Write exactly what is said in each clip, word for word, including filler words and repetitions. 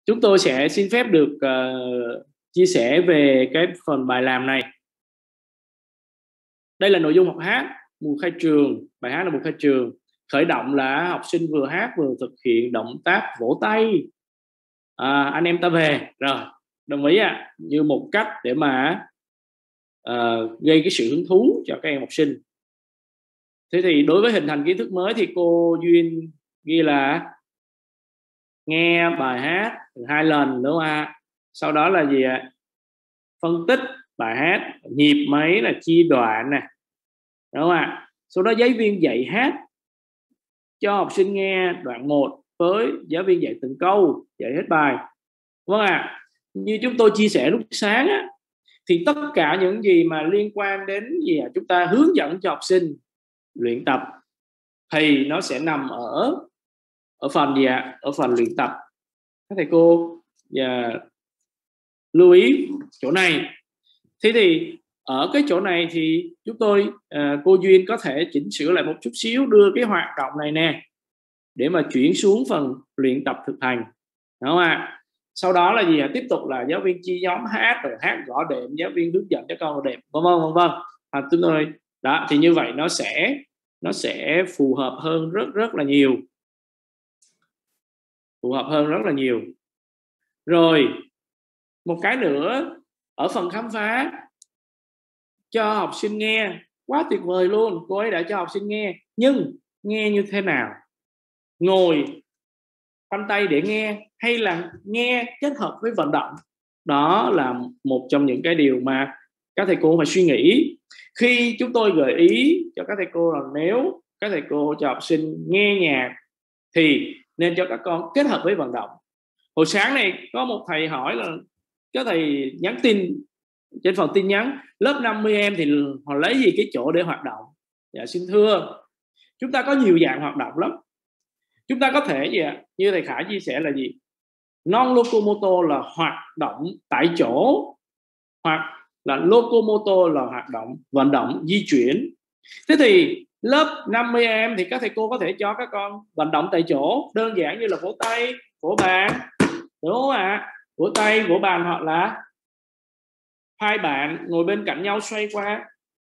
chúng tôi sẽ xin phép được uh, chia sẻ về cái phần bài làm này. Đây là nội dung học hát mùa khai trường. Bài hát là mùa khai trường. Khởi động là học sinh vừa hát vừa thực hiện động tác vỗ tay. À, anh em ta về. Rồi, đồng ý ạ. À, như một cách để mà uh, gây cái sự hứng thú cho các em học sinh. Thế thì đối với hình thành kiến thức mới thì cô Duyên ghi là nghe bài hát hai lần đúng không ạ? Sau đó là gì ạ? Phân tích bài hát, nhịp mấy là chia đoạn nè, đúng không ạ? Sau đó giáo viên dạy hát cho học sinh nghe đoạn một với giáo viên dạy từng câu, dạy hết bài. Vâng ạ. Như chúng tôi chia sẻ lúc sáng á, thì tất cả những gì mà liên quan đến gì à, chúng ta hướng dẫn cho học sinh luyện tập thì nó sẽ nằm ở ở phần gì ạ? Ở phần luyện tập. Các thầy cô và lưu ý chỗ này. Thế thì ở cái chỗ này thì chúng tôi à, cô Duyên có thể chỉnh sửa lại một chút xíu, đưa cái hoạt động này nè để mà chuyển xuống phần luyện tập thực hành, đúng không ạ? Sau đó là gì ạ? Tiếp tục là giáo viên chia nhóm hát, rồi hát gõ đệm, giáo viên hướng dẫn cho con đệm, vân vân vân vân. À, chúng tôi đó thì như vậy nó sẽ nó sẽ phù hợp hơn rất rất là nhiều, phù hợp hơn rất là nhiều. Rồi một cái nữa ở phần khám phá cho học sinh nghe, quá tuyệt vời luôn, cô ấy đã cho học sinh nghe, nhưng nghe như thế nào? Ngồi khoanh tay để nghe hay là nghe kết hợp với vận động? Đó là một trong những cái điều mà các thầy cô phải suy nghĩ. Khi chúng tôi gợi ý cho các thầy cô là nếu các thầy cô cho học sinh nghe nhạc thì nên cho các con kết hợp với vận động. Hồi sáng này có một thầy hỏi là các thầy nhắn tin trên phần tin nhắn lớp năm mươi em thì họ lấy gì cái chỗ để hoạt động? Dạ xin thưa, chúng ta có nhiều dạng hoạt động lắm. Chúng ta có thể gì ạ? Như thầy Khải chia sẻ là gì? Non locomotor là hoạt động tại chỗ, hoặc là locomotor là hoạt động vận động di chuyển. Thế thì lớp năm mươi em thì các thầy cô có thể cho các con vận động tại chỗ, đơn giản như là vỗ tay, vỗ bàn, đúng không ạ? Vỗ tay, vỗ bàn, hoặc là hai bạn ngồi bên cạnh nhau xoay qua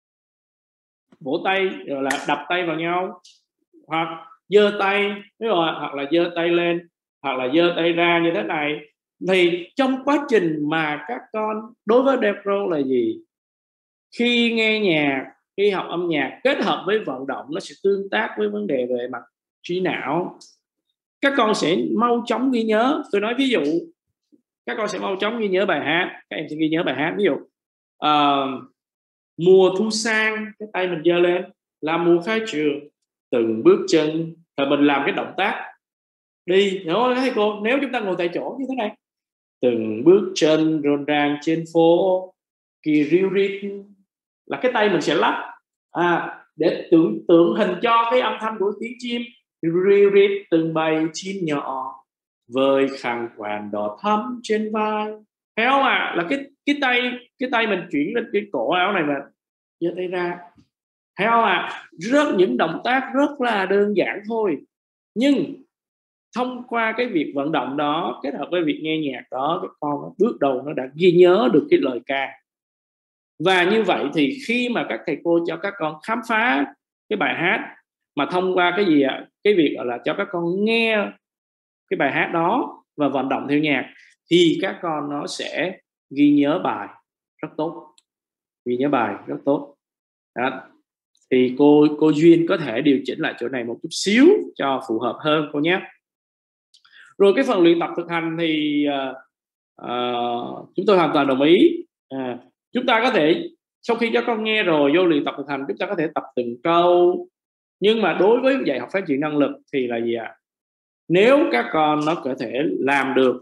vỗ tay rồi là đập tay vào nhau, hoặc giơ tay, rồi hoặc là giơ tay lên, hoặc là giơ tay ra như thế này. Thì trong quá trình mà các con đối với Decro là gì? Khi nghe nhạc, khi học âm nhạc kết hợp với vận động, nó sẽ tương tác với vấn đề về mặt trí não. Các con sẽ mau chóng ghi nhớ. Tôi nói ví dụ, các con sẽ mau chóng ghi nhớ bài hát. Các em sẽ ghi nhớ bài hát. Ví dụ uh, mùa thu sang, cái tay mình giơ lên là mùa khai trường, từng bước chân, rồi mình làm cái động tác đi, hiểu không thầy cô? Nếu chúng ta ngồi tại chỗ như thế này, từng bước chân rộn ràng trên phố kỳ riu rít, là cái tay mình sẽ lắc à, để tưởng tượng hình cho cái âm thanh của tiếng chim riu rít, từng bầy chim nhỏ với khăn quàng đỏ thắm trên vai, thấy không ạ? À? Là cái cái tay cái tay mình chuyển lên cái cổ áo này mà giơ tay ra, thấy không ạ? À? Rất những động tác rất là đơn giản thôi, nhưng thông qua cái việc vận động đó kết hợp với việc nghe nhạc đó, các con bước đầu nó đã ghi nhớ được cái lời ca. Và như vậy thì khi mà các thầy cô cho các con khám phá cái bài hát mà thông qua cái gì ạ? Cái việc gọi là cho các con nghe cái bài hát đó và vận động theo nhạc, thì các con nó sẽ ghi nhớ bài rất tốt, ghi nhớ bài rất tốt. Đó. Thì cô cô Duyên có thể điều chỉnh lại chỗ này một chút xíu cho phù hợp hơn cô nhé. Rồi cái phần luyện tập thực hành thì uh, uh, chúng tôi hoàn toàn đồng ý. Uh, chúng ta có thể sau khi cho con nghe rồi vô luyện tập thực hành, chúng ta có thể tập từng câu. Nhưng mà đối với dạy học phát triển năng lực thì là gì ạ? À? Nếu các con nó có thể làm được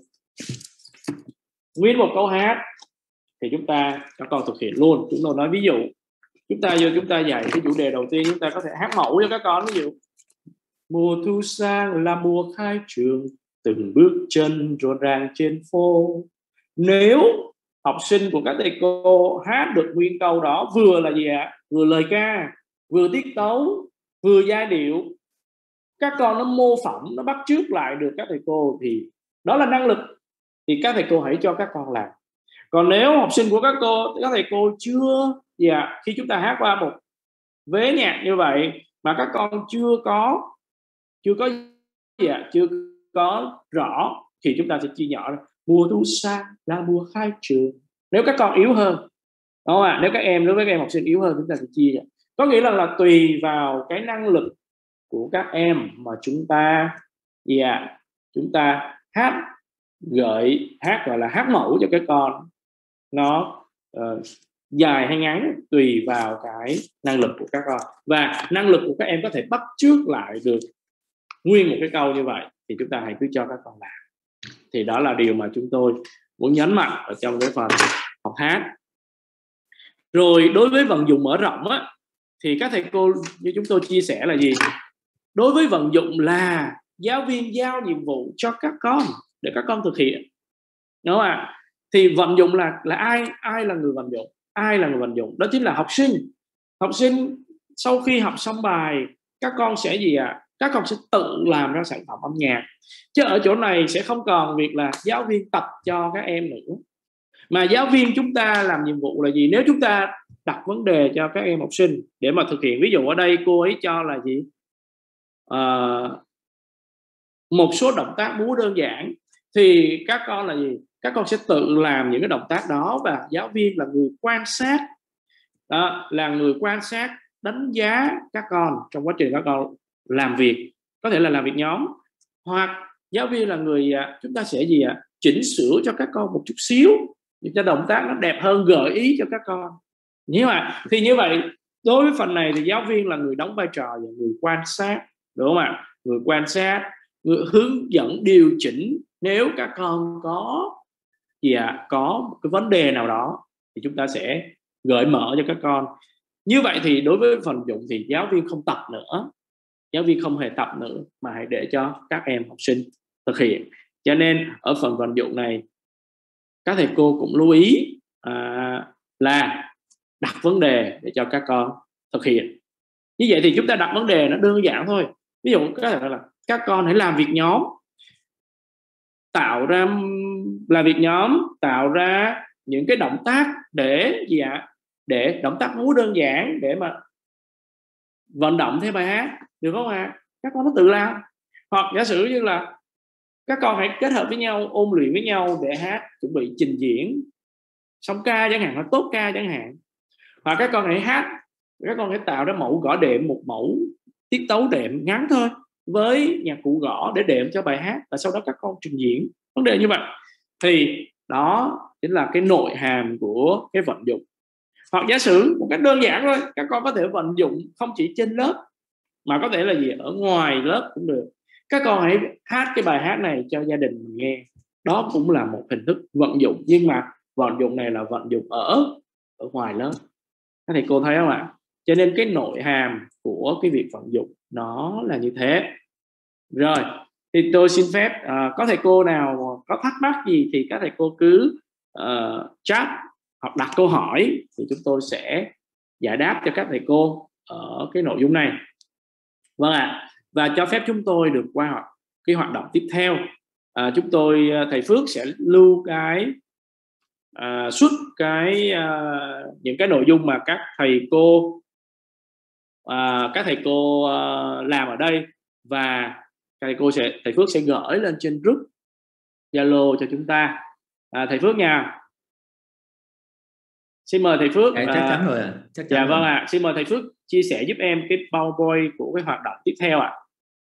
nguyên một câu hát thì chúng ta các con thực hiện luôn. Chúng tôi nói ví dụ, chúng ta vô chúng ta dạy cái chủ đề đầu tiên, chúng ta có thể hát mẫu cho các con. Ví dụ mùa thu sang là mùa khai trường, từng bước chân rộn ràng trên phố. Nếu học sinh của các thầy cô hát được nguyên câu đó, vừa là gì ạ? Vừa lời ca, vừa tiết tấu, vừa giai điệu, các con nó mô phỏng, nó bắt chước lại được các thầy cô, thì đó là năng lực. thì các thầy cô hãy cho các con làm. Còn nếu học sinh của các cô, các thầy cô chưa, dạ, khi chúng ta hát qua một vế nhạc như vậy mà các con chưa có chưa có dạ, chưa có rõ thì chúng ta sẽ chia nhỏ ra. Mùa thu sang là mùa khai trường. Nếu các con yếu hơn, đúng không ạ? Nếu các em đối với các em học sinh yếu hơn, chúng ta sẽ chia ra. Có nghĩa là là tùy vào cái năng lực của các em mà chúng ta dạ, chúng ta hát gợi hát gọi là hát mẫu cho các con nó uh, dài hay ngắn tùy vào cái năng lực của các con, và năng lực của các em có thể bắt chước lại được nguyên một cái câu như vậy thì chúng ta hãy cứ cho các con làm. Thì đó là điều mà chúng tôi muốn nhấn mạnh ở trong cái phần học hát. Rồi đối với vận dụng mở rộng á, thì các thầy cô như chúng tôi chia sẻ là gì? Đối với vận dụng là giáo viên giao nhiệm vụ cho các con để các con thực hiện, đúng không ạ? Thì vận dụng là là ai ai là người vận dụng? Ai là người vận dụng? Đó chính là học sinh. Học sinh sau khi học xong bài, các con sẽ gì ạ? À? Các con sẽ tự làm ra sản phẩm âm nhạc. Chứ ở chỗ này sẽ không còn việc là giáo viên tập cho các em nữa, mà giáo viên chúng ta làm nhiệm vụ là gì? Nếu chúng ta đặt vấn đề cho các em học sinh để mà thực hiện, ví dụ ở đây cô ấy cho là gì? À, một số động tác múa đơn giản, thì các con là gì? Các con sẽ tự làm những cái động tác đó, và giáo viên là người quan sát, đó, là người quan sát đánh giá các con trong quá trình các con làm việc, có thể là làm việc nhóm, hoặc giáo viên là người chúng ta sẽ gì ạ? Chỉnh sửa cho các con một chút xíu để cho động tác nó đẹp hơn, gợi ý cho các con. Như vậy thì như vậy đối với phần này thì giáo viên là người đóng vai trò là người quan sát, đúng không ạ? Người quan sát, người hướng dẫn điều chỉnh nếu các con có gì ạ? Có một cái vấn đề nào đó thì chúng ta sẽ gợi mở cho các con. Như vậy thì đối với phần dụng thì giáo viên không tập nữa, giáo viên không hề tập nữa, mà hãy để cho các em học sinh thực hiện. Cho nên ở phần vận dụng này các thầy cô cũng lưu ý à, là đặt vấn đề để cho các con thực hiện. Như vậy thì chúng ta đặt vấn đề nó đơn giản thôi. Ví dụ có thể là các con hãy làm việc nhóm, tạo ra làm việc nhóm, tạo ra những cái động tác để gì ạ? Để động tác múa đơn giản để mà vận động theo bài hát, được không ạ? À? Các con nó tự làm. Hoặc giả sử như là các con hãy kết hợp với nhau, ôn luyện với nhau để hát, chuẩn bị trình diễn song ca chẳng hạn, hoặc tốt ca chẳng hạn. Hoặc các con hãy hát, các con hãy tạo ra mẫu gõ đệm, một mẫu tiết tấu đệm ngắn thôi với nhạc cụ gõ để đệm cho bài hát, và sau đó các con trình diễn vấn đề như vậy. Thì đó chính là cái nội hàm của cái vận dụng. Hoặc giả sử một cách đơn giản thôi, các con có thể vận dụng không chỉ trên lớp mà có thể là gì ở ngoài lớp cũng được. Các con hãy hát cái bài hát này cho gia đình mình nghe, đó cũng là một hình thức vận dụng, nhưng mà vận dụng này là vận dụng ở ở ngoài lớp. Các thầy cô thấy không ạ? Cho nên cái nội hàm của cái việc vận dụng nó là như thế. Rồi thì tôi xin phép uh, có thầy cô nào có thắc mắc gì thì các thầy cô cứ uh, chat hoặc đặt câu hỏi thì chúng tôi sẽ giải đáp cho các thầy cô ở cái nội dung này. Vâng ạ. À. Và cho phép chúng tôi được qua cái hoạt động tiếp theo. À, chúng tôi thầy Phước sẽ lưu cái à, xuất cái à, những cái nội dung mà các thầy cô à, các thầy cô à, làm ở đây, và thầy cô sẽ thầy Phước sẽ gửi lên trên group Zalo cho chúng ta. À, thầy Phước nha. Xin mời thầy Phước. À, chắc chắn rồi ạ. Chắc chắn dạ rồi. Vâng ạ. À. Xin mời thầy Phước chia sẻ giúp em cái PowerPoint của cái hoạt động tiếp theo ạ. À.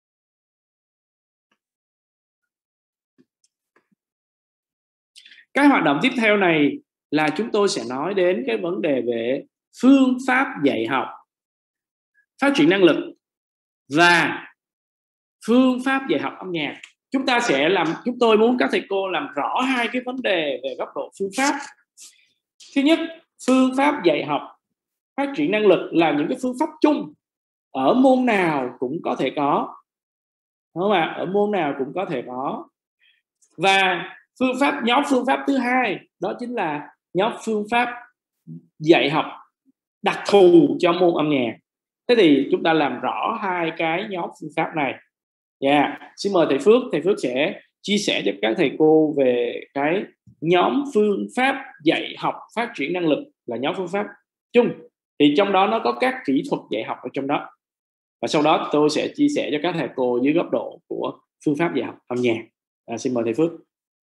Cái hoạt động tiếp theo này là chúng tôi sẽ nói đến cái vấn đề về phương pháp dạy học, phát triển năng lực và phương pháp dạy học âm nhạc. Chúng ta sẽ làm, chúng tôi muốn các thầy cô làm rõ hai cái vấn đề về góc độ phương pháp. Thứ nhất, phương pháp dạy học phát triển năng lực là những cái phương pháp chung, ở môn nào cũng có thể có, đúng không ạ? Ở môn nào cũng có thể có. Và phương pháp nhóm phương pháp thứ hai đó chính là nhóm phương pháp dạy học đặc thù cho môn âm nhạc. Thế thì chúng ta làm rõ hai cái nhóm phương pháp này. Yeah. Xin mời thầy Phước, thầy Phước sẽ chia sẻ cho các thầy cô về cái nhóm phương pháp dạy học phát triển năng lực, là nhóm phương pháp chung. Thì trong đó nó có các kỹ thuật dạy học ở trong đó. Và sau đó tôi sẽ chia sẻ cho các thầy cô dưới góc độ của phương pháp dạy học âm nhạc. À, xin mời thầy Phước.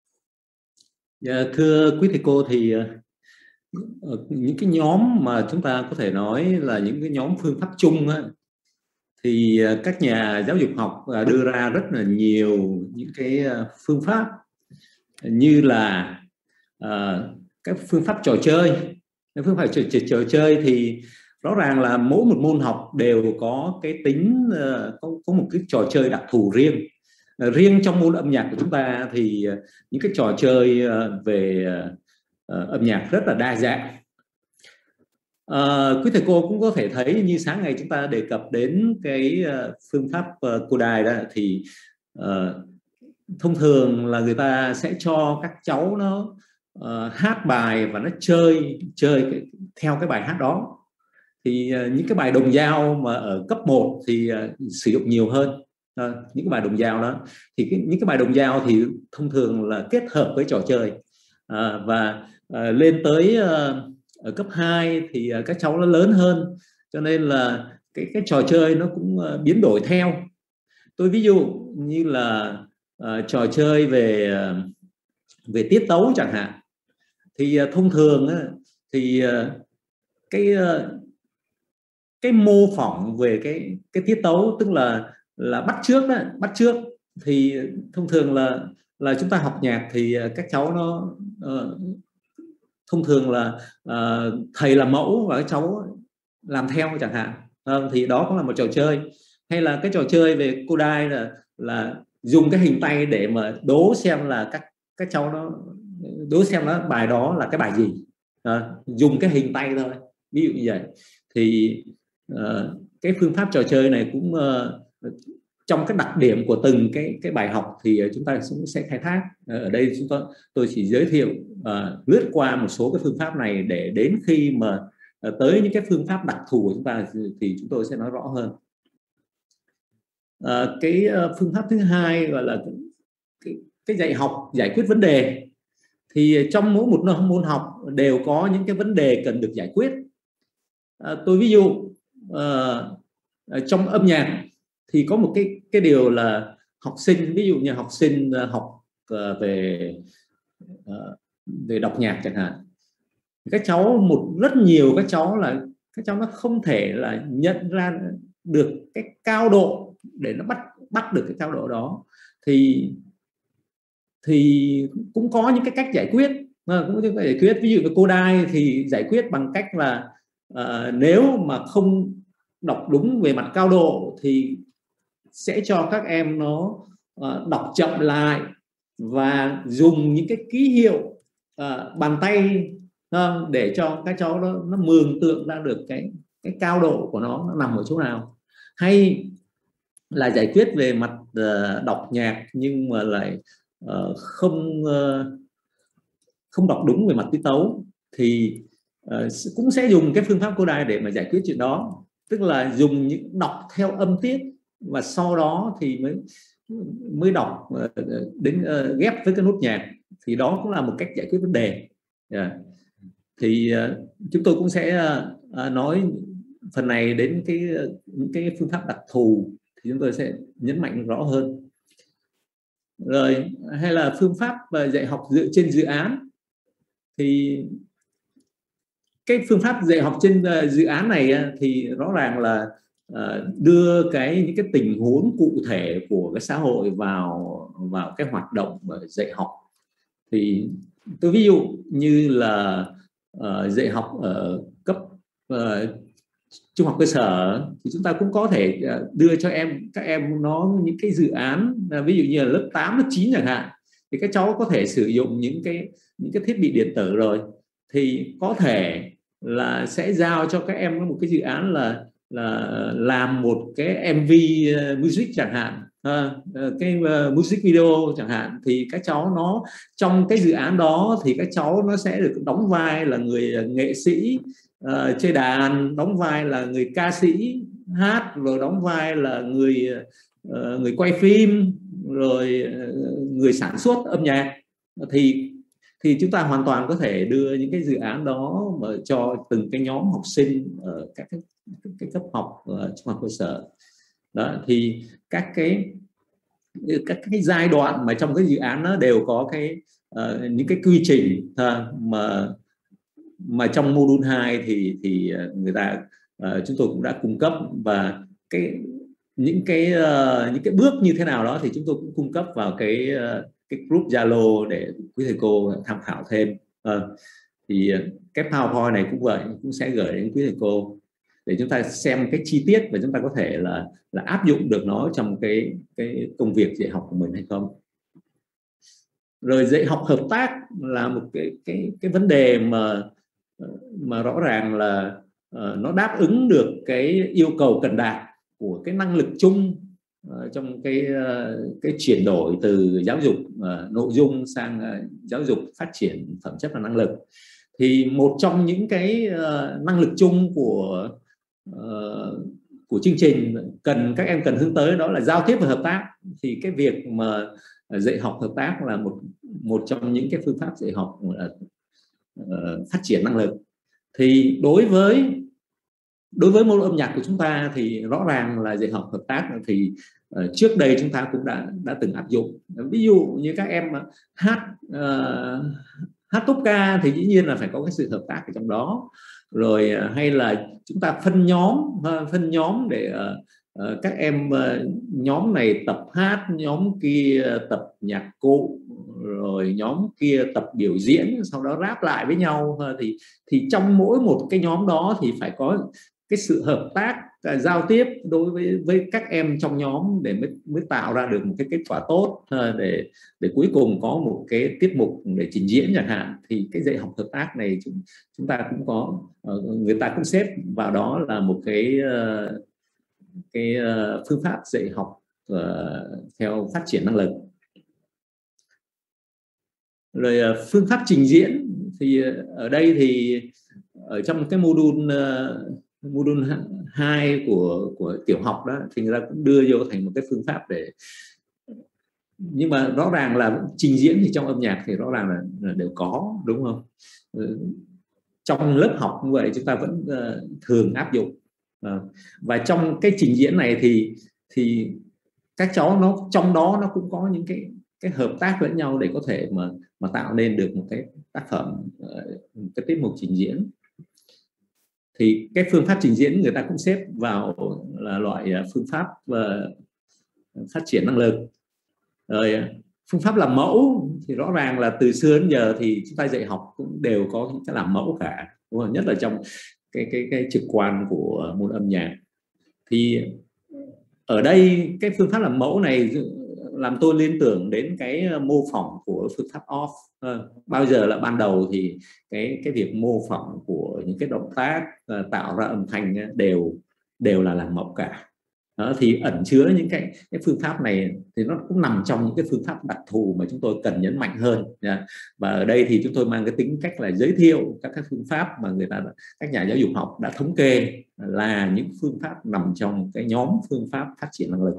Dạ, thưa quý thầy cô, thì những cái nhóm mà chúng ta có thể nói là những cái nhóm phương pháp chung á, thì các nhà giáo dục học đưa ra rất là nhiều những cái phương pháp, như là uh, các phương pháp trò chơi. Các phương pháp trò, trò, trò chơi thì rõ ràng là mỗi một môn học đều có cái tính uh, có, có một cái trò chơi đặc thù riêng. Uh, riêng trong môn âm nhạc của chúng ta thì uh, những cái trò chơi uh, về uh, âm nhạc rất là đa dạng. Uh, quý thầy cô cũng có thể thấy như sáng ngày chúng ta đề cập đến cái uh, phương pháp uh, cô đài đó, thì uh, thông thường là người ta sẽ cho các cháu nó uh, hát bài và nó chơi chơi cái, theo cái bài hát đó. Thì uh, những cái bài đồng dao mà ở cấp một thì uh, sử dụng nhiều hơn. Uh, những cái bài đồng dao đó thì cái, những cái bài đồng dao thì thông thường là kết hợp với trò chơi. uh, và uh, lên tới uh, ở cấp hai thì uh, các cháu nó lớn hơn, cho nên là cái cái trò chơi nó cũng uh, biến đổi theo. Tôi ví dụ như là uh, trò chơi về uh, về tiết tấu chẳng hạn, thì uh, thông thường uh, thì uh, cái uh, cái mô phỏng về cái cái tiết tấu, tức là là bắt chước đó, bắt chước thì thông thường là là chúng ta học nhạc thì các cháu nó uh, thông thường là uh, thầy làm mẫu và các cháu làm theo chẳng hạn. Uh, thì đó cũng là một trò chơi. Hay là cái trò chơi về cô đai là là dùng cái hình tay để mà đố xem là các các cháu nó đố xem nó bài đó là cái bài gì. Uh, dùng cái hình tay thôi, ví dụ như vậy. Thì uh, cái phương pháp trò chơi này cũng uh, trong cái đặc điểm của từng cái cái bài học thì chúng ta cũng sẽ khai thác. Ở đây chúng tôi tôi chỉ giới thiệu uh, lướt qua một số cái phương pháp này, để đến khi mà uh, tới những cái phương pháp đặc thù của chúng ta thì chúng tôi sẽ nói rõ hơn. Uh, cái uh, phương pháp thứ hai gọi là cái, cái dạy học giải quyết vấn đề. Thì trong mỗi một môn học đều có những cái vấn đề cần được giải quyết. Uh, tôi ví dụ uh, trong âm nhạc thì có một cái cái điều là học sinh, ví dụ như học sinh học uh, về uh, về đọc nhạc chẳng hạn, các cháu một rất nhiều các cháu là các cháu nó không thể là nhận ra được cái cao độ để nó bắt bắt được cái cao độ đó. Thì thì cũng có những cái cách giải quyết, à, cũng có những cách giải quyết. Ví dụ như cô đai thì giải quyết bằng cách là uh, nếu mà không đọc đúng về mặt cao độ thì sẽ cho các em nó uh, đọc chậm lại và dùng những cái ký hiệu uh, bàn tay uh, để cho các cháu nó, nó mường tượng ra được cái cái cao độ của nó, nó nằm ở chỗ nào. Hay là giải quyết về mặt uh, đọc nhạc nhưng mà lại uh, không uh, không đọc đúng về mặt tiết tấu, thì uh, cũng sẽ dùng cái phương pháp cô đai để mà giải quyết chuyện đó. Tức là dùng những đọc theo âm tiết và sau đó thì mới mới đọc uh, đến uh, ghép với cái nốt nhạc. Thì đó cũng là một cách giải quyết vấn đề. Yeah. Thì uh, chúng tôi cũng sẽ uh, nói phần này đến cái những cái phương pháp đặc thù thì chúng tôi sẽ nhấn mạnh rõ hơn. Rồi hay là phương pháp dạy học dựa trên dự án. Thì cái phương pháp dạy học trên dự án này thì rõ ràng là đưa cái những cái tình huống cụ thể của cái xã hội vào vào cái hoạt động dạy học. Thì tôi ví dụ như là uh, dạy học ở cấp uh, trung học cơ sở thì chúng ta cũng có thể đưa cho em các em nó những cái dự án, ví dụ như là lớp tám, lớp chín chẳng hạn, thì các cháu có thể sử dụng những cái những cái thiết bị điện tử rồi, thì có thể là sẽ giao cho các em một cái dự án là là làm một cái em vê uh, music chẳng hạn, uh, cái uh, music video chẳng hạn. Thì các cháu nó trong cái dự án đó thì các cháu nó sẽ được đóng vai là người nghệ sĩ uh, chơi đàn, đóng vai là người ca sĩ hát, rồi đóng vai là người uh, người quay phim, rồi uh, người sản xuất âm nhạc thì thì chúng ta hoàn toàn có thể đưa những cái dự án đó mà cho từng cái nhóm học sinh ở các cái, cái cấp học uh, trung học cơ sở đó, thì các cái các cái giai đoạn mà trong cái dự án nó đều có cái uh, những cái quy trình uh, mà mà trong module hai thì thì người ta uh, chúng tôi cũng đã cung cấp, và cái những cái uh, những cái bước như thế nào đó thì chúng tôi cũng cung cấp vào cái uh, cái group Zalo để quý thầy cô tham khảo thêm. uh, thì cái PowerPoint này cũng vậy, cũng sẽ gửi đến quý thầy cô để chúng ta xem cái chi tiết và chúng ta có thể là là áp dụng được nó trong cái cái công việc dạy học của mình hay không. Rồi dạy học hợp tác là một cái cái cái vấn đề mà mà rõ ràng là uh, nó đáp ứng được cái yêu cầu cần đạt của cái năng lực chung uh, trong cái uh, cái chuyển đổi từ giáo dục uh, nội dung sang uh, giáo dục phát triển phẩm chất và năng lực. Thì một trong những cái uh, năng lực chung của uh, của chương trình cần các em cần hướng tới đó là giao tiếp và hợp tác. Thì cái việc mà dạy học hợp tác là một một trong những cái phương pháp dạy học uh, uh, phát triển năng lực. Thì đối với đối với môn âm nhạc của chúng ta thì rõ ràng là dạy học hợp tác thì uh, trước đây chúng ta cũng đã đã từng áp dụng. Ví dụ như các em hát uh, hát tốp ca thì dĩ nhiên là phải có cái sự hợp tác ở trong đó. Rồi uh, hay là chúng ta phân nhóm uh, phân nhóm để uh, uh, các em uh, nhóm này tập hát, nhóm kia tập nhạc cụ, rồi nhóm kia tập biểu diễn, sau đó ráp lại với nhau. Thì thì trong mỗi một cái nhóm đó thì phải có cái sự hợp tác, giao tiếp đối với với các em trong nhóm để mới mới tạo ra được một cái kết quả tốt, để để cuối cùng có một cái tiết mục để trình diễn chẳng hạn. Thì cái dạy học hợp tác này chúng, chúng ta cũng có, người ta cũng xếp vào đó là một cái cái phương pháp dạy học theo phát triển năng lực. Rồi phương pháp trình diễn thì ở đây thì ở trong cái module module hai của của tiểu học đó thì người ta cũng đưa vô thành một cái phương pháp để, nhưng mà rõ ràng là trình diễn thì trong âm nhạc thì rõ ràng là, là đều có, đúng không? Trong lớp học như vậy chúng ta vẫn uh, thường áp dụng. Uh, và trong cái trình diễn này thì thì các cháu nó trong đó nó cũng có những cái cái hợp tác lẫn nhau để có thể mà mà tạo nên được một cái tác phẩm, uh, cái tiết mục trình diễn. Thì cái phương pháp trình diễn người ta cũng xếp vào là loại phương pháp uh, phát triển năng lực. Rồi phương pháp làm mẫu thì rõ ràng là từ xưa đến giờ thì chúng ta dạy học cũng đều có những cái làm mẫu cả, đúng không? Nhất là trong cái cái cái trực quan của môn âm nhạc. Thì ở đây cái phương pháp làm mẫu này làm tôi liên tưởng đến cái mô phỏng của phương pháp off. À, bao giờ là ban đầu thì cái cái việc mô phỏng của những cái động tác uh, tạo ra âm thanh đều đều là làm mẫu cả. Đó, thì ẩn chứa những cái, cái phương pháp này thì nó cũng nằm trong những cái phương pháp đặc thù mà chúng tôi cần nhấn mạnh hơn. Yeah. Và ở đây thì chúng tôi mang cái tính cách là giới thiệu các cái phương pháp mà người ta các nhà giáo dục học đã thống kê là những phương pháp nằm trong cái nhóm phương pháp phát triển năng lực.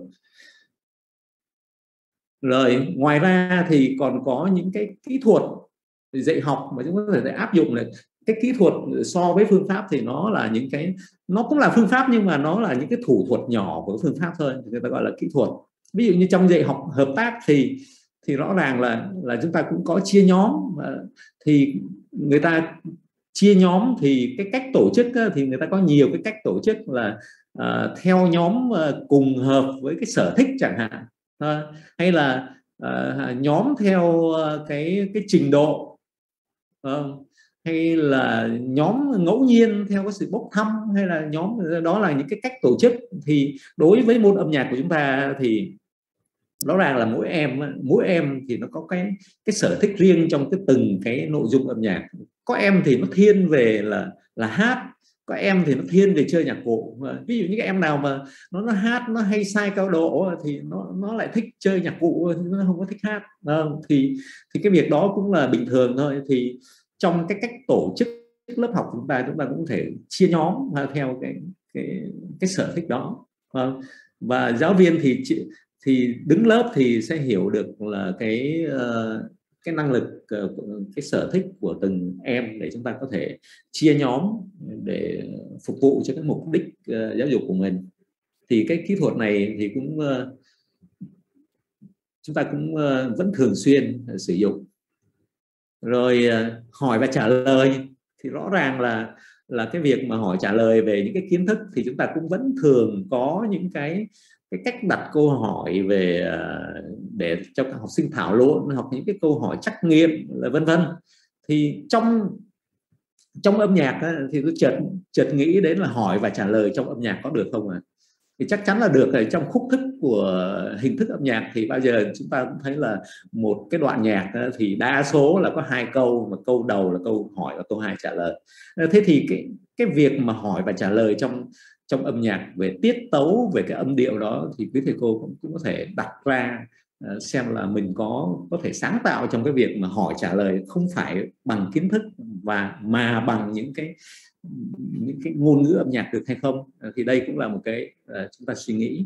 Rồi ngoài ra thì còn có những cái kỹ thuật dạy học mà chúng ta có thể áp dụng. Là cái kỹ thuật so với phương pháp thì nó là những cái, nó cũng là phương pháp nhưng mà nó là những cái thủ thuật nhỏ của phương pháp thôi, người ta gọi là kỹ thuật. Ví dụ như trong dạy học hợp tác thì thì rõ ràng là là chúng ta cũng có chia nhóm. Thì người ta chia nhóm thì cái cách tổ chức thì người ta có nhiều cái cách tổ chức là uh, theo nhóm uh, cùng hợp với cái sở thích chẳng hạn, uh, hay là uh, nhóm theo uh, cái cái trình độ, uh, hay là nhóm ngẫu nhiên theo cái sự bốc thăm, hay là nhóm, đó là những cái cách tổ chức. Thì đối với môn âm nhạc của chúng ta thì rõ ràng là mỗi em mỗi em thì nó có cái cái sở thích riêng trong cái từng cái nội dung âm nhạc. Có em thì nó thiên về là là hát, có em thì nó thiên về chơi nhạc cụ. Ví dụ như cái em nào mà nó nó hát nó hay sai cao độ thì nó nó lại thích chơi nhạc cụ, nó không có thích hát. Thì thì cái việc đó cũng là bình thường thôi. Thì trong cái cách tổ chức lớp học của chúng ta chúng ta cũng có thể chia nhóm theo cái cái cái sở thích đó. Và giáo viên thì thì đứng lớp thì sẽ hiểu được là cái uh, cái năng lực, uh, cái sở thích của từng em để chúng ta có thể chia nhóm để phục vụ cho cái mục đích uh, giáo dục của mình. Thì cái kỹ thuật này thì cũng uh, chúng ta cũng uh, vẫn thường xuyên uh, sử dụng. Rồi uh, hỏi và trả lời thì rõ ràng là là cái việc mà hỏi trả lời về những cái kiến thức thì chúng ta cũng vẫn thường có những cái cái cách đặt câu hỏi về để cho các học sinh thảo luận hoặc những cái câu hỏi trắc nghiệm là vân vân. Thì trong trong âm nhạc thì tôi chợt chợt nghĩ đến là hỏi và trả lời trong âm nhạc có được không ạ? À? Thì chắc chắn là được. Ở trong khúc thức của hình thức âm nhạc thì bao giờ chúng ta cũng thấy là một cái đoạn nhạc thì đa số là có hai câu, mà câu đầu là câu hỏi và câu hai trả lời. Thế thì cái cái việc mà hỏi và trả lời trong trong âm nhạc về tiết tấu, về cái âm điệu đó thì quý thầy cô cũng, cũng có thể đặt ra xem là mình có có thể sáng tạo trong cái việc mà hỏi trả lời không phải bằng kiến thức và mà bằng những cái những cái ngôn ngữ âm nhạc được hay không. Thì đây cũng là một cái uh, chúng ta suy nghĩ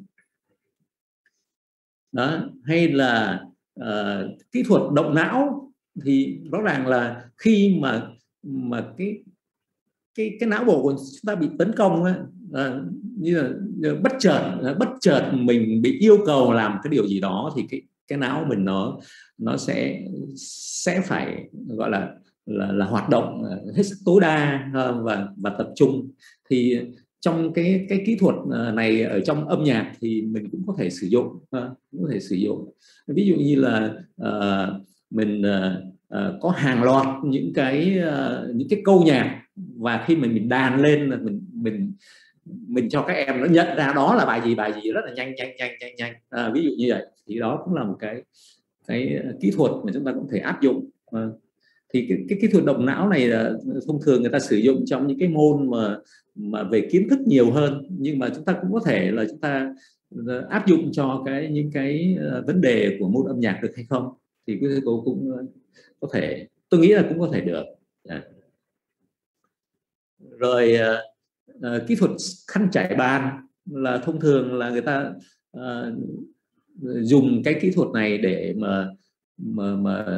đó. Hay là uh, kỹ thuật động não thì rõ ràng là khi mà mà cái cái cái não bộ của chúng ta bị tấn công ấy, uh, như là bất chợt bất chợt mình bị yêu cầu làm cái điều gì đó thì cái cái não mình nó nó sẽ sẽ phải gọi là là, là hoạt động hết sức tối đa và và tập trung. Thì trong cái cái kỹ thuật này ở trong âm nhạc thì mình cũng có thể sử dụng cũng có thể sử dụng ví dụ như là uh, mình uh, có hàng loạt những cái uh, những cái câu nhạc, và khi mình mình đàn lên là mình mình mình cho các em nó nhận ra đó là bài gì bài gì rất là nhanh nhanh nhanh nhanh nhanh à, ví dụ như vậy. Thì đó cũng là một cái cái kỹ thuật mà chúng ta cũng thể áp dụng. À, thì cái, cái kỹ thuật động não này là thông thường người ta sử dụng trong những cái môn mà mà về kiến thức nhiều hơn, nhưng mà chúng ta cũng có thể là chúng ta áp dụng cho cái những cái vấn đề của môn âm nhạc được hay không, thì quý thầy cô cũng có thể, tôi nghĩ là cũng có thể được. À. Rồi uh, kỹ thuật khăn trải bàn là thông thường là người ta uh, dùng cái kỹ thuật này để mà mà mà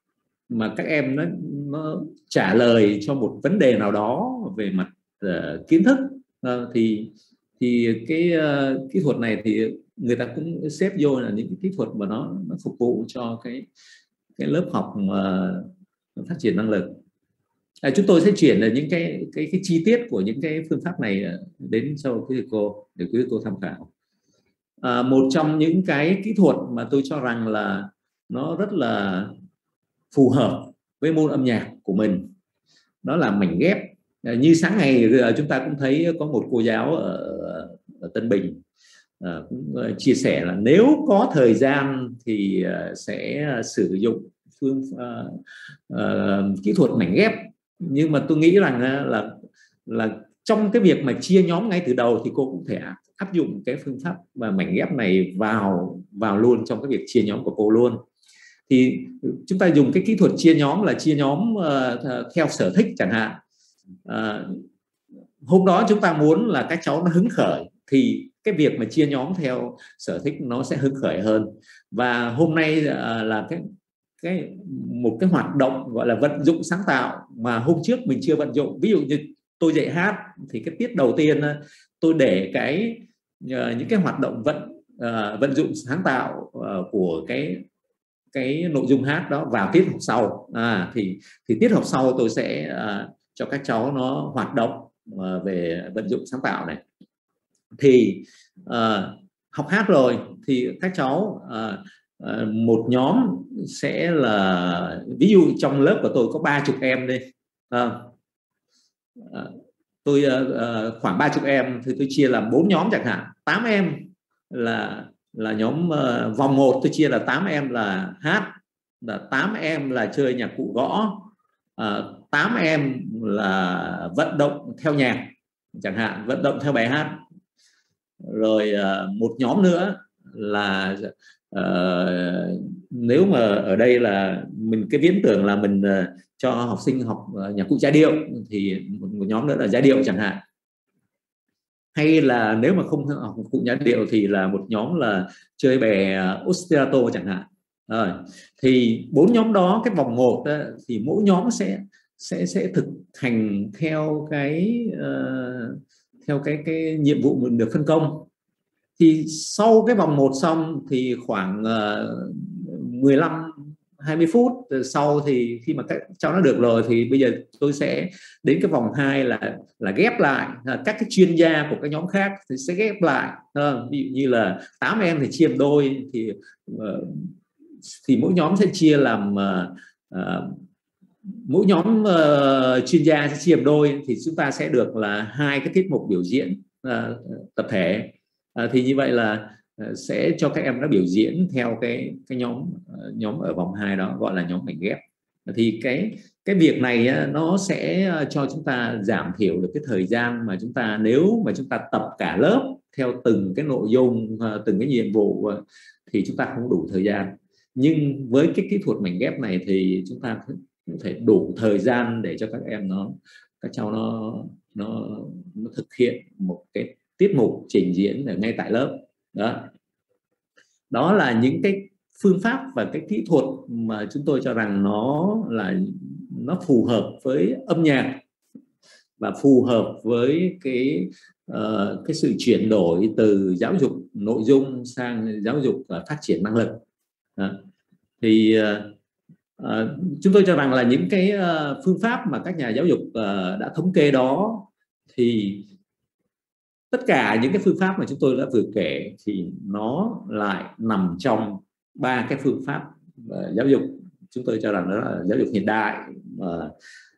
mà các em nó nó trả lời cho một vấn đề nào đó về mặt uh, kiến thức. Uh, thì thì cái uh, kỹ thuật này thì người ta cũng xếp vô là những cái kỹ thuật mà nó nó phục vụ cho cái cái lớp học uh, phát triển năng lực. À, chúng tôi sẽ chuyển là những cái, cái cái chi tiết của những cái phương pháp này đến cho quý thầy cô để quý thầy cô tham khảo. À, một trong những cái kỹ thuật mà tôi cho rằng là nó rất là phù hợp với môn âm nhạc của mình đó là mảnh ghép. À, như sáng ngày chúng ta cũng thấy có một cô giáo ở, ở Tân Bình à, cũng chia sẻ là nếu có thời gian thì sẽ sử dụng phương uh, uh, kỹ thuật mảnh ghép. Nhưng mà tôi nghĩ rằng là là trong cái việc mà chia nhóm ngay từ đầu thì cô cũng thể áp dụng cái phương pháp và mảnh ghép này vào vào luôn trong cái việc chia nhóm của cô luôn. Thì chúng ta dùng cái kỹ thuật chia nhóm là chia nhóm uh, theo sở thích chẳng hạn. Uh, hôm đó chúng ta muốn là các cháu nó hứng khởi thì cái việc mà chia nhóm theo sở thích nó sẽ hứng khởi hơn. Và hôm nay uh, là cái cái một cái hoạt động gọi là vận dụng sáng tạo mà hôm trước mình chưa vận dụng. Ví dụ như tôi dạy hát thì cái tiết đầu tiên tôi để cái uh, những cái hoạt động vận uh, vận dụng sáng tạo uh, của cái cái nội dung hát đó vào tiết học sau. À, thì thì tiết học sau tôi sẽ uh, cho các cháu nó hoạt động uh, về vận dụng sáng tạo này. Thì uh, học hát rồi thì các cháu uh, Uh, một nhóm sẽ là, ví dụ trong lớp của tôi có ba chục em đi, uh, uh, tôi uh, uh, khoảng ba chục em thì tôi chia làm bốn nhóm chẳng hạn. Tám em là là nhóm uh, vòng một, tôi chia là tám em là hát, là tám em là chơi nhạc cụ gõ, uh, tám em là vận động theo nhạc chẳng hạn, vận động theo bài hát. Rồi uh, một nhóm nữa là Uh, nếu mà ở đây là mình cái viễn tưởng là mình uh, cho học sinh học uh, nhạc cụ giai điệu thì một, một nhóm nữa là giai điệu chẳng hạn. hay là nếu mà không học cụ nhạc điệu thì là một nhóm là chơi bè ostinato chẳng hạn. Rồi thì bốn nhóm đó, cái vòng một thì mỗi nhóm sẽ sẽ sẽ thực hành theo cái uh, theo cái cái nhiệm vụ mình được phân công. Thì sau cái vòng một xong thì khoảng uh, mười lăm hai mươi phút sau thì khi mà các cháu nó được rồi thì bây giờ tôi sẽ đến cái vòng hai là là ghép lại, là các cái chuyên gia của các nhóm khác thì sẽ ghép lại. Uh, ví dụ như là tám em thì chia đôi thì uh, thì mỗi nhóm sẽ chia làm uh, uh, mỗi nhóm uh, chuyên gia sẽ chia làm đôi thì chúng ta sẽ được là hai cái tiết mục biểu diễn uh, tập thể. Uh, thì như vậy là uh, sẽ cho các em nó biểu diễn theo cái cái nhóm uh, nhóm ở vòng hai đó gọi là nhóm mảnh ghép. Thì cái cái việc này uh, nó sẽ cho chúng ta giảm thiểu được cái thời gian mà chúng ta, nếu mà chúng ta tập cả lớp theo từng cái nội dung, uh, từng cái nhiệm vụ uh, thì chúng ta không đủ thời gian. Nhưng với cái kỹ thuật mảnh ghép này thì chúng ta có thể đủ thời gian để cho các em nó các cháu nó nó, nó thực hiện một cái tiết mục trình diễn ở ngay tại lớp đó. Đó là những cái phương pháp và cái kỹ thuật mà chúng tôi cho rằng nó là nó phù hợp với âm nhạc và phù hợp với cái uh, cái sự chuyển đổi từ giáo dục nội dung sang giáo dục và phát triển năng lực đó. Thì uh, chúng tôi cho rằng là những cái uh, phương pháp mà các nhà giáo dục uh, đã thống kê đó, thì tất cả những cái phương pháp mà chúng tôi đã vừa kể thì nó lại nằm trong ba cái phương pháp uh, giáo dục chúng tôi cho rằng đó là giáo dục hiện đại mà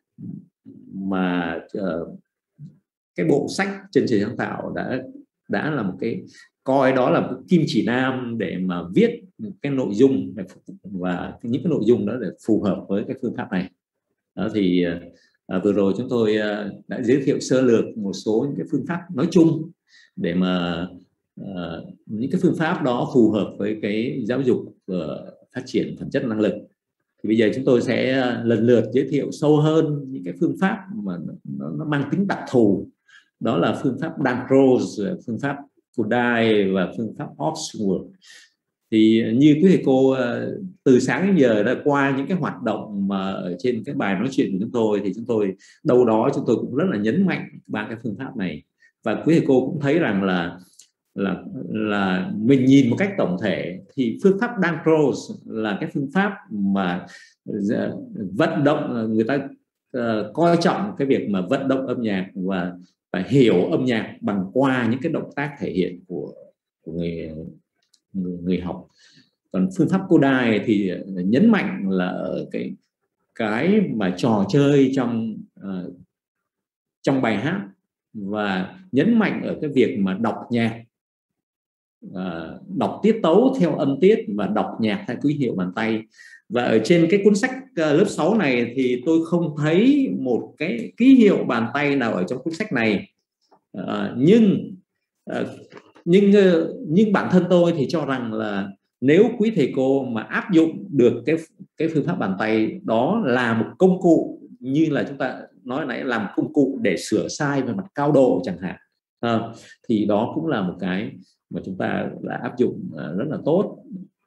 mà uh, cái bộ sách Chân trời sáng tạo đã đã là một cái coi đó là một kim chỉ nam để mà viết cái nội dung và những cái nội dung đó để phù hợp với cái phương pháp này. Đó thì à, vừa rồi chúng tôi à, đã giới thiệu sơ lược một số những cái phương pháp nói chung để mà à, những cái phương pháp đó phù hợp với cái giáo dục uh, phát triển phẩm chất năng lực. Thì bây giờ chúng tôi sẽ lần lượt giới thiệu sâu hơn những cái phương pháp mà nó, nó mang tính đặc thù. Đó là phương pháp Danckros, phương pháp Kodály và phương pháp Offsworth. Thì như quý thầy cô từ sáng đến giờ đã qua những cái hoạt động mà ở trên cái bài nói chuyện của chúng tôi, thì chúng tôi đâu đó chúng tôi cũng rất là nhấn mạnh ba cái phương pháp này. Và quý thầy cô cũng thấy rằng là là là mình nhìn một cách tổng thể thì phương pháp Danckros là cái phương pháp mà vận động, người ta uh, coi trọng cái việc mà vận động âm nhạc và và hiểu âm nhạc bằng qua những cái động tác thể hiện của, của người, người người học. Còn phương pháp Kodály thì nhấn mạnh là ở cái cái mà trò chơi trong uh, trong bài hát, và nhấn mạnh ở cái việc mà đọc nhạc, uh, đọc tiết tấu theo âm tiết và đọc nhạc theo ký hiệu bàn tay. Và ở trên cái cuốn sách uh, lớp sáu này thì tôi không thấy một cái ký hiệu bàn tay nào ở trong cuốn sách này. Uh, nhưng uh, nhưng uh, nhưng bản thân tôi thì cho rằng là nếu quý thầy cô mà áp dụng được cái cái phương pháp bàn tay đó là một công cụ, như là chúng ta nói nãy, làm công cụ để sửa sai về mặt cao độ chẳng hạn, uh, thì đó cũng là một cái mà chúng ta đã áp dụng uh, rất là tốt.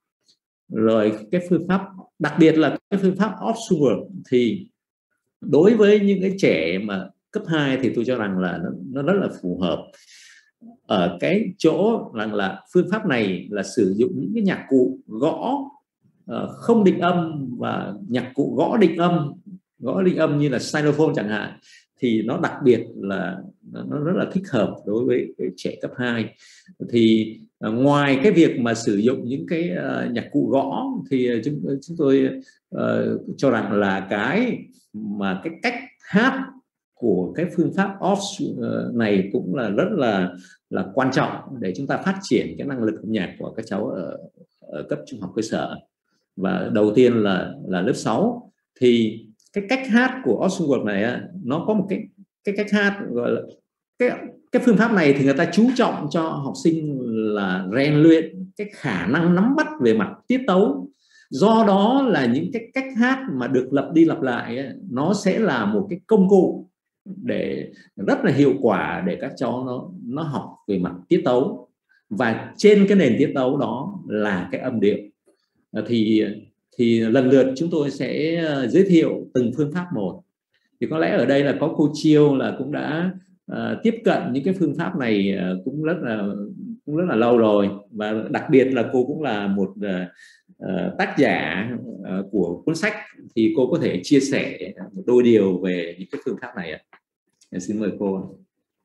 Rồi cái phương pháp, đặc biệt là cái phương pháp Offsworth, thì đối với những cái trẻ mà cấp hai thì tôi cho rằng là nó, nó rất là phù hợp ở cái chỗ rằng là phương pháp này là sử dụng những cái nhạc cụ gõ uh, không định âm và nhạc cụ gõ định âm gõ định âm như là xylophone chẳng hạn, thì nó đặc biệt là nó rất là thích hợp đối với cái trẻ cấp hai. Thì uh, ngoài cái việc mà sử dụng những cái uh, nhạc cụ gõ thì chúng chúng tôi uh, cho rằng là cái mà cái cách hát của cái phương pháp off này cũng là rất là là quan trọng để chúng ta phát triển cái năng lực âm nhạc của các cháu ở, ở cấp trung học cơ sở. Và đầu tiên là là lớp sáu, thì cái cách hát của Offsworth này nó có một cái cái cách hát gọi là cái cái phương pháp này thì người ta chú trọng cho học sinh là rèn luyện cái khả năng nắm bắt về mặt tiết tấu. Do đó là những cái cách hát mà được lặp đi lặp lại ấy, nó sẽ là một cái công cụ để rất là hiệu quả để các cháu nó nó học về mặt tiết tấu, và trên cái nền tiết tấu đó là cái âm điệu. Thì thì lần lượt chúng tôi sẽ giới thiệu từng phương pháp một. Thì có lẽ ở đây là có cô Chiêu là cũng đã uh, tiếp cận những cái phương pháp này uh, cũng rất là cũng rất là lâu rồi, và đặc biệt là cô cũng là một uh, tác giả uh, của cuốn sách, thì cô có thể chia sẻ một đôi điều về những cái phương pháp này ạ. Xin mời cô.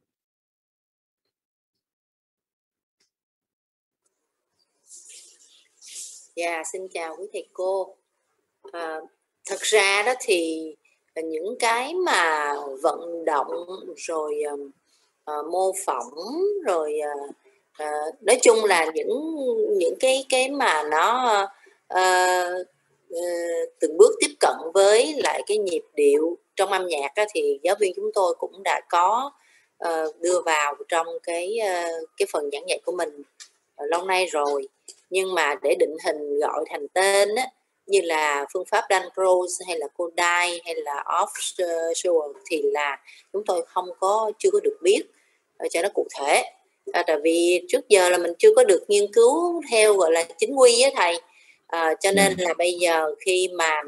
Dạ, yeah, xin chào quý thầy cô. À, thật ra đó thì những cái mà vận động rồi uh, mô phỏng rồi uh, uh, nói chung là những những cái cái mà nó uh, uh, từng bước tiếp cận với lại cái nhịp điệu trong âm nhạc đó, thì giáo viên chúng tôi cũng đã có uh, đưa vào trong cái uh, cái phần giảng dạy của mình uh, lâu nay rồi. Nhưng mà để định hình gọi thành tên á, như là phương pháp Dan Rose hay là Kodály hay là Offshore thì là chúng tôi không có chưa có được biết cho nó cụ thể, à, tại vì trước giờ là mình chưa có được nghiên cứu theo gọi là chính quy á thầy, à, cho nên là bây giờ khi mà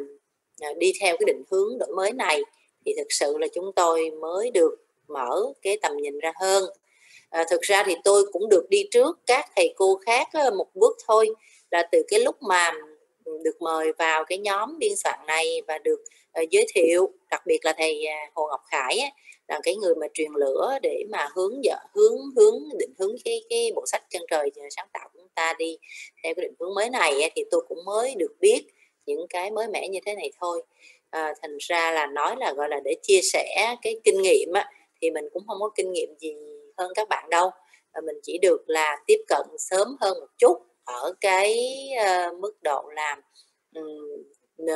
đi theo cái định hướng đổi mới này thì thực sự là chúng tôi mới được mở cái tầm nhìn ra hơn. À, thực ra thì tôi cũng được đi trước các thầy cô khác một bước thôi, là từ cái lúc mà được mời vào cái nhóm biên soạn này và được uh, giới thiệu, đặc biệt là thầy uh, Hồ Ngọc Khải ấy, là cái người mà truyền lửa để mà hướng dẫn hướng hướng định hướng cái cái bộ sách Chân Trời Sáng Tạo của chúng ta đi theo cái định hướng mới này ấy, thì tôi cũng mới được biết những cái mới mẻ như thế này thôi. À, thành ra là nói là gọi là để chia sẻ cái kinh nghiệm á, thì mình cũng không có kinh nghiệm gì hơn các bạn đâu, à, mình chỉ được là tiếp cận sớm hơn một chút ở cái uh, mức độ làm um, uh,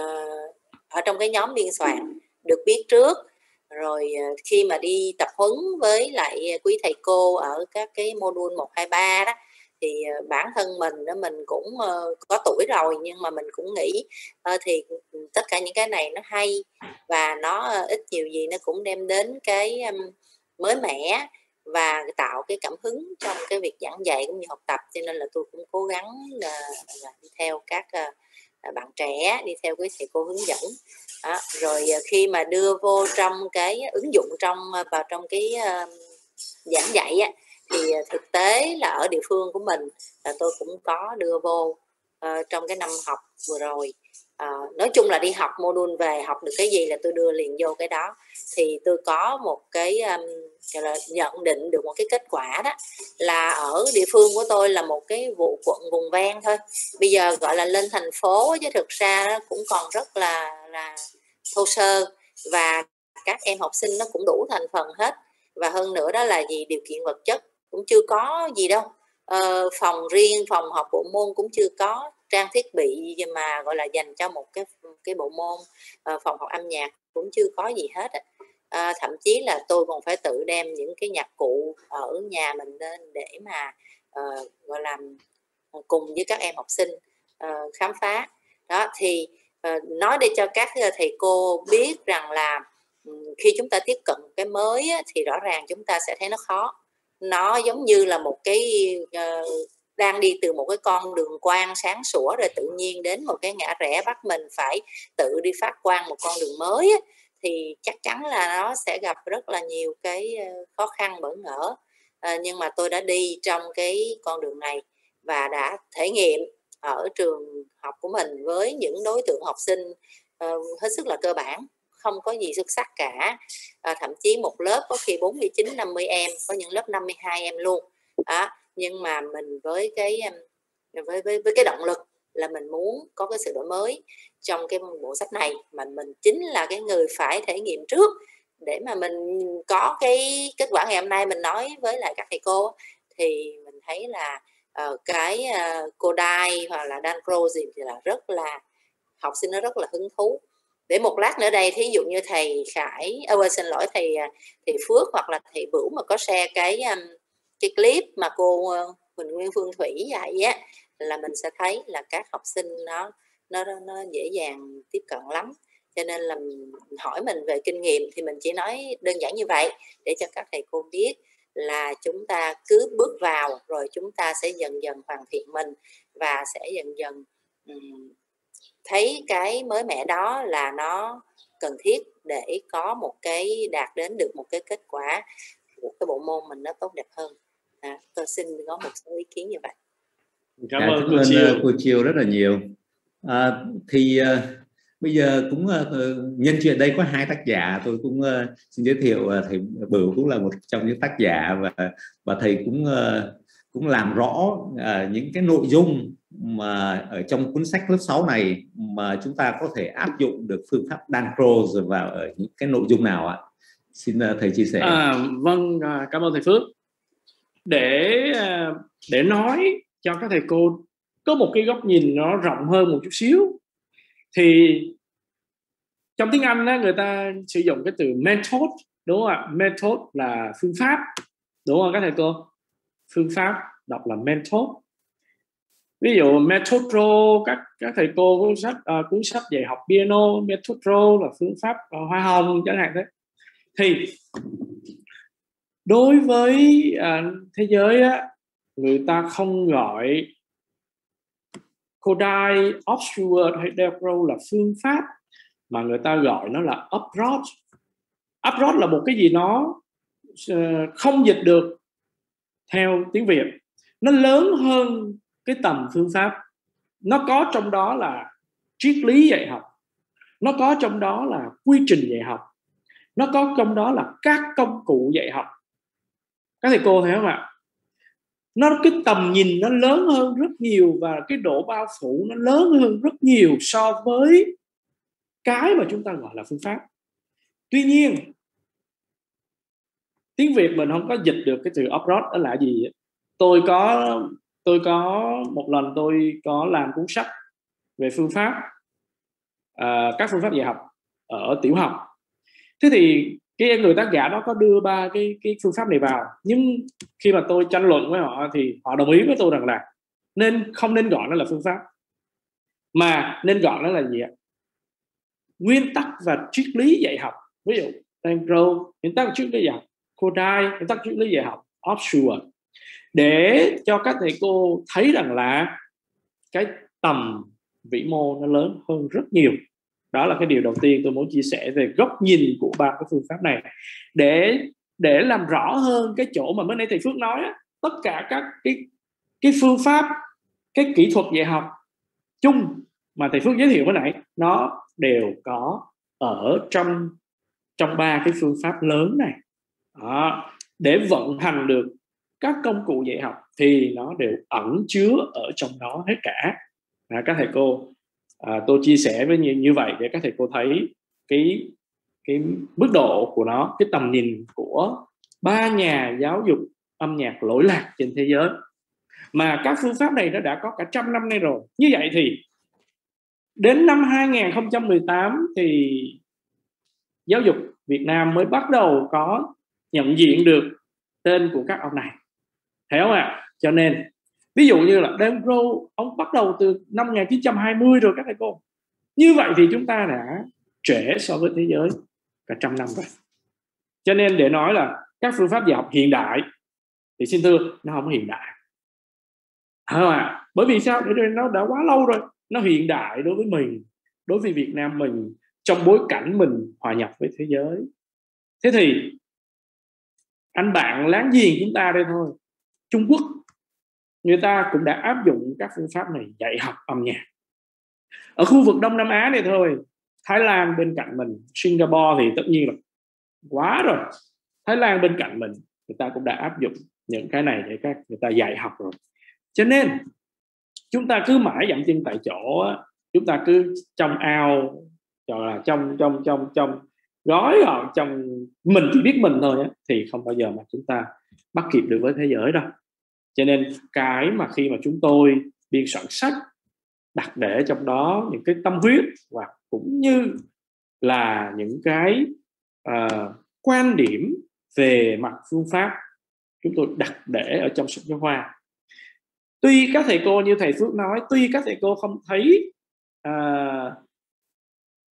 ở trong cái nhóm biên soạn được biết trước, rồi uh, khi mà đi tập huấn với lại quý thầy cô ở các cái module một, hai, ba đó, thì uh, bản thân mình đó mình cũng uh, có tuổi rồi, nhưng mà mình cũng nghĩ uh, thì tất cả những cái này nó hay và nó uh, ít nhiều gì nó cũng đem đến cái um, mới mẻ và tạo cái cảm hứng trong cái việc giảng dạy cũng như học tập, cho nên là tôi cũng cố gắng là, là đi theo các uh, bạn trẻ, đi theo cái thầy cô hướng dẫn. Đó, rồi uh, khi mà đưa vô trong cái ứng dụng trong vào trong cái uh, giảng dạy á, thì uh, thực tế là ở địa phương của mình là tôi cũng có đưa vô uh, trong cái năm học vừa rồi. Uh, nói chung là đi học module về học được cái gì là tôi đưa liền vô cái đó, thì tôi có một cái um, là nhận định được một cái kết quả, đó là ở địa phương của tôi là một cái vụ quận vùng ven thôi, bây giờ gọi là lên thành phố chứ thực ra nó cũng còn rất là là thô sơ, và các em học sinh nó cũng đủ thành phần hết, và hơn nữa đó là gì, điều kiện vật chất cũng chưa có gì đâu, ờ, phòng riêng, phòng học bộ môn cũng chưa có, trang thiết bị mà gọi là dành cho một cái cái bộ môn uh, phòng học âm nhạc cũng chưa có gì hết. À, thậm chí là tôi còn phải tự đem những cái nhạc cụ ở nhà mình lên để mà uh, gọi là cùng với các em học sinh uh, khám phá. Đó thì uh, nói để cho các thầy cô biết rằng là um, khi chúng ta tiếp cận cái mới á, thì rõ ràng chúng ta sẽ thấy nó khó, nó giống như là một cái uh, đang đi từ một cái con đường quang sáng sủa, rồi tự nhiên đến một cái ngã rẽ bắt mình phải tự đi phát quang một con đường mới á, thì chắc chắn là nó sẽ gặp rất là nhiều cái khó khăn bỡ ngỡ, à, nhưng mà tôi đã đi trong cái con đường này và đã thể nghiệm ở trường học của mình với những đối tượng học sinh uh, hết sức là cơ bản, không có gì xuất sắc cả, à, thậm chí một lớp có khi bốn mươi chín, năm mươi em, có những lớp năm mươi hai em luôn. Đó, nhưng mà mình với cái với, với, với cái động lực là mình muốn có cái sự đổi mới trong cái bộ sách này, mà mình chính là cái người phải thể nghiệm trước để mà mình có cái kết quả ngày hôm nay mình nói với lại các thầy cô, thì mình thấy là uh, cái uh, Kodály hoặc là Dan Rose thì là rất là học sinh nó rất là hứng thú. Để một lát nữa đây, thí dụ như thầy Khải, ơi xin lỗi thầy thầy Phước hoặc là thầy Bửu mà có share cái um, cái clip mà cô uh, Huỳnh Nguyên Phương Thủy dạy á, là mình sẽ thấy là các học sinh nó nó nó dễ dàng tiếp cận lắm. cho nên là hỏi mình về kinh nghiệm thì mình chỉ nói đơn giản như vậy để cho các thầy cô biết là chúng ta cứ bước vào rồi chúng ta sẽ dần dần hoàn thiện mình và sẽ dần dần um, thấy cái mới mẻ đó là nó cần thiết để có một cái đạt đến được một cái kết quả của cái bộ môn mình nó tốt đẹp hơn. À, tôi xin có một số ý kiến như vậy. Cảm à, ơn cô Chiều. cô Chiều rất là nhiều. À, thì uh, bây giờ cũng uh, nhân chuyện đây có hai tác giả, tôi cũng uh, xin giới thiệu uh, thầy Bửu cũng là một trong những tác giả, và và thầy cũng uh, cũng làm rõ uh, những cái nội dung mà ở trong cuốn sách lớp sáu này mà chúng ta có thể áp dụng được phương pháp Dan Crowe vào ở những cái nội dung nào ạ? Xin uh, thầy chia sẻ. À, vâng, cảm ơn thầy Phước. Để để nói cho các thầy cô có một cái góc nhìn nó rộng hơn một chút xíu, thì trong tiếng Anh đó, người ta sử dụng cái từ method, đúng không ạ? Method là phương pháp, đúng không các thầy cô? Phương pháp đọc là method. Ví dụ Methodro, các các thầy cô cuốn sách uh, cuốn sách dạy học piano, Methodro là phương pháp uh, hoa hồng chẳng hạn thế. Thì đối với uh, thế giới á, người ta không gọi Kodai, Offshore hay Dan Crowe là phương pháp, mà người ta gọi nó là approach. Approach là một cái gì nó uh, không dịch được theo tiếng Việt, nó lớn hơn cái tầm phương pháp. Nó có trong đó là triết lý dạy học, nó có trong đó là quy trình dạy học, nó có trong đó là các công cụ dạy học. Các thầy cô thấy không ạ? Nó cái tầm nhìn nó lớn hơn rất nhiều, và cái độ bao phủ nó lớn hơn rất nhiều so với cái mà chúng ta gọi là phương pháp. Tuy nhiên tiếng Việt mình không có dịch được cái từ approach đó là gì. Tôi có tôi có một lần tôi có làm cuốn sách về phương pháp, uh, các phương pháp dạy học ở tiểu học. Thế thì cái người tác giả đó có đưa ba cái cái phương pháp này vào, nhưng khi mà tôi tranh luận với họ thì họ đồng ý với tôi rằng là nên không nên gọi nó là phương pháp, mà nên gọi nó là gì ạ? Nguyên tắc và triết lý dạy học. Ví dụ Dan Crowe, nguyên tắc triết lý dạy học; Kodai, nguyên tắc triết lý dạy học; Offshore, để cho các thầy cô thấy rằng là cái tầm vĩ mô nó lớn hơn rất nhiều. Đó là cái điều đầu tiên tôi muốn chia sẻ về góc nhìn của ba cái phương pháp này, để để làm rõ hơn cái chỗ mà mới nãy thầy Phước nói á, tất cả các cái cái phương pháp, cái kỹ thuật dạy học chung mà thầy Phước giới thiệu mới nãy, nó đều có ở trong trong ba cái phương pháp lớn này. Đó, để vận hành được các công cụ dạy học thì nó đều ẩn chứa ở trong đó hết cả. À, các thầy cô, à, tôi chia sẻ với như, như vậy để các thầy cô thấy cái cái mức độ của nó, cái tầm nhìn của ba nhà giáo dục âm nhạc lỗi lạc trên thế giới. Mà các phương pháp này nó đã có cả trăm năm nay rồi. Như vậy thì đến năm hai không một tám thì giáo dục Việt Nam mới bắt đầu có nhận diện được tên của các ông này, thấy không ạ? Cho nên ví dụ như là Dan Crowe, ông bắt đầu từ năm một nghìn chín trăm hai mươi rồi các thầy cô. Như vậy thì chúng ta đã trễ so với thế giới cả trăm năm rồi. Cho nên để nói là các phương pháp dạy học hiện đại thì xin thưa nó không hiện đại, thấy không ạ? Bởi vì sao? Bởi vì nó đã quá lâu rồi. Nó hiện đại đối với mình, đối với Việt Nam mình, trong bối cảnh mình hòa nhập với thế giới. Thế thì anh bạn láng giềng chúng ta đây thôi, Trung Quốc, người ta cũng đã áp dụng các phương pháp này dạy học âm nhạc. Ở khu vực Đông Nam Á này thôi, Thái Lan bên cạnh mình, Singapore thì tất nhiên là quá rồi. Thái Lan bên cạnh mình, người ta cũng đã áp dụng những cái này để các người ta dạy học rồi. Cho nên chúng ta cứ mãi dậm chân tại chỗ, chúng ta cứ trong ao, là trong trong trong trong gói gọn trong mình chỉ biết mình thôi, thì không bao giờ mà chúng ta bắt kịp được với thế giới đâu. Cho nên cái mà khi mà chúng tôi biên soạn sách, đặt để trong đó những cái tâm huyết và cũng như là những cái uh, quan điểm về mặt phương pháp, chúng tôi đặt để ở trong sách giáo khoa. Tuy các thầy cô như thầy Phước nói, tuy các thầy cô không thấy uh,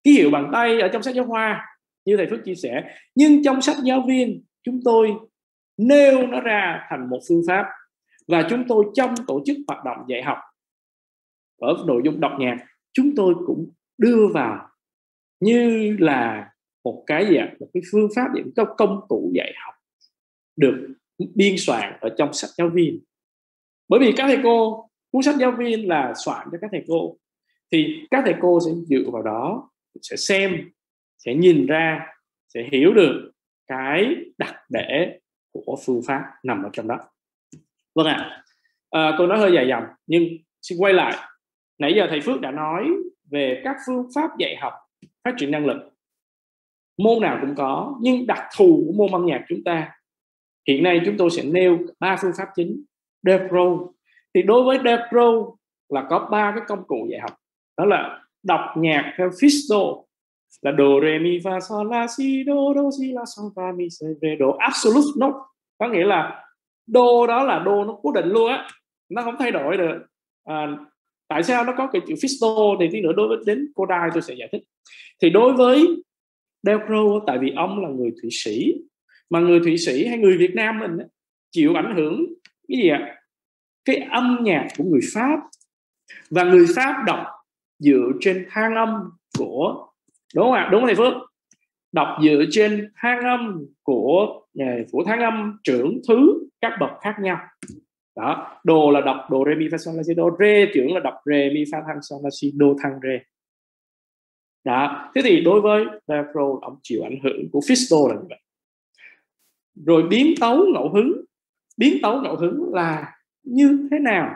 ký hiệu bằng tay ở trong sách giáo khoa như thầy Phước chia sẻ, nhưng trong sách giáo viên chúng tôi nêu nó ra thành một phương pháp, và chúng tôi trong tổ chức hoạt động dạy học ở nội dung đọc nhạc chúng tôi cũng đưa vào như là một cái gì ạ? Một cái phương pháp, những công cụ dạy học được biên soạn ở trong sách giáo viên. Bởi vì các thầy cô, cuốn sách giáo viên là soạn cho các thầy cô, thì các thầy cô sẽ dựa vào đó, sẽ xem, sẽ nhìn ra, sẽ hiểu được cái đặc để của phương pháp nằm ở trong đó. Vâng ạ, à, à, tôi nói hơi dài dòng nhưng xin quay lại. Nãy giờ thầy Phước đã nói về các phương pháp dạy học phát triển năng lực, môn nào cũng có, nhưng đặc thù của môn âm nhạc chúng ta hiện nay chúng tôi sẽ nêu ba phương pháp chính. Del Pro thì đối với Del Pro là có ba cái công cụ dạy học, đó là đọc nhạc theo Fisto là do re mi fa sol la si do do si la sol fa mi se re do absolute note, có nghĩa là đô đó là đô nó cố định luôn á, nó không thay đổi được. À, tại sao nó có cái chữ Fisto thì tí nữa đối với đến cô Đai tôi sẽ giải thích. Thì đối với Del Pro, tại vì ông là người Thụy Sĩ, mà người Thụy Sĩ hay người Việt Nam mình chịu ảnh hưởng cái gì ạ? Cái âm nhạc của người Pháp, và người Pháp đọc dựa trên thang âm của, đúng không ạ? Đúng không thầy Phước? Đọc dựa trên thang âm của của thang âm trưởng thứ các bậc khác nhau. Đó, đồ là đọc do re mi fa sol la si do, re trưởng là đọc re mi fa thang sol la si do thang re. Đó, thế thì đối với Del Pro ông chịu ảnh hưởng của Fisto là như vậy. Rồi biến tấu ngẫu hứng, biến tấu ngẫu hứng là như thế nào?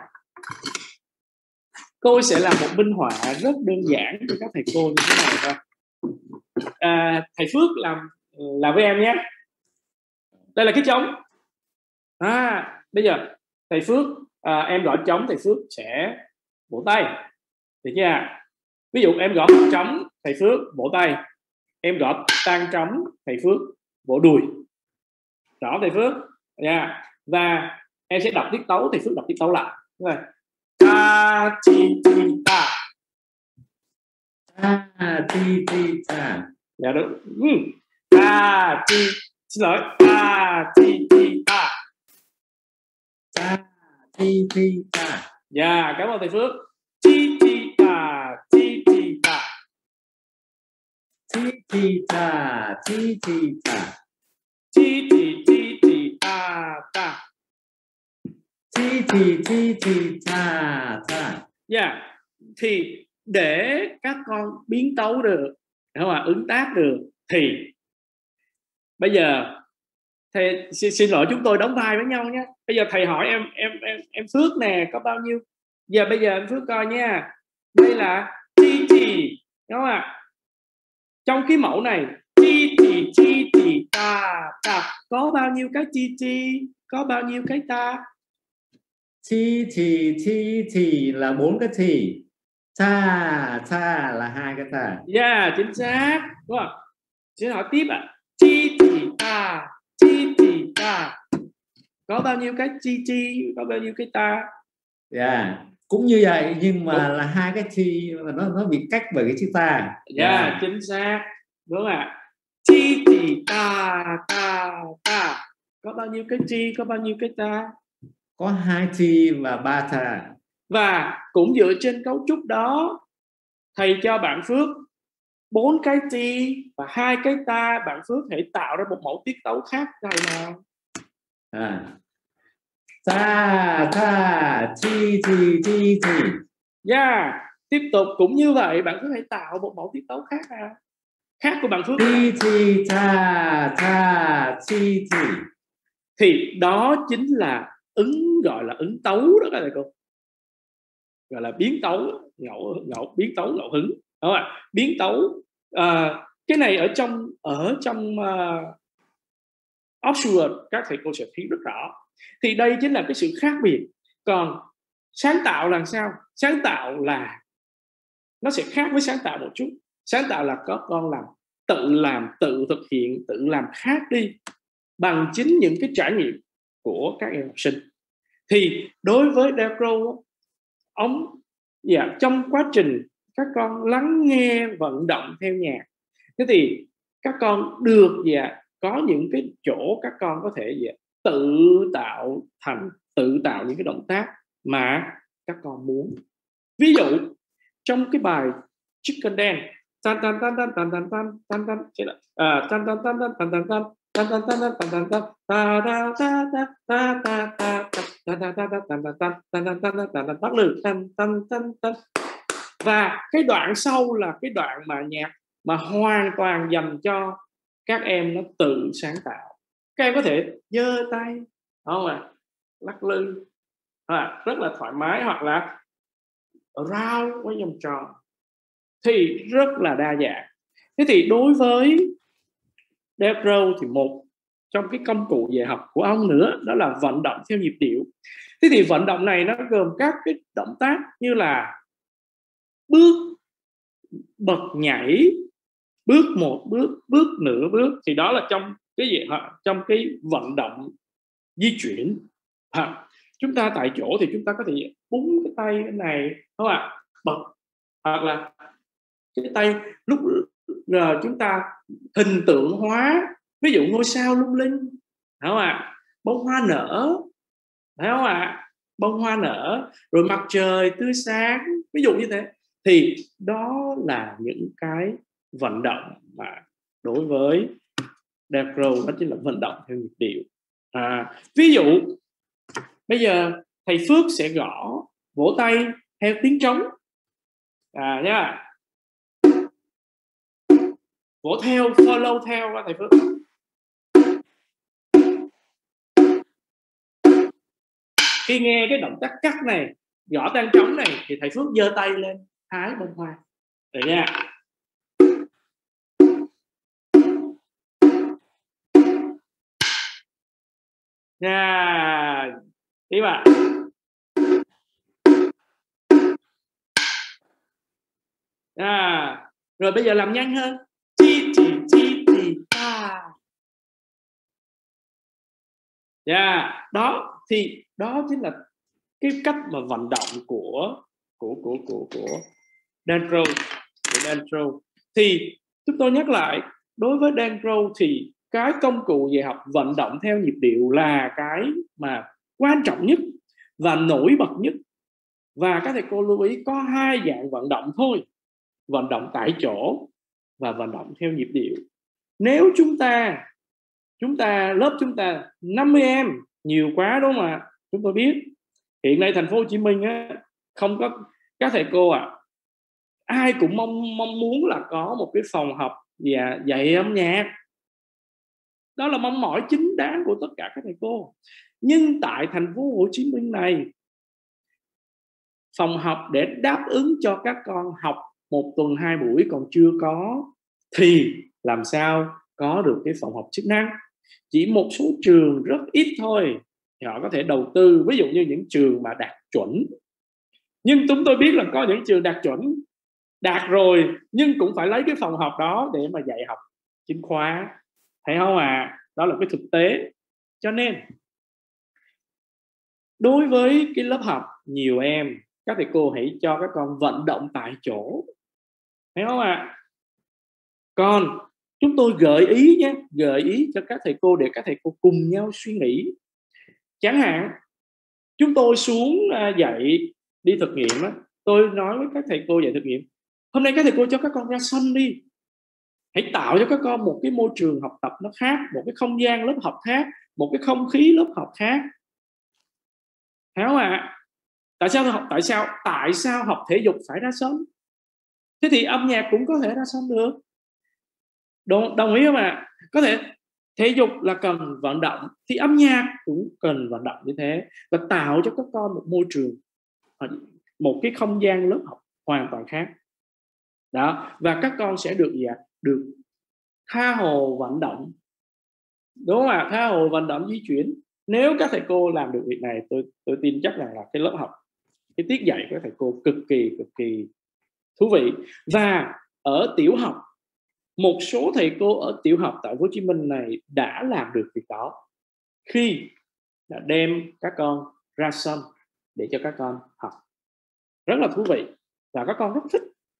Tôi sẽ làm một minh họa rất đơn giản cho các thầy cô như thế này thôi. À, thầy Phước làm làm với em nhé. Đây là cái trống. À, bây giờ thầy Phước, à, em gõ trống, thầy Phước sẽ vỗ tay, được chưa? Ví dụ em gõ trống, thầy Phước vỗ tay. Em gõ tang trống, thầy Phước vỗ đùi. Rõ thầy Phước? Yeah. Và em sẽ đọc tiết tấu, thầy Phước đọc tiết tấu lại. Rồi. Ta chi chi ta. Ta chi chi ta. Dạ đúng. Ừ. Ta chi, xin lỗi. Ta chi chi ta. Ta chi chi ta. Dạ, cảm ơn thầy Phước. Chi chi ta, chi chi ta. Chi chi ta, chi chi ta. Chi chi chi chi ta ta. Chi chi chi chi ta ta. Dạ. Thì để các con biến tấu được, không ạ, ứng tác được, thì bây giờ thầy xin, xin lỗi chúng tôi đóng vai với nhau nhé. Bây giờ thầy hỏi em em em em Phước nè, có bao nhiêu? Giờ bây giờ em Phước coi nha. Đây là chi chi, đúng không ạ? Trong cái mẫu này chi chi chi chi ta ta, có bao nhiêu cái chi chi, có bao nhiêu cái ta? Chi chi chi chi là bốn cái thì, ta ta là hai cái ta. Dạ, yeah, chính xác. Đúng không? Xin hỏi tiếp ạ. À. Chi chi ta, chi chi ta, có bao nhiêu cái chi chi, có bao nhiêu cái ta? Dạ, yeah. Cũng như vậy nhưng mà đúng. Là hai cái chi mà nó nó bị cách bởi cái chữ ta. Dạ, yeah, yeah. Chính xác. Đúng không ạ? Chi chi ta ta ta, có bao nhiêu cái chi, có bao nhiêu cái ta? Có hai chi và ba ta. Và cũng dựa trên cấu trúc đó, thầy cho bạn Phước bốn cái chi và hai cái ta, bạn Phước hãy tạo ra một mẫu tiết tấu khác thầy nào. À. Ta ta chi chi chi chi. Yeah, tiếp tục cũng như vậy, bạn Phước hãy tạo một mẫu tiết tấu khác nào, khác của bạn Phước. Chi chi ta ta chi chi. Thì đó chính là ứng, gọi là ứng tấu đó các thầy cô, gọi là biến tấu ngẫu ngẫu biến tấu ngẫu hứng, đúng không ạ? Biến tấu à, cái này ở trong ở trong uh, Oxford các thầy cô sẽ thấy rất rõ. Thì đây chính là cái sự khác biệt. Còn sáng tạo là sao? Sáng tạo là nó sẽ khác với sáng tạo một chút. Sáng tạo là có con làm, tự làm, tự thực hiện, tự làm khác đi bằng chính những cái trải nghiệm của các em học sinh. Thì đối với Del Pro, ông dạ, trong quá trình các con lắng nghe vận động theo nhạc. Thế thì các con được gì ạ? Có những cái chỗ các con có thể gì ạ? tự tạo thành tự tạo những cái động tác mà các con muốn. Ví dụ trong cái bài Chicken Dance, tan tan tan tan tan tan tan tan tan à tan tan tan tan tan tan tan tan tan tan tan tan tan ta ta ta ta ta ta ta ta ta ta ta ta ta ta ta ta bắt lượt tan tan tan tan. Và cái đoạn sau là cái đoạn mà nhạc mà hoàn toàn dành cho các em nó tự sáng tạo. Các em có thể giơ tay, đúng không ạ? Lắc lư, à, rất là thoải mái, hoặc là round với vòng tròn, thì rất là đa dạng. Thế thì đối với Dave Grohl thì một trong cái công cụ dạy học của ông nữa đó là vận động theo nhịp điệu. Thế thì vận động này nó gồm các cái động tác như là bước, bật nhảy, bước một bước, bước nửa bước, thì đó là trong cái gì trong cái vận động di chuyển. À, chúng ta tại chỗ thì chúng ta có thể búng cái tay cái này, đúng không ạ? Bật, hoặc là cái tay lúc rồi chúng ta hình tượng hóa, ví dụ ngôi sao lung linh, đúng không ạ? Bông hoa nở, thấy không ạ? Bông hoa nở, rồi mặt trời tươi sáng, ví dụ như thế. Thì đó là những cái vận động mà đối với Dave Grohl đó chính là vận động theo nhịp điệu. À, ví dụ bây giờ thầy Phước sẽ gõ vỗ tay theo tiếng trống, à nhá, vỗ theo, follow theo thầy Phước. Khi nghe cái động tác cắt này, gõ tang trống này, thì thầy Phước giơ tay lên hái bông hoa, được nha. Nha, tiếp ạ. À, rồi bây giờ làm nhanh hơn. Chi chi chi chi ta. Yeah, đó thì đó chính là cái cách mà vận động của của của của của Dave Grohl, của Dave Grohl. Thì chúng tôi nhắc lại, đối với Dave Grohl thì cái công cụ dạy học vận động theo nhịp điệu là cái mà quan trọng nhất và nổi bật nhất. Và các thầy cô lưu ý có hai dạng vận động thôi: vận động tại chỗ và vận động theo nhịp điệu. Nếu chúng ta chúng ta lớp chúng ta năm mươi em, nhiều quá đúng không ạ? Chúng tôi biết hiện nay thành phố Hồ Chí Minh á, không có các thầy cô ạ, à, ai cũng mong mong muốn là có một cái phòng học và dạy âm nhạc. Đó là mong mỏi chính đáng của tất cả các thầy cô. Nhưng tại thành phố Hồ Chí Minh này, phòng học để đáp ứng cho các con học một tuần hai buổi còn chưa có, thì làm sao có được cái phòng học chức năng. Chỉ một số trường rất ít thôi thì họ có thể đầu tư, ví dụ như những trường mà đạt chuẩn. Nhưng chúng tôi biết là có những trường đạt chuẩn, đạt rồi, nhưng cũng phải lấy cái phòng học đó để mà dạy học chính khóa, thấy không ạ? À? Đó là cái thực tế. Cho nên đối với cái lớp học nhiều em, các thầy cô hãy cho các con vận động tại chỗ, thấy không ạ? À? Còn chúng tôi gợi ý nhé, gợi ý cho các thầy cô để các thầy cô cùng nhau suy nghĩ. Chẳng hạn chúng tôi xuống dạy đi thực nghiệm á, tôi nói với các thầy cô dạy thực nghiệm, hôm nay các thầy cô cho các con ra sân đi, hãy tạo cho các con một cái môi trường học tập nó khác, một cái không gian lớp học khác, một cái không khí lớp học khác, thấy không ạ? À? Tại sao học tại sao tại sao học thể dục phải ra sân? Thế thì âm nhạc cũng có thể ra sân được. Đồng, đồng ý không ạ? À? Có thể thể dục là cần vận động thì âm nhạc cũng cần vận động như thế, và tạo cho các con một môi trường, một cái không gian lớp học hoàn toàn khác. Đó, và các con sẽ được gì ạ? Được tha hồ vận động. Đúng không ạ? Tha hồ vận động di chuyển. Nếu các thầy cô làm được việc này, tôi tôi tin chắc rằng là cái lớp học, cái tiết dạy của các thầy cô cực kỳ cực kỳ thú vị. Và ở tiểu học, một số thầy cô ở tiểu học tại Hồ Chí Minh này đã làm được việc đó khi đã đem các con ra sân để cho các con học. Rất là thú vị và các con rất thích.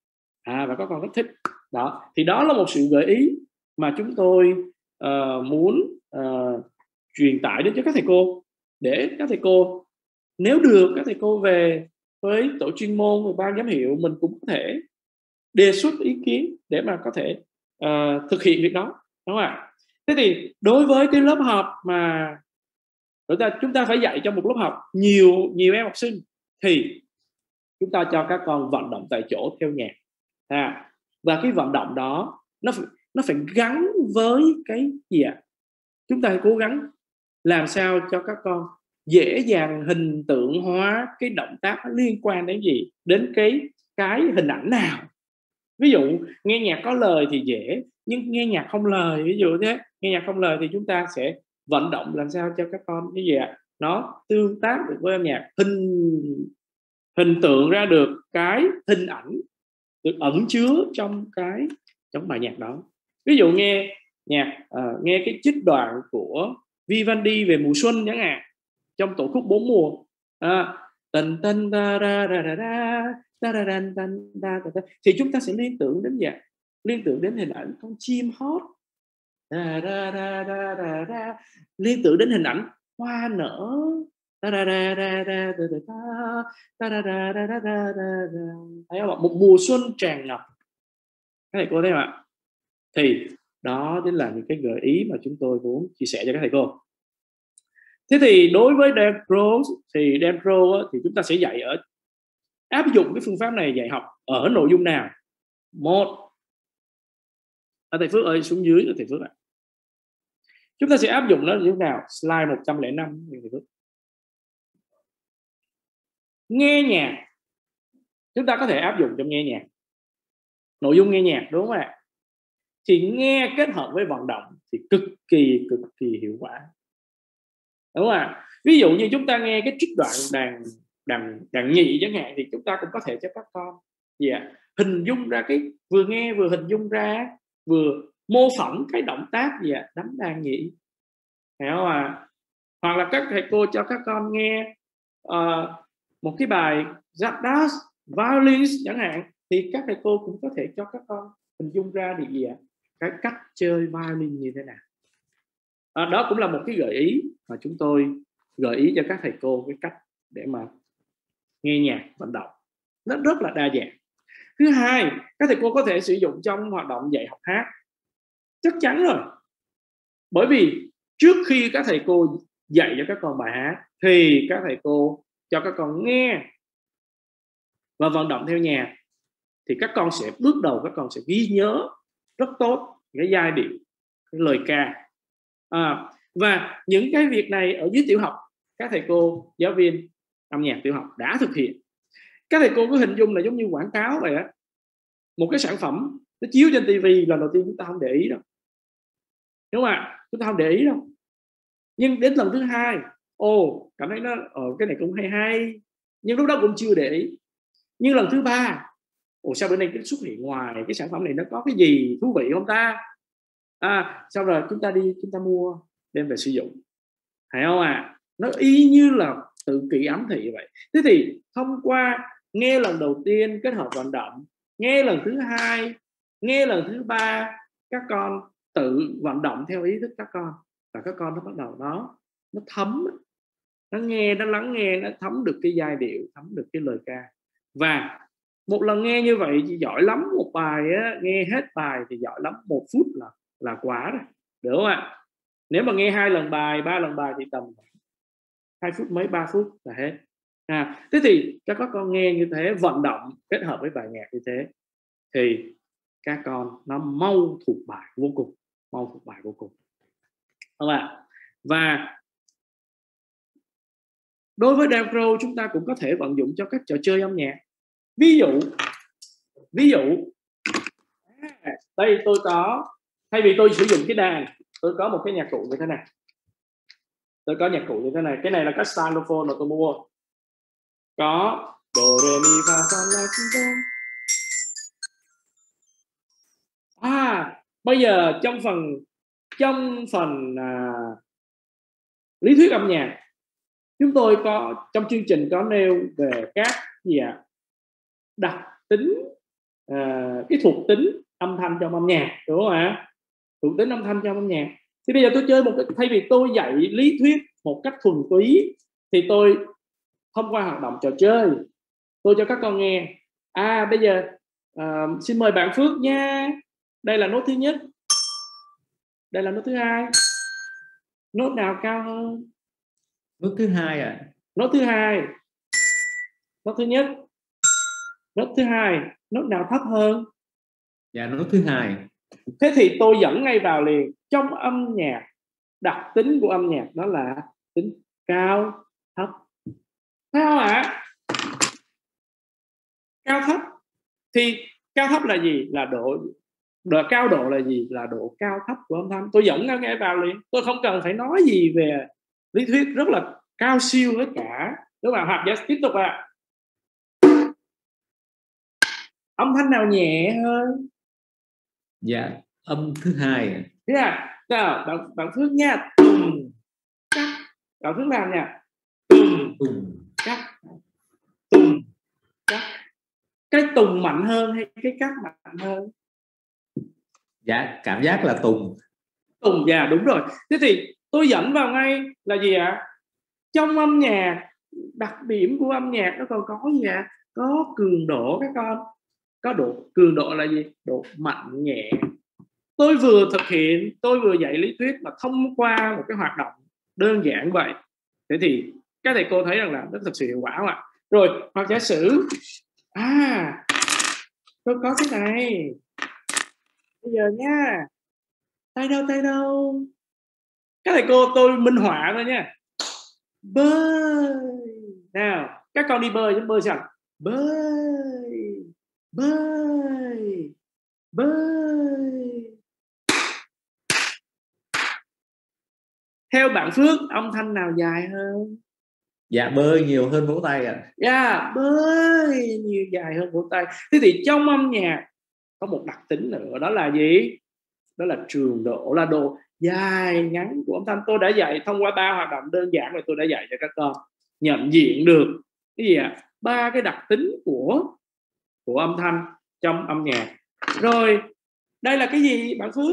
à, và các con rất thích. Đó thì đó là một sự gợi ý mà chúng tôi uh, muốn uh, truyền tải đến cho các thầy cô, để các thầy cô nếu được các thầy cô về với tổ chuyên môn và ban giám hiệu mình cũng có thể đề xuất ý kiến để mà có thể uh, thực hiện việc đó, đúng không ạ? Thế thì đối với cái lớp học mà chúng ta chúng ta phải dạy cho một lớp học nhiều nhiều em học sinh thì chúng ta cho các con vận động tại chỗ theo nhạc, à, và cái vận động đó nó phải, nó phải gắn với cái gì ạ? À? Chúng ta cố gắng làm sao cho các con dễ dàng hình tượng hóa cái động tác liên quan đến gì, đến cái cái hình ảnh nào. Ví dụ nghe nhạc có lời thì dễ, nhưng nghe nhạc không lời, ví dụ thế, nghe nhạc không lời thì chúng ta sẽ vận động làm sao cho các con cái gì ạ? À? Nó tương tác được với âm nhạc, hình hình tượng ra được cái hình ảnh được ẩn chứa trong cái trong bài nhạc đó. Ví dụ nghe nhạc uh, nghe cái trích đoạn của Vivaldi về mùa xuân chẳng hạn, trong tổ khúc bốn mùa, à, tần tần da da da da da da da da da, thì chúng ta sẽ liên tưởng đến gì? Liên tưởng đến hình ảnh con chim hót, da da da da da da, liên tưởng đến hình ảnh hoa nở, da da da da da da da da da da da da da, thấy không ạ? Một mùa xuân tràn ngập. Các thầy cô thấy không ạ? Thì đó chính là những cái gợi ý mà chúng tôi muốn chia sẻ cho các thầy cô. Thế thì đối với Dance Pro thì Dance Pro thì chúng ta sẽ dạy ở áp dụng cái phương pháp này dạy học ở nội dung nào? Một, à, thầy Phước ơi, xuống dưới rồi thầy Phước ạ. Chúng ta sẽ áp dụng nó như thế nào? Slide một trăm lẻ năm. Nghe nhạc, chúng ta có thể áp dụng trong nghe nhạc, nội dung nghe nhạc, đúng không ạ? Thì nghe kết hợp với vận động thì cực kỳ cực kỳ hiệu quả, đúng không ạ? Ví dụ như chúng ta nghe cái trích đoạn đàn đàn đàn nhị chẳng hạn, thì chúng ta cũng có thể cho các con gì ạ? Hình dung ra cái, vừa nghe vừa hình dung ra, vừa mô phỏng cái động tác gì ạ? Đánh đàn nhị, hiểu không ạ? Hoặc là các thầy cô cho các con nghe uh, một cái bài jazz violin chẳng hạn, thì các thầy cô cũng có thể cho các con hình dung ra được gì ạ? Cái cách chơi violin như thế nào. À, đó cũng là một cái gợi ý mà chúng tôi gợi ý cho các thầy cô, cái cách để mà nghe nhạc vận động nó rất là đa dạng. Thứ hai, các thầy cô có thể sử dụng trong hoạt động dạy học hát, chắc chắn rồi, bởi vì trước khi các thầy cô dạy cho các con bài hát thì các thầy cô cho các con nghe và vận động theo nhạc, thì các con sẽ bước đầu các con sẽ ghi nhớ rất tốt cái giai điệu, cái lời ca. À, và những cái việc này ở dưới tiểu học, các thầy cô giáo viên âm nhạc tiểu học đã thực hiện. Các thầy cô cứ hình dung là giống như quảng cáo vậy á, một cái sản phẩm nó chiếu trên tivi, lần đầu tiên chúng ta không để ý đâu, đúng không ạ? Chúng ta không để ý đâu, nhưng đến lần thứ hai, ồ, cảm thấy nó ờ, cái này cũng hay hay, nhưng lúc đó cũng chưa để ý. Nhưng lần thứ ba, ồ, sao bữa nay cái xuất hiện ngoài cái sản phẩm này nó có cái gì thú vị không ta? À, sau rồi chúng ta đi chúng ta mua đem về sử dụng, thấy không ạ? À? Nó y như là tự kỷ ám thị vậy. Thế thì thông qua nghe lần đầu tiên kết hợp vận động, nghe lần thứ hai, nghe lần thứ ba, các con tự vận động theo ý thức các con, và các con nó bắt đầu nó nó thấm, nó nghe, nó lắng nghe, nó thấm được cái giai điệu, thấm được cái lời ca. Và một lần nghe như vậy chỉ giỏi lắm, một bài á, nghe hết bài thì giỏi lắm, một phút là là quá rồi, được không ạ? Nếu mà nghe hai lần bài, ba lần bài thì tầm hai phút mấy, ba phút là hết. À, thế thì các con nghe như thế, vận động kết hợp với bài nhạc như thế, thì các con nó mau thuộc bài vô cùng, mau thuộc bài vô cùng, đúng không ạ? Và đối với Dance Pro chúng ta cũng có thể vận dụng cho các trò chơi âm nhạc. Ví dụ, ví dụ à, đây tôi có, thay vì tôi sử dụng cái đàn, tôi có một cái nhạc cụ như thế này. Tôi có nhạc cụ như thế này. Cái này là cái xylophone mà tôi mua. Có do re mi fa sol la si do. À, bây giờ trong phần trong phần à, lý thuyết âm nhạc, chúng tôi có trong chương trình có nêu về các gì ạ? Đặc tính à, cái thuộc tính âm thanh trong âm nhạc, đúng không ạ? Thuộc tính âm thanh trong âm nhạc. Thì bây giờ tôi chơi một cái, thay vì tôi dạy lý thuyết một cách thuần túy thì tôi thông qua hoạt động trò chơi tôi cho các con nghe. À bây giờ uh, xin mời bạn Phước nha. Đây là nốt thứ nhất, đây là nốt thứ hai. Nốt nào cao hơn? Nốt thứ hai à? Nốt thứ hai. Nốt thứ nhất. Nốt thứ hai. Nốt nào thấp hơn? Dạ nốt thứ hai. Thế thì tôi dẫn ngay vào liền. Trong âm nhạc, đặc tính của âm nhạc đó là tính cao thấp, thấy không ạ? À? Cao thấp thì cao thấp là gì? Là độ, độ cao độ là gì? Là độ cao thấp của âm thanh. Tôi dẫn ngay vào liền. Tôi không cần phải nói gì về lý thuyết rất là cao siêu hết cả. Đúng không? Hoặc giả tiếp tục ạ. À. Âm thanh nào nhẹ hơn? Dạ âm thứ hai. Yeah. Nào, bạn, bạn Phước nha. Tùng cắt. Bạn Phước làm nha. Tùng tùng cắt. Tùng cắt. Cái tùng mạnh hơn hay cái cắt mạnh hơn? Dạ cảm giác là tùng. Tùng, dạ đúng rồi. Thế thì tôi dẫn vào ngay là gì ạ? À? Trong âm nhạc, đặc điểm của âm nhạc nó còn có gì ạ? À? Có cường độ các con. Có độ cường độ là gì? Độ mạnh nhẹ. Tôi vừa thực hiện, tôi vừa dạy lý thuyết mà thông qua một cái hoạt động đơn giản vậy. Thế thì các thầy cô thấy rằng là nó thực sự hiệu quả không ạ? Rồi, hoặc giả sử à, tôi có cái này. Bây giờ nha. Tay đâu, tay đâu. Các thầy cô tôi minh họa thôi nha. Bơi. Nào, các con đi bơi, bơi sao? Bơi. Bơi. Bơi. Theo bạn Phước, âm thanh nào dài hơn? Dạ bơi nhiều hơn vỗ tay ạ. À. Dạ, yeah, bơi nhiều dài hơn vỗ tay. Thế thì trong âm nhạc có một đặc tính nữa, đó là gì? Đó là trường độ, là độ dài ngắn của âm thanh. Tôi đã dạy thông qua ba hoạt động đơn giản rồi, tôi đã dạy cho các con nhận diện được cái gì ạ? À? Ba cái đặc tính của của âm thanh trong âm nhạc. Rồi, đây là cái gì bạn Phước?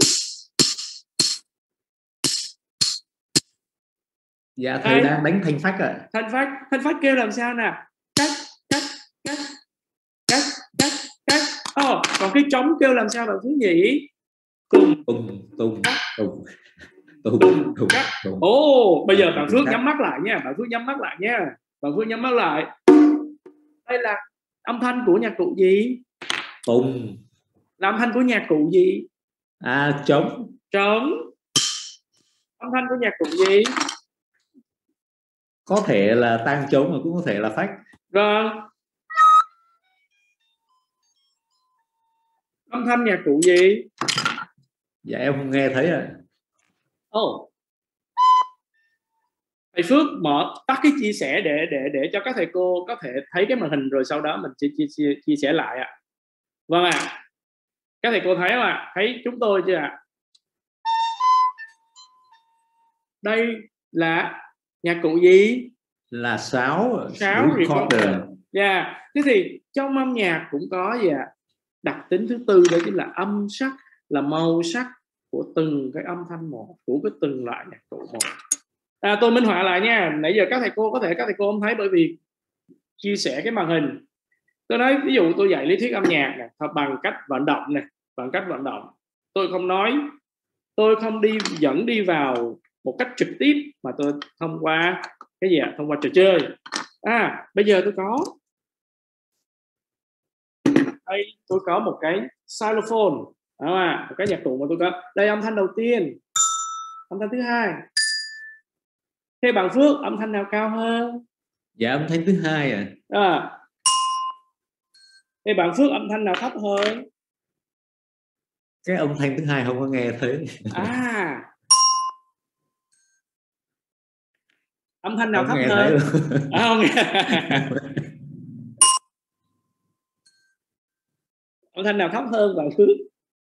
Dạ thầy đây đang đánh thanh phách ạ. À. Thanh phách, thanh phách kêu làm sao nè? Cách, cách, cách, cách, cách, cách. Ồ, còn cái trống kêu làm sao bạn Phước nhỉ? Tùng, tùng, tùng, tùng, tùng, tùng, tùng. Ồ, bây giờ bạn Phước nhắm mắt lại nha, bạn Phước nhắm mắt lại nha, bạn Phước nhắm mắt lại. Đây là âm thanh của nhạc cụ gì? Tùng. Là âm thanh của nhạc cụ gì? À, trống. Trống. Âm thanh của nhạc cụ gì? Có thể là tang trống mà cũng có thể là phách. Vâng. Âm thanh nhạc cụ gì? Dạ em không nghe thấy à. Ồ. Oh. Thầy Phước mở tắt cái chia sẻ để để để cho các thầy cô có thể thấy cái màn hình, rồi sau đó mình chia chia, chia, chia sẻ lại ạ. À. Vâng ạ. À. Các thầy cô thấy không ạ? À? Thấy chúng tôi chưa ạ? À? Đây là nhạc cụ gì? Là sáo. Sáo recorder. Dạ. Yeah. Thế thì trong âm nhạc cũng có gì ạ? À? Đặc tính thứ tư đó chính là âm sắc, là màu sắc của từng cái âm thanh một, của cái từng loại nhạc cụ một. À, tôi minh họa lại nha. Nãy giờ các thầy cô có thể các thầy cô không thấy bởi vì chia sẻ cái màn hình. Tôi nói ví dụ tôi dạy lý thuyết âm nhạc này, bằng cách vận động này, bằng cách vận động. Tôi không nói, tôi không đi dẫn đi vào một cách trực tiếp, mà tôi thông qua cái gì ạ? Thông qua trò chơi. À, bây giờ tôi có đây, tôi có một cái xylophone, à, một cái nhạc cụ mà tôi có. Đây âm thanh đầu tiên, âm thanh thứ hai. Theo bạn Phước, âm thanh nào cao hơn? Dạ âm thanh thứ hai à. À. Theo bạn Phước, âm thanh nào thấp hơn? Cái âm thanh thứ hai không có nghe thấy. À. Âm thanh nào không thấp hơn? À, không nghe. Âm thanh nào thấp hơn bạn Phước?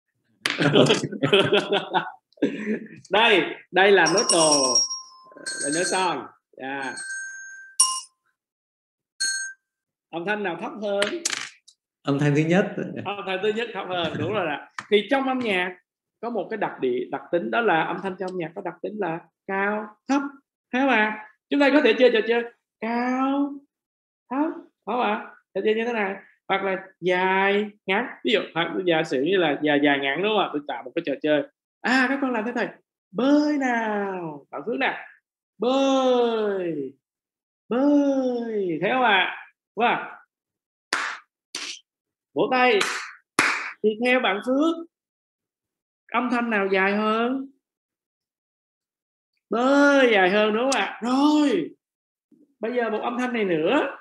Đây, đây là nốt đồ, là nhớ son. Yeah. Âm thanh nào thấp hơn? Âm thanh thứ nhất. Âm thanh thứ nhất thấp hơn, đúng rồi ạ. Thì trong âm nhạc có một cái đặc địa đặc tính, đó là âm thanh trong âm nhạc có đặc tính là cao thấp, thấy không ạ? Chúng ta có thể chơi trò chơi cao thấp, đúng không ạ? Trò chơi như thế này, hoặc là dài ngắn. Ví dụ hoặc giả sử như là dài dài ngắn, đúng không ạ? Tôi tạo một cái trò chơi. À, các con làm thế này, bơi nào, Bảo Phước nào, bơi bơi, thấy không ạ? Wow. Vỗ tay. Thì theo bạn Phước, âm thanh nào dài hơn? Bơi dài hơn, đúng không ạ? Rồi, bây giờ một âm thanh này nữa.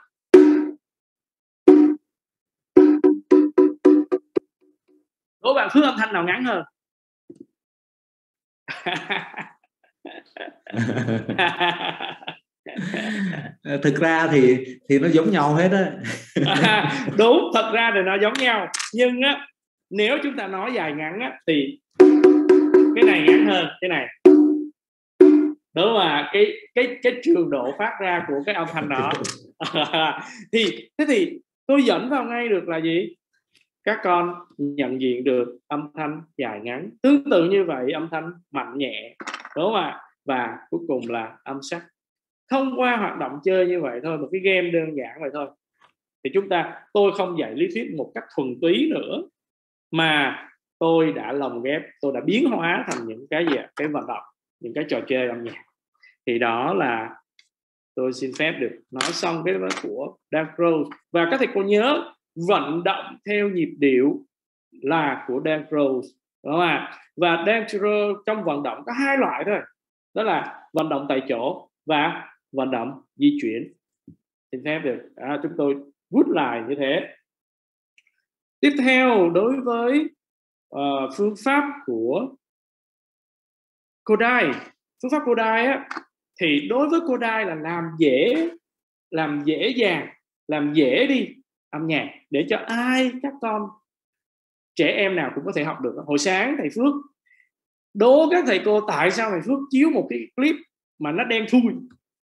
Đố bạn Phước âm thanh nào ngắn hơn? Thực ra thì thì nó giống nhau hết á. À, đúng, thật ra thì nó giống nhau, nhưng á, nếu chúng ta nói dài ngắn á, thì cái này ngắn hơn cái này, đúng mà cái cái cái trường độ phát ra của cái âm thanh đó. thì thế thì tôi dẫn vào ngay được là gì? Các con nhận diện được âm thanh dài ngắn, tương tự như vậy âm thanh mạnh nhẹ, đúng không ạ? Và cuối cùng là âm sắc. Thông qua hoạt động chơi như vậy thôi, một cái game đơn giản vậy thôi, thì chúng ta, tôi không dạy lý thuyết một cách thuần túy nữa, mà tôi đã lồng ghép, tôi đã biến hóa thành những cái gì, cái vận động, những cái trò chơi âm nhạc. Thì đó là tôi xin phép được nói xong cái đó của Dan Rose. Và các thầy cô nhớ, vận động theo nhịp điệu là của Dan Rose, đúng không ạ? Và Dan Rose trong vận động có hai loại thôi, đó là vận động tại chỗ và vận động di chuyển. Xin phép được à, chúng tôi rút lại như thế. Tiếp theo, đối với uh, phương pháp của Kodály, phương pháp Kodály á, thì đối với Kodály là làm dễ, làm dễ dàng, làm dễ đi âm nhạc để cho ai, các con trẻ em nào cũng có thể học được. Hồi sáng thầy Phước đố các thầy cô tại sao thầy Phước chiếu một cái clip mà nó đen thui.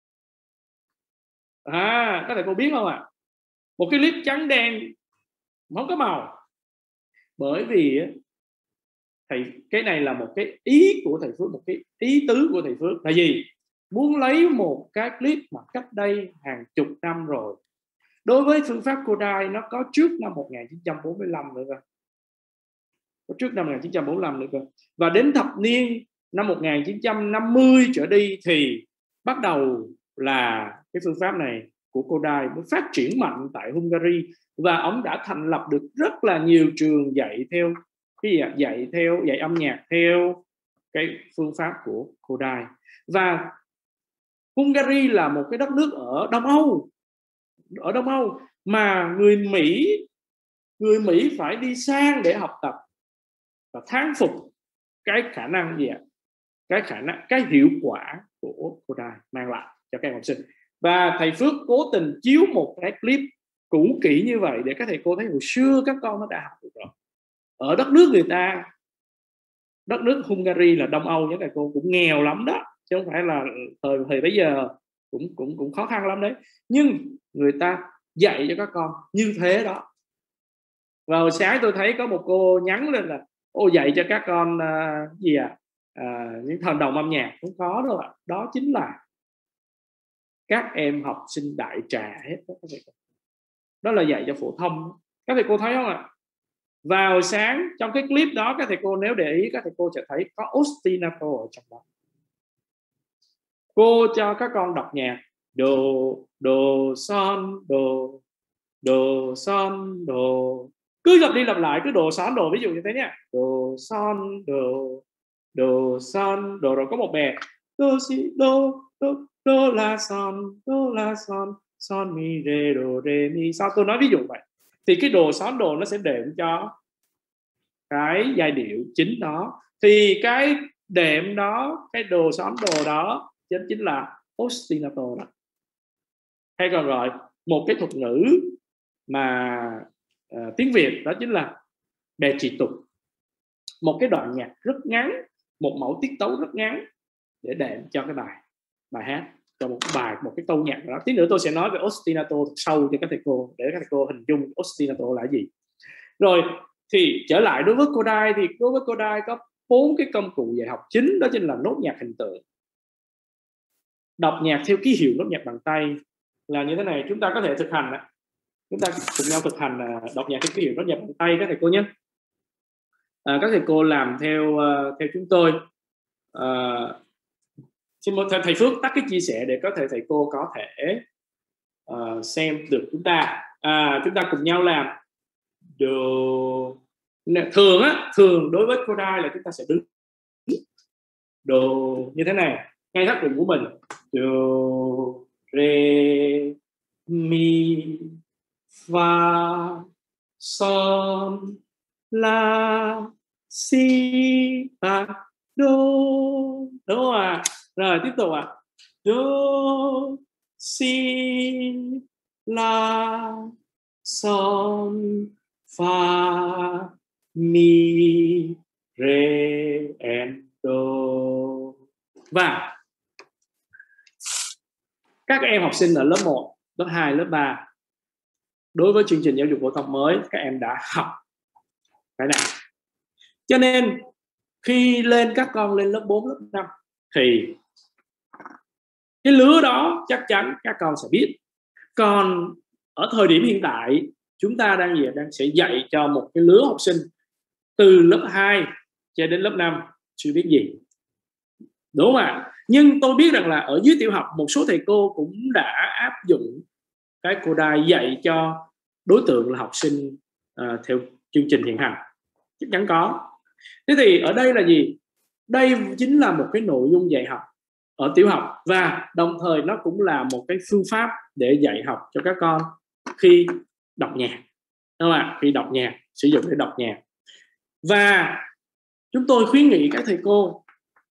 À, các thầy cô biết không ạ? À? Một cái clip trắng đen, không có màu. Bởi vì thầy, cái này là một cái ý của thầy Phước, một cái ý tứ của thầy Phước là gì? Muốn lấy một cái clip mà cách đây hàng chục năm rồi. Đối với phương pháp Kodály nó có trước năm một nghìn chín trăm bốn mươi lăm nữa cơ. Có trước năm một nghìn chín trăm bốn mươi lăm nữa cơ. Và đến thập niên năm một nghìn chín trăm năm mươi trở đi thì bắt đầu là cái phương pháp này của Kodály mới phát triển mạnh tại Hungary, và ông đã thành lập được rất là nhiều trường dạy theo cái gì? Dạy theo dạy âm nhạc theo cái phương pháp của Kodály. Và Hungary là một cái đất nước ở Đông Âu, ở Đông Âu mà người Mỹ người Mỹ phải đi sang để học tập và thán phục cái khả năng gì ạ? Cái khả năng, cái hiệu quả của Kodály mang lại cho các em học sinh. Và thầy Phước cố tình chiếu một cái clip cũ kỹ như vậy để các thầy cô thấy hồi xưa các con nó đã học được rồi. Ở đất nước người ta, đất nước Hungary là Đông Âu, những thầy cô cũng nghèo lắm đó, chứ không phải là thời thời bây giờ cũng cũng cũng khó khăn lắm đấy. Nhưng người ta dạy cho các con như thế đó. Và hồi sáng tôi thấy có một cô nhắn lên là ô, dạy cho các con uh, gì à? À, những thần đồng âm nhạc không khó đâu ạ. Đó chính là các em học sinh đại trà hết đó, đó là dạy cho phổ thông. Các thầy cô thấy không ạ? Vào sáng trong cái clip đó, các thầy cô nếu để ý, các thầy cô sẽ thấy có ostinato ở trong đó. Cô cho các con đọc nhạc do, do, son, do, do, son, do, cứ lặp đi lặp lại, cứ đồ son đồ, ví dụ như thế nhé, đồ son đồ, đồ son đồ, rồi có một bè do si do, do, do la son, do la son, son mi re do re mi. Sao tôi nói ví dụ vậy? Thì cái đồ son đồ nó sẽ đệm cho cái giai điệu chính đó, thì cái đệm đó, cái đồ son đồ đó chính chính là ostinato đó. Hay còn gọi một cái thuật ngữ mà uh, tiếng Việt đó chính là đề trì tục. Một cái đoạn nhạc rất ngắn, một mẫu tiết tấu rất ngắn để đệm cho cái bài bài hát, cho một cái bài, một cái câu nhạc đó. Tí nữa tôi sẽ nói về ostinato sâu cho các thầy cô để các thầy cô hình dung ostinato là gì. Rồi thì trở lại đối với Kodai, thì đối với Kodai có bốn cái công cụ dạy học chính, đó chính là nốt nhạc hình tượng, đọc nhạc theo ký hiệu nốt nhạc bằng tay. Là như thế này, chúng ta có thể thực hành, chúng ta cùng nhau thực hành đọc nhạc theo ký hiệu nốt nhạc bằng tay các thầy cô nhé. À, các thầy cô làm theo uh, theo chúng tôi. Uh, xin mời thầy Phước tắt cái chia sẻ để có thể thầy cô có thể uh, xem được chúng ta. À, chúng ta cùng nhau làm. Đồ thường á, thường đối với Kodai là chúng ta sẽ đứng đồ như thế này, ngay thắt lưng của mình. Do re mi fa son la si fa do, đúng không ạ? Rồi tiếp tục ạ. À. Do si la son fa mi re and do. Và các em học sinh ở lớp một, lớp hai, lớp ba, đối với chương trình giáo dục phổ thông mới, các em đã học cái này. Cho nên khi lên các con lên lớp bốn, lớp năm thì cái lứa đó chắc chắn các con sẽ biết. Còn ở thời điểm hiện tại chúng ta đang gì? Đang sẽ dạy cho một cái lứa học sinh từ lớp hai cho đến lớp năm chưa biết gì, đúng không ạ? Nhưng tôi biết rằng là ở dưới tiểu học một số thầy cô cũng đã áp dụng cái Kodai dạy cho đối tượng là học sinh uh, theo chương trình hiện hành, chắc chắn có. Thế thì ở đây là gì? Đây chính là một cái nội dung dạy học ở tiểu học, và đồng thời nó cũng là một cái phương pháp để dạy học cho các con khi đọc nhạc, đúng không ạ? Khi đọc nhạc, sử dụng để đọc nhạc. Và chúng tôi khuyến nghị các thầy cô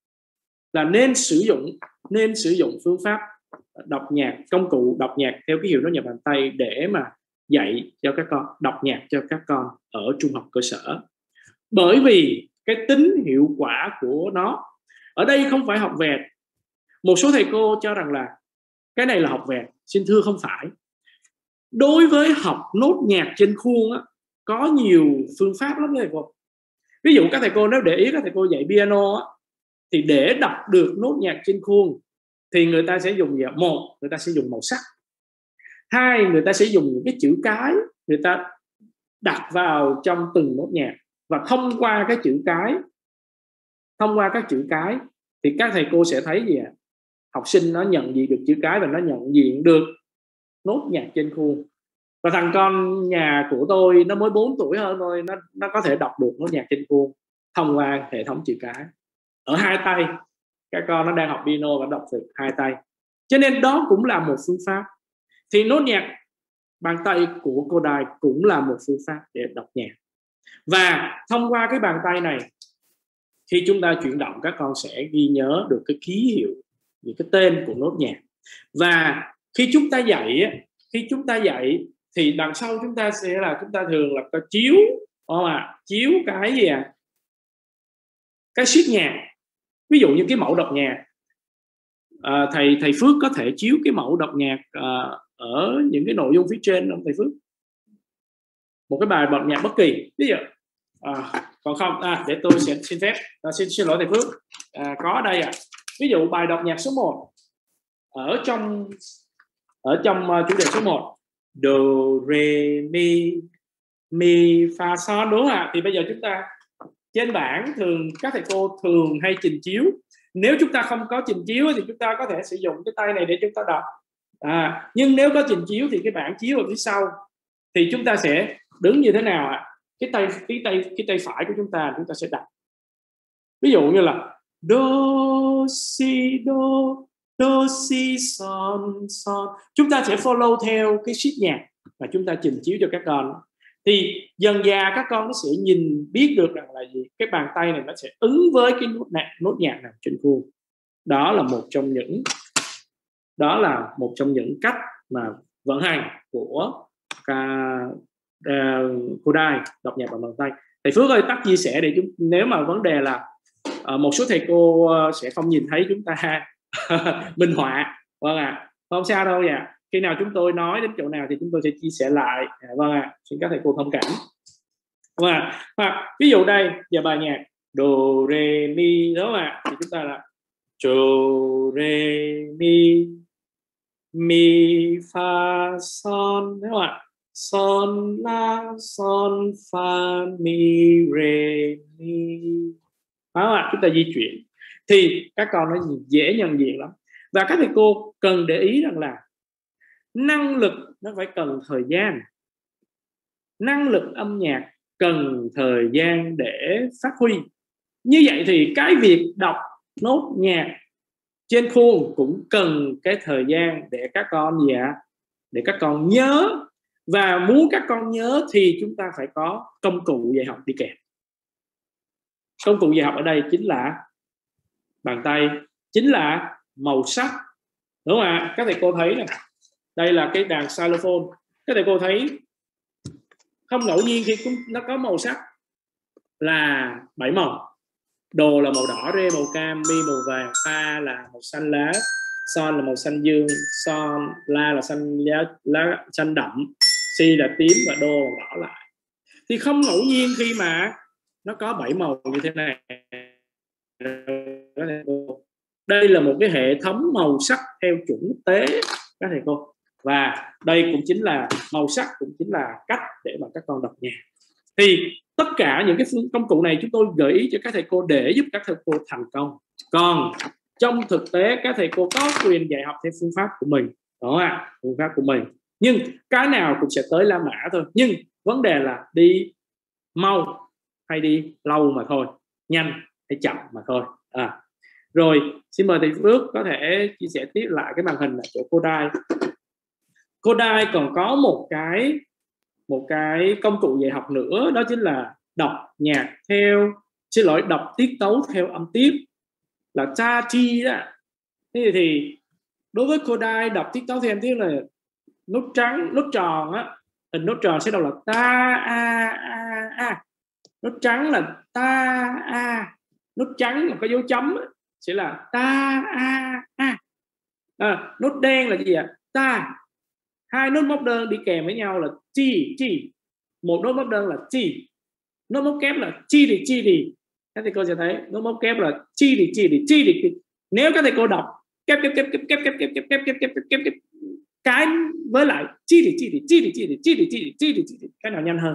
là nên sử dụng nên sử dụng phương pháp đọc nhạc, công cụ đọc nhạc theo ký hiệu nốt nhạc bàn tay để mà dạy cho các con, đọc nhạc cho các con ở trung học cơ sở. Bởi vì cái tính hiệu quả của nó ở đây không phải học vẹt. Một số thầy cô cho rằng là cái này là học vẹt. Xin thưa không phải. Đối với học nốt nhạc trên khuôn á, có nhiều phương pháp lắm thầy cô. Ví dụ các thầy cô nếu để ý, các thầy cô dạy piano á, thì để đọc được nốt nhạc trên khuôn thì người ta sẽ dùng gì? Một, người ta sẽ dùng màu sắc. Hai, người ta sẽ dùng những cái chữ cái, người ta đặt vào trong từng nốt nhạc, và thông qua cái chữ cái, thông qua các chữ cái thì các thầy cô sẽ thấy gì ạ? Học sinh nó nhận diện được chữ cái và nó nhận diện được nốt nhạc trên khuôn. Và thằng con nhà của tôi nó mới bốn tuổi hơn thôi, nó nó có thể đọc được nốt nhạc trên khuôn thông qua hệ thống chữ cái ở hai tay. Các con nó đang học piano và đọc được hai tay, cho nên đó cũng là một phương pháp. Thì nốt nhạc bàn tay của Kodai cũng là một phương pháp để đọc nhạc. Và thông qua cái bàn tay này, khi chúng ta chuyển động, các con sẽ ghi nhớ được cái ký hiệu, những cái tên của nốt nhạc. Và khi chúng ta dạy, khi chúng ta dạy thì đằng sau chúng ta sẽ là chúng ta thường là có chiếu, không à? Chiếu cái gì à? Cái sheet nhạc. Ví dụ như cái mẫu đọc nhạc, à, thầy thầy Phước có thể chiếu cái mẫu đọc nhạc à, ở những cái nội dung phía trên không thầy Phước? Một cái bài đọc nhạc bất kỳ, ví dụ à, còn không à, để tôi sẽ xin phép à, xin xin lỗi thầy Phước, à, có ở đây à. Ví dụ bài đọc nhạc số một ở trong ở trong uh, chủ đề số một, do re mi mi fa son, đúng không ạ? Thì bây giờ chúng ta trên bảng thường các thầy cô thường hay trình chiếu. Nếu chúng ta không có trình chiếu thì chúng ta có thể sử dụng cái tay này để chúng ta đọc. À, nhưng nếu có trình chiếu thì cái bảng chiếu ở phía sau thì chúng ta sẽ đứng như thế nào ạ? Cái tay cái tay cái tay phải của chúng ta chúng ta sẽ đọc. Ví dụ như là do si do do si son son. Chúng ta sẽ follow theo cái sheet nhạc và chúng ta trình chiếu cho các con. Thì dần dà các con nó sẽ nhìn biết được rằng là gì, cái bàn tay này nó sẽ ứng với cái nốt nhạc, nốt nhạc nào trên khuôn. Đó là một trong những đó là một trong những cách mà vận hành của uh, Kodai đọc nhạc bằng bàn tay. Thầy Phước ơi, tắt chia sẻ để chúng, nếu mà vấn đề là uh, một số thầy cô uh, sẽ không nhìn thấy chúng ta minh họa. Vâng ạ, à, không sao đâu vậy. Khi nào chúng tôi nói đến chỗ nào thì chúng tôi sẽ chia sẻ lại. À, vâng ạ, à, xin các thầy cô thông cảm. Và hoặc ví dụ đây giờ bài nhạc do re mi đó mà thì chúng ta là do re mi mi fa son, đúng không ạ? Son la son fa mi re mi, đúng không ạ? Chúng ta di chuyển thì các con nó dễ nhận diện lắm. Và các thầy cô cần để ý rằng là năng lực nó phải cần thời gian, năng lực âm nhạc cần thời gian để phát huy. Như vậy thì cái việc đọc nốt nhạc trên khuôn cũng cần cái thời gian để các con gì ạ? Để các con nhớ. Và muốn các con nhớ thì chúng ta phải có công cụ dạy học đi kèm. Công cụ dạy học ở đây chính là bàn tay, chính là màu sắc, đúng không ạ? Các thầy cô thấy này, đây là cái đàn xylophone. Các thầy cô thấy không ngẫu nhiên khi nó có màu sắc là bảy màu. Đồ là màu đỏ, rê màu cam, mi màu vàng, fa là màu xanh lá, son là màu xanh dương, son la là xanh lá, lá xanh đậm, si là tím và đô màu đỏ lại. Thì không ngẫu nhiên khi mà nó có bảy màu như thế này. Đây là một cái hệ thống màu sắc theo chuẩn quốc tế các thầy cô. Và đây cũng chính là màu sắc, cũng chính là cách để mà các con đọc nhạc. Thì tất cả những cái công cụ này chúng tôi gợi ý cho các thầy cô để giúp các thầy cô thành công. Còn trong thực tế các thầy cô có quyền dạy học theo phương pháp của mình, đó à, phương pháp của mình. Nhưng cái nào cũng sẽ tới La Mã thôi. Nhưng vấn đề là đi mau hay đi lâu mà thôi, nhanh hay chậm mà thôi. À, rồi xin mời thầy Phước có thể chia sẻ tiếp lại cái màn hình ở chỗ Kodály. Kodály còn có một cái một cái công cụ dạy học nữa, đó chính là đọc nhạc theo, xin lỗi, đọc tiết tấu theo âm tiết, là cha chi đó. Thế thì đối với Kodály đọc tiết tấu theo âm tiết là nốt trắng, nốt tròn á, hình nốt tròn sẽ đọc là ta a a a, nốt trắng là ta a, nốt trắng mà có dấu chấm á, sẽ là ta a a. À, nốt đen là gì ạ? Ta. Hai nốt móc đơn đi kèm với nhau là chi chi, một nốt móc đơn là chi, nốt móc kép là chi thì chi thì. Các thầy cô sẽ thấy nốt móc kép là chi thì chi thì chi thì. Nếu các thầy cô đọc kép kép kép kép kép kép kép kép kép kép kép kép cái với lại chi thì chi thì chi thì chi thì chi thì chi thì chi thì chi thì cái nào nhanh hơn?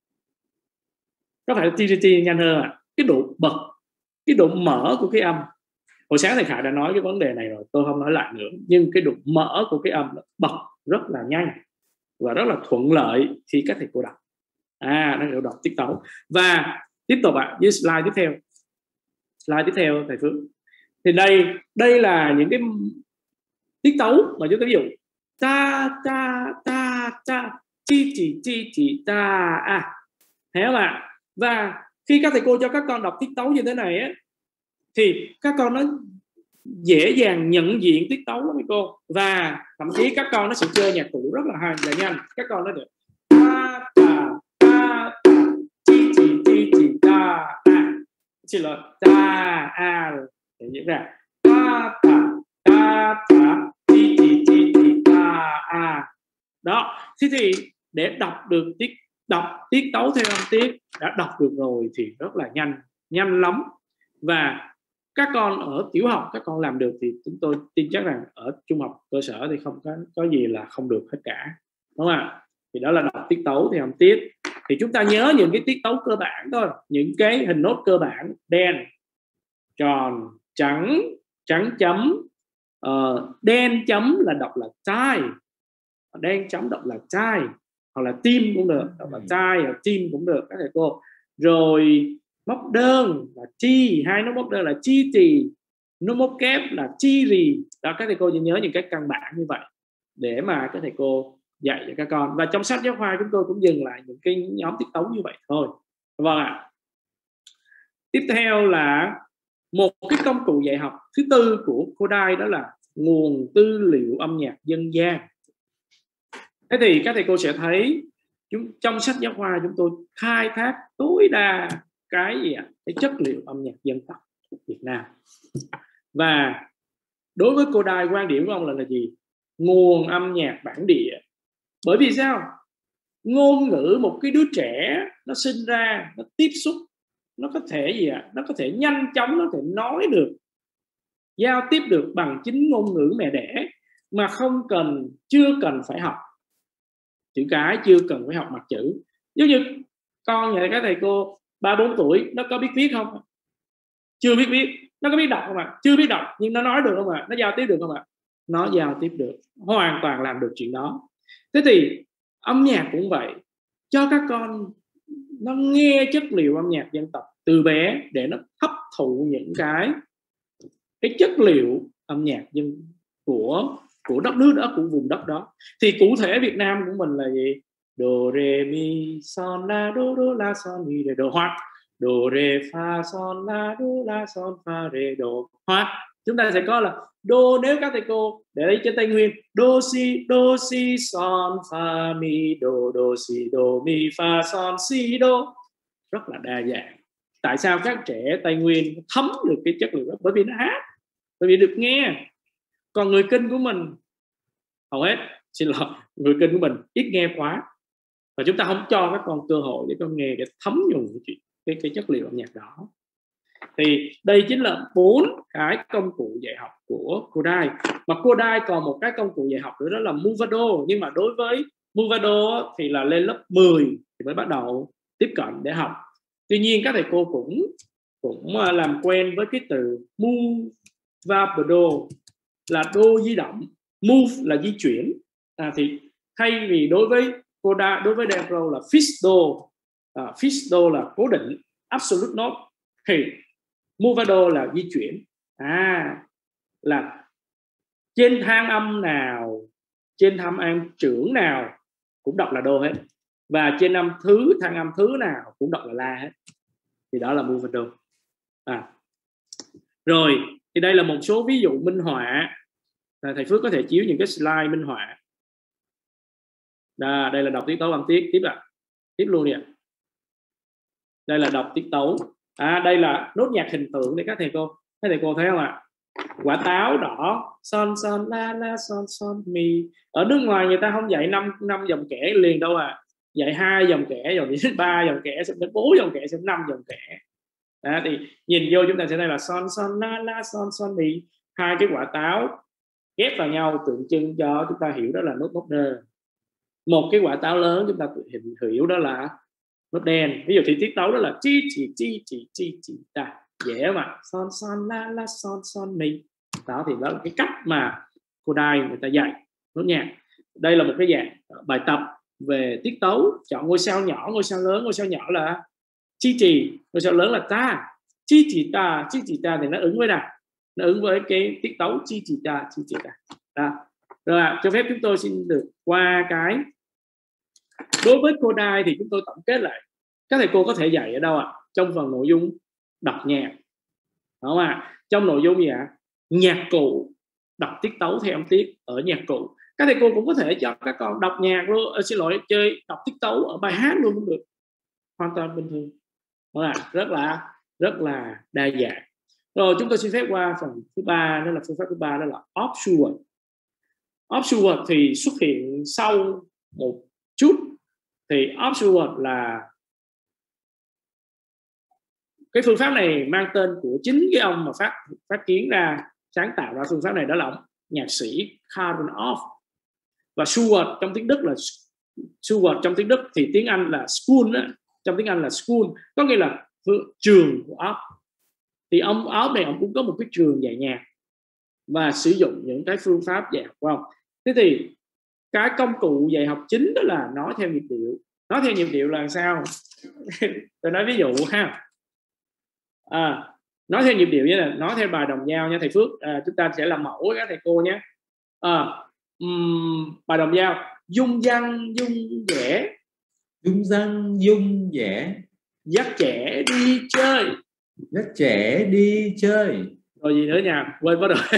Có phải chi thì chi nhanh hơn à? Cái độ bật, cái độ mở của cái âm. Hồi sáng thầy Khải đã nói cái vấn đề này rồi, tôi không nói lại nữa. Nhưng cái độ mở của cái âm bật rất là nhanh và rất là thuận lợi khi các thầy cô đọc. À, nó hiểu đọc tiết tấu. Và tiếp tục ạ, à, với slide tiếp theo. Slide tiếp theo thầy Phước. Thì đây, đây là những cái tiết tấu mà chúng ta ví dụ ta ta ta ta chi chỉ chi chỉ ta à, thấy không ạ? Và khi các thầy cô cho các con đọc tiết tấu như thế này á, thì các con nó dễ dàng nhận diện tiết tấu lắm cô. Và thậm chí các con nó sẽ chơi nhạc cụ rất là hay, là nhanh. Các con nó được ta ta ta ta chi chi chi chi ta a, xin lỗi, ta a, để diễn ra ta ta ta ta chi chi chi chi ta a. Đó. Thế thì để đọc được tiết đọc tiết tấu theo âm tiết đã đọc được rồi thì rất là nhanh, nhanh lắm. Và các con ở tiểu học các con làm được thì chúng tôi tin chắc rằng ở trung học cơ sở thì không có có gì là không được hết cả, đúng không ạ? Thì đó là đọc tiết tấu theo âm tiết. Thì chúng ta nhớ những cái tiết tấu cơ bản thôi, những cái hình nốt cơ bản: đen, tròn, trắng, trắng chấm, uh, đen chấm là đọc là chai, đen chấm đọc là chai, hoặc là tim cũng được, đọc là chai hoặc tim cũng được các thầy cô. Rồi móc đơn là chi, hai nốt móc đơn là chi trì, nốt móc kép là chi rì. Đó, các thầy cô nhớ những cái căn bản như vậy để mà các thầy cô dạy cho các con. Và trong sách giáo khoa chúng tôi cũng dừng lại những cái nhóm tiết tấu như vậy thôi. Vâng ạ. Tiếp theo là một cái công cụ dạy học thứ tư của Kodály, đó là nguồn tư liệu âm nhạc dân gian. Thế thì các thầy cô sẽ thấy chúng, trong sách giáo khoa chúng tôi khai thác tối đa cái gì ạ? Cái chất liệu âm nhạc dân tộc Việt Nam. Và đối với Kodály, quan điểm của ông là, là gì? Nguồn âm nhạc bản địa. Bởi vì sao? ngôn ngữ một cái đứa trẻ nó sinh ra, nó tiếp xúc, nó có thể gì ạ? À? Nó có thể nhanh chóng nó có thể nói được, giao tiếp được bằng chính ngôn ngữ mẹ đẻ mà không cần, chưa cần phải học chữ cái, chưa cần phải học mặt chữ. Giống như con nhà các thầy cô ba bốn tuổi nó có biết viết không? Chưa biết viết. Nó có biết đọc không ạ? Chưa biết đọc, nhưng nó nói được không ạ? Nó giao tiếp được không ạ? Nó giao tiếp được, hoàn toàn làm được chuyện đó. Thế thì âm nhạc cũng vậy, cho các con nó nghe chất liệu âm nhạc dân tộc từ bé để nó hấp thụ những cái cái chất liệu âm nhạc dân của của đất nước đó, của vùng đất đó. Thì cụ thể Việt Nam của mình là gì? Do re mi son la do do la son mi re do, hoặc do re fa son la do la son fa re do, hoặc chúng ta sẽ có là do, nếu các thầy cô để lấy trên Tây Nguyên, do si do si son fa mi do do si do mi fa son si do, rất là đa dạng. Tại sao các trẻ Tây Nguyên thấm được cái chất liệu đó? Bởi vì nó hát, bởi vì được nghe. Còn người Kinh của mình hầu hết, xin lỗi, người Kinh của mình ít nghe quá, và chúng ta không cho các con cơ hội để con nghe, để thấm nhuần cái, cái, cái chất liệu âm nhạc đó. Thì đây chính là bốn cái công cụ dạy học của Kodály. Mà Kodály còn một cái công cụ dạy học nữa, đó là Movado. Nhưng mà đối với Movado thì là lên lớp mười thì mới bắt đầu tiếp cận để học. Tuy nhiên các thầy cô cũng cũng làm quen với cái từ Movado, là đô di động. Move là di chuyển. À, thì thay vì đối với Kodály, đối với Dendro là fixed do, à, fixed do là cố định, absolute note, thì Movado là di chuyển. À, là trên thang âm nào, trên thang âm trưởng nào cũng đọc là đô hết, và trên âm thứ, thang âm thứ nào cũng đọc là la hết. Thì đó là Movado. À, rồi thì đây là một số ví dụ minh họa. À, thầy Phước có thể chiếu những cái slide minh họa. Đó, đây là đọc tiết tấu âm tiết. Tiếp ạ, à. Tiếp luôn đi ạ. À. Đây là đọc tiết tấu. À, đây là nốt nhạc hình tượng để các thầy cô. Các thầy cô thấy không ạ? À? Quả táo đỏ, son son la la son son mi. Ở nước ngoài người ta không dạy năm năm dòng kẻ liền đâu à. Dạy hai dòng kẻ, rồi đến ba dòng kẻ, xong đến bốn dòng kẻ, xong năm dòng kẻ. Đó, thì nhìn vô chúng ta sẽ thấy là son son la la son son mi. Hai cái quả táo ghép vào nhau tượng trưng cho chúng ta hiểu đó là nốt nốt nơ. Một cái quả táo lớn chúng ta hiểu đó là nốt đen. Ví dụ thì tiết tấu đó là chi chỉ chi chỉ chi chỉ ta, dễ mà, son son la la son son mi. Đó thì đó là cái cách mà Kodály người ta dạy nốt nhạc. Đây là một cái dạng bài tập về tiết tấu. Chọn ngôi sao nhỏ, ngôi sao lớn. Ngôi sao nhỏ là chi trì, ngôi sao lớn là ta. Chi chỉ ta, chi chỉ ta thì nó ứng với nào? Nó ứng với cái tiết tấu chi chỉ ta, chi chỉ ta. Đó. Rồi à, cho phép chúng tôi xin được qua cái. Đối với Kodály thì chúng tôi tổng kết lại. Các thầy cô có thể dạy ở đâu ạ? À? Trong phần nội dung đọc nhạc. Đúng không ạ? À? Trong nội dung gì ạ? À? Nhạc cụ, đọc tiết tấu theo âm tiết ở nhạc cụ. Các thầy cô cũng có thể cho các con đọc nhạc luôn, à, xin lỗi, chơi đọc tiết tấu ở bài hát luôn cũng được. Hoàn toàn bình thường. Đúng không ạ? Rất là rất là đa dạng. Rồi chúng tôi xin phép qua phần thứ ba, đó là phương pháp thứ ba, đó là Offshoot. Offshoot thì xuất hiện sau một chút. Thì Offshoot là cái phương pháp này mang tên của chính cái ông mà phát phát kiến ra, sáng tạo ra phương pháp này, đó là ông nhạc sĩ Karl Orff. Và Schubert trong tiếng Đức là Schubert trong tiếng Đức thì tiếng Anh là school đó. Trong tiếng Anh là school có nghĩa là trường của Orff. Thì ông Orff này ông cũng có một cái trường dạy nhạc và sử dụng những cái phương pháp dạy học của ông. Thế thì cái công cụ dạy học chính đó là nói theo nhịp điệu. Nói theo nhịp điệu là sao? Tôi nói ví dụ ha. À, nói theo nhịp điệu như là nói theo bài đồng dao nha thầy Phước. À, chúng ta sẽ làm mẫu với các thầy cô nhé. À, um, bài đồng dao: dung dăng dung dẻ, dung dăng dung dẻ, dắt trẻ đi chơi, dắt trẻ đi chơi. Rồi gì nữa nha, quên mất rồi.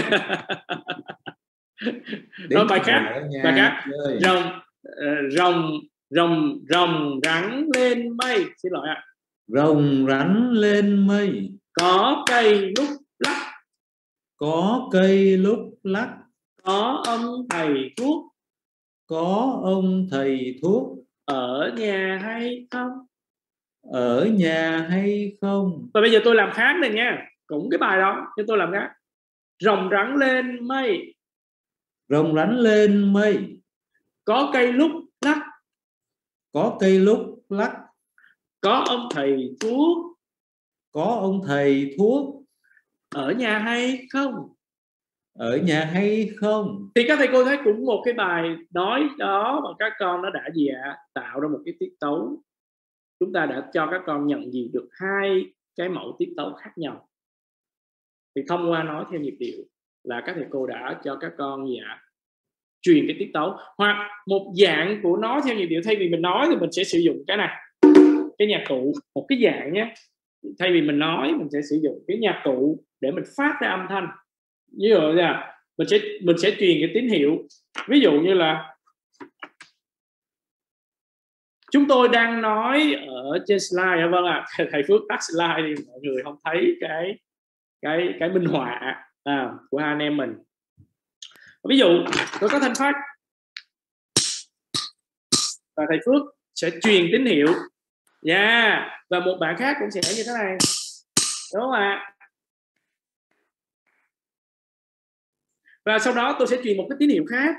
Nói bài khác, bài khác. Rồng rồng rồng rồng rắn lên mây, xin lỗi ạ. Rồng rắn lên mây, có cây lúc lắc, có cây lúc lắc, có ông thầy thuốc, có ông thầy thuốc, ở nhà hay không? Ở nhà hay không? Và bây giờ tôi làm khác này nha, cũng cái bài đó nhưng tôi làm khác. Rồng rắn lên mây. Rồng rắn lên mây. Có cây lúc lắc. Có cây lúc lắc. Có ông thầy thuốc. Có ông thầy thuốc. Ở nhà hay không? Ở nhà hay không? Thì các thầy cô thấy cũng một cái bài nói đó mà các con nó đã gì ạ? Tạo ra một cái tiết tấu. Chúng ta đã cho các con nhận diện được hai cái mẫu tiết tấu khác nhau. Thì thông qua nói theo nhịp điệu là các thầy cô đã cho các con gì ạ? Truyền cái tiết tấu. Hoặc một dạng của nó theo nhịp điệu, thay vì mình nói thì mình sẽ sử dụng cái này, cái nhạc cụ, một cái dạng nhé. Thay vì mình nói mình sẽ sử dụng cái nhạc cụ để mình phát ra âm thanh. Ví dụ là mình sẽ mình sẽ truyền cái tín hiệu. Ví dụ như là chúng tôi đang nói ở trên slide, vâng ạ, à, thầy Phước tắt slide thì mọi người không thấy cái cái cái minh họa à, của hai anh em mình. Ví dụ tôi có thanh phát và thầy Phước sẽ truyền tín hiệu, yeah, và một bạn khác cũng sẽ như thế này, đúng không ạ? Và sau đó tôi sẽ truyền một cái tín hiệu khác.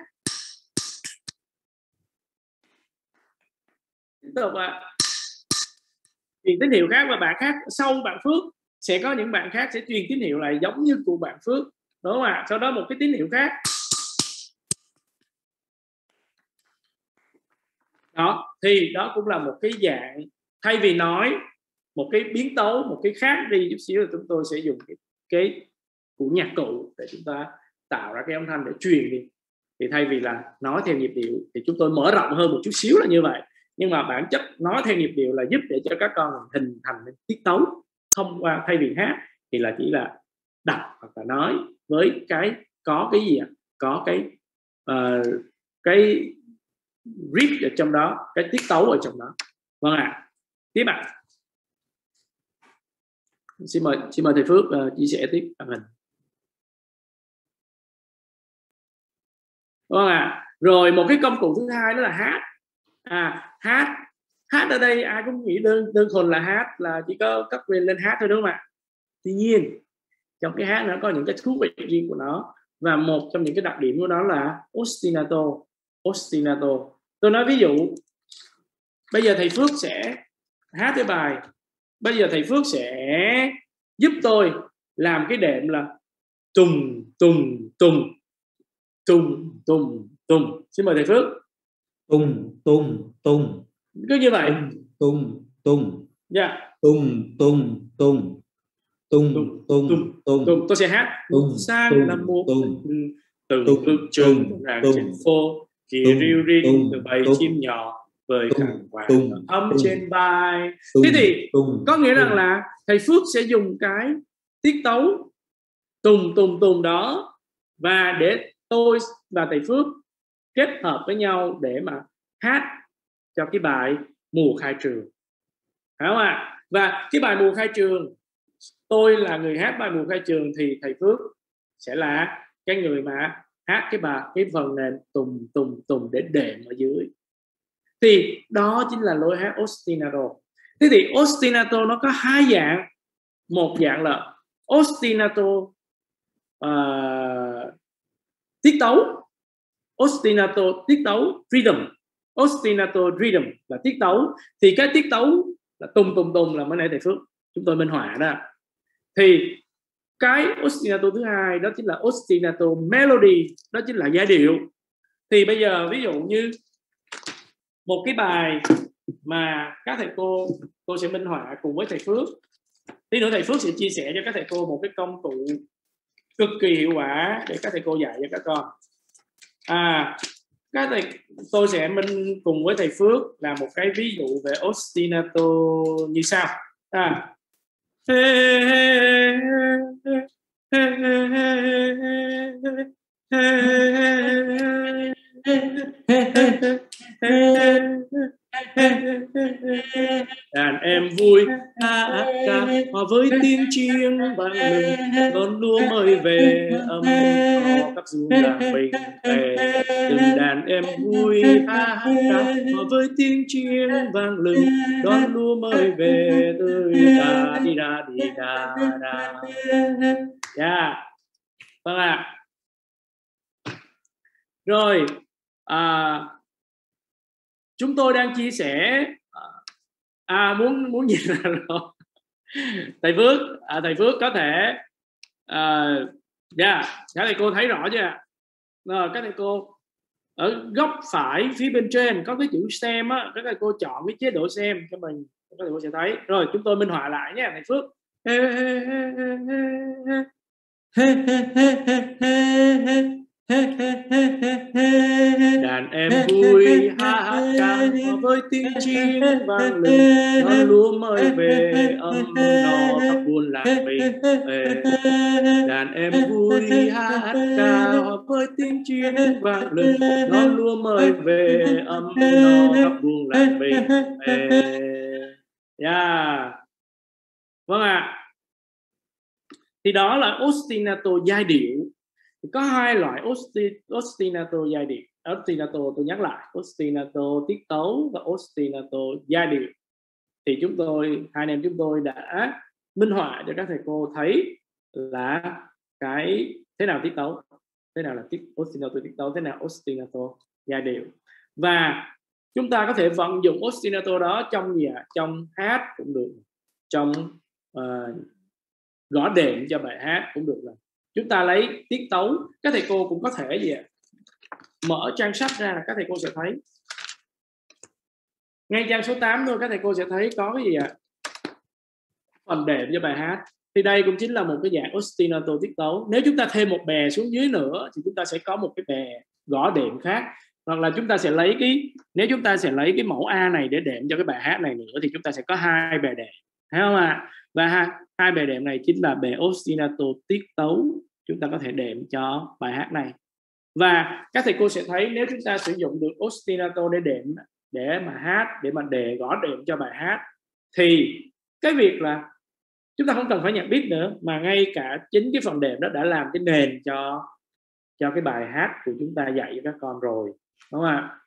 Tiếp tục ạ. Truyền tín hiệu khác và bạn khác sau bạn Phước sẽ có những bạn khác sẽ truyền tín hiệu lại giống như của bạn Phước, đúng không ạ? Sau đó một cái tín hiệu khác. Đó, thì đó cũng là một cái dạng, thay vì nói một cái biến tấu, một cái khác đi chút xíu, là chúng tôi sẽ dùng cái, cái của nhạc cụ để chúng ta tạo ra cái âm thanh để truyền đi. Thì thay vì là nói theo nhịp điệu thì chúng tôi mở rộng hơn một chút xíu là như vậy. Nhưng mà bản chất nói theo nhịp điệu là giúp để cho các con hình thành tiết tấu thông qua, thay vì hát thì là chỉ là đọc hoặc là nói với cái có cái gì ạ? Có cái uh, cái riff ở trong đó, cái tiết tấu ở trong đó. Vâng ạ. À. Tiếp ạ. À. Xin mời xin mời thầy Phước uh, chia sẻ tiếp màn hình. Vâng ạ. À. Rồi một cái công cụ thứ hai đó là hát. À, hát hát ở đây ai cũng nghĩ đơn đơn thuần là hát là chỉ có cấp quyền lên hát thôi, đúng không ạ? Tuy nhiên trong cái hát nó có những cái thú vị riêng của nó, và một trong những cái đặc điểm của nó là ostinato. Ostinato. Tôi nói ví dụ bây giờ thầy Phước sẽ hát cái bài, bây giờ thầy Phước sẽ giúp tôi làm cái đệm là tùng tùng tùng tùng tùng tùng. Xin mời thầy Phước. Tung tung tung. Cứ như vậy. Tung tung. Dạ. Tung tung tung. Tung tung tung tung. Tôi sẽ hát tung sang năm một từng bước chân ràng trên phố, kỳ riu rinh từ bầy chim nhỏ với khăn quàng ấm trên vai. Thế thì có nghĩa rằng là thầy Phước sẽ dùng cái tiết tấu tùng tùng tùng đó, và để tôi và thầy Phước kết hợp với nhau để mà hát cho cái bài Mùa Khai Trường, phải không ạ? Và cái bài Mùa Khai Trường, tôi là người hát bài Mùa Khai Trường thì thầy Phước sẽ là cái người mà hát cái bài cái phần nền tùng tùng tùng để đệm ở dưới. Thì đó chính là lối hát ostinato. Thế thì ostinato nó có hai dạng. Một dạng là ostinato uh, tiết tấu, ostinato tiết tấu rhythm. Ostinato rhythm là tiết tấu. Thì cái tiết tấu là tùng tùng tùng là mới nãy thầy Phước chúng tôi minh họa đó. Thì cái ostinato thứ hai đó chính là ostinato melody, đó chính là giai điệu. Thì bây giờ ví dụ như một cái bài mà các thầy cô tôi sẽ minh họa cùng với thầy Phước. Tí nữa thầy Phước sẽ chia sẻ cho các thầy cô một cái công cụ cực kỳ hiệu quả để các thầy cô dạy cho các con. À, các thầy tôi sẽ minh cùng với thầy Phước làm một cái ví dụ về ostinato như sau. À, Đàn em vui hát ca hòa với tiếng chiêng vang lừng, đón lúa mới về ấm no khắp ruộng làng mình về. Từng đàn em vui hát ca hòa với tiếng chiêng vang lừng, đón lúa mới về tươi đà đi đà đi đà đà. Yeah. Vâng ạ. À. Rồi à, chúng tôi đang chia sẻ à muốn muốn gì là rồi thầy Phước à, thầy Phước có thể à, yeah, các thầy cô thấy rõ chưa ạ? Rồi các thầy cô ở góc phải phía bên trên có cái chữ xem á, các thầy cô chọn cái chế độ xem cho mình, các thầy cô sẽ thấy. Rồi chúng tôi minh họa lại nhé thầy Phước. Đàn em vui hát ca với tiếng chiêng vang lừng, đón lúa mới về ấm no khắp buôn làng mình về. Đàn em vui hát ca với tiếng chiêng vang lừng, đón lúa mới về ấm no khắp buôn làng mình về. Yeah. Vâng ạ. À. Thì đó là ostinato giai điệu. Có hai loại ostinato giai điệu. Ostinato tôi nhắc lại, ostinato tiết tấu và ostinato giai điệu. Thì chúng tôi, hai anh em chúng tôi đã minh họa cho các thầy cô thấy là cái thế nào tiết tấu, thế nào là tiết ostinato tiết tấu, thế nào ostinato giai điệu. Và chúng ta có thể vận dụng ostinato đó trong gì ạ? Trong hát cũng được, trong uh, gõ đệm cho bài hát cũng được. Là chúng ta lấy tiết tấu, các thầy cô cũng có thể gì ạ? Mở trang sách ra là các thầy cô sẽ thấy ngay trang số tám thôi, các thầy cô sẽ thấy có cái gì ạ? Phần đệm cho bài hát. Thì đây cũng chính là một cái dạng ostinato tiết tấu. Nếu chúng ta thêm một bè xuống dưới nữa thì chúng ta sẽ có một cái bè gõ đệm khác. Hoặc là chúng ta sẽ lấy cái, nếu chúng ta sẽ lấy cái mẫu A này để đệm cho cái bài hát này nữa thì chúng ta sẽ có hai bè đệm, thấy không ạ? À? Và hai, hai bè đệm này chính là bè ostinato tiết tấu chúng ta có thể đệm cho bài hát này. Và các thầy cô sẽ thấy nếu chúng ta sử dụng được ostinato để đệm, để mà hát, để mà đề gõ đệm cho bài hát, thì cái việc là chúng ta không cần phải nhạc beat nữa, mà ngay cả chính cái phần đệm đó đã làm cái nền cho cho cái bài hát của chúng ta dạy cho các con rồi, đúng không ạ?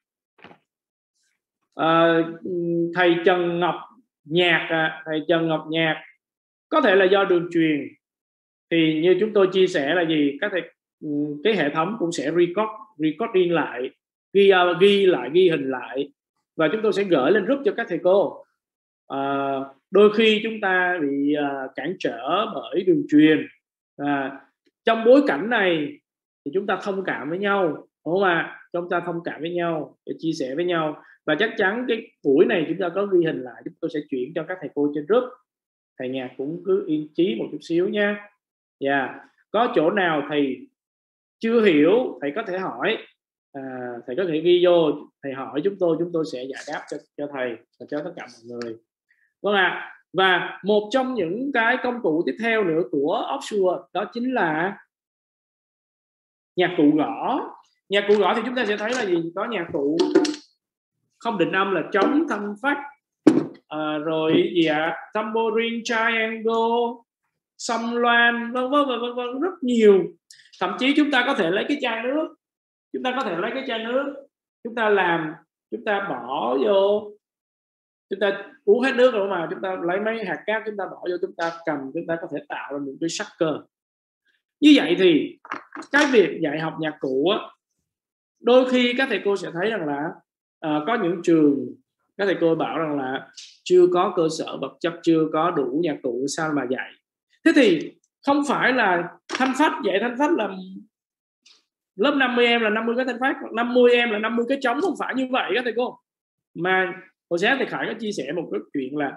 À, thầy Trần Ngọc Nhạc, thầy Trần Ngọc Nhạc có thể là do đường truyền, thì như chúng tôi chia sẻ là gì, các thầy cái hệ thống cũng sẽ record recording lại, ghi ghi lại, ghi hình lại, và chúng tôi sẽ gửi lên group cho các thầy cô. À, đôi khi chúng ta bị uh, cản trở bởi đường truyền, à, trong bối cảnh này thì chúng ta thông cảm với nhau, đúng không ạ? Chúng ta thông cảm với nhau để chia sẻ với nhau, và chắc chắn cái buổi này chúng ta có ghi hình lại, chúng tôi sẽ chuyển cho các thầy cô trên group. Thầy Nhạc cũng cứ yên trí một chút xíu nha. Dạ, yeah. Có chỗ nào thầy chưa hiểu thầy có thể hỏi, à, thầy có thể ghi vô, thầy hỏi chúng tôi, chúng tôi sẽ giải đáp cho, cho thầy và cho tất cả mọi người. Vâng ạ. À. Và một trong những cái công cụ tiếp theo nữa của offshore đó chính là nhạc cụ gõ. Nhạc cụ gõ thì chúng ta sẽ thấy là gì? Có nhạc cụ không định âm là trống, thanh phách, à, rồi gì ạ? À? Tambourine, triangle, song loan, vân vân vân vân, rất nhiều. Thậm chí chúng ta có thể lấy cái chai nước, chúng ta có thể lấy cái chai nước, chúng ta làm, chúng ta bỏ vô, chúng ta uống hết nước rồi mà chúng ta lấy mấy hạt cát chúng ta bỏ vô, chúng ta cầm, chúng ta có thể tạo ra một cái shaker. Như vậy thì cái việc dạy học nhạc cụ á, đôi khi các thầy cô sẽ thấy rằng là uh, có những trường các thầy cô bảo rằng là chưa có cơ sở vật chất, chưa có đủ nhạc cụ, sao mà dạy. Thế thì không phải là thanh phách, dạy thanh phách là lớp năm mươi em là năm mươi cái thanh phách, hoặc năm mươi em là năm mươi cái trống, không phải như vậy các thầy cô. Mà hồi sáng thầy Khải có chia sẻ một cái chuyện là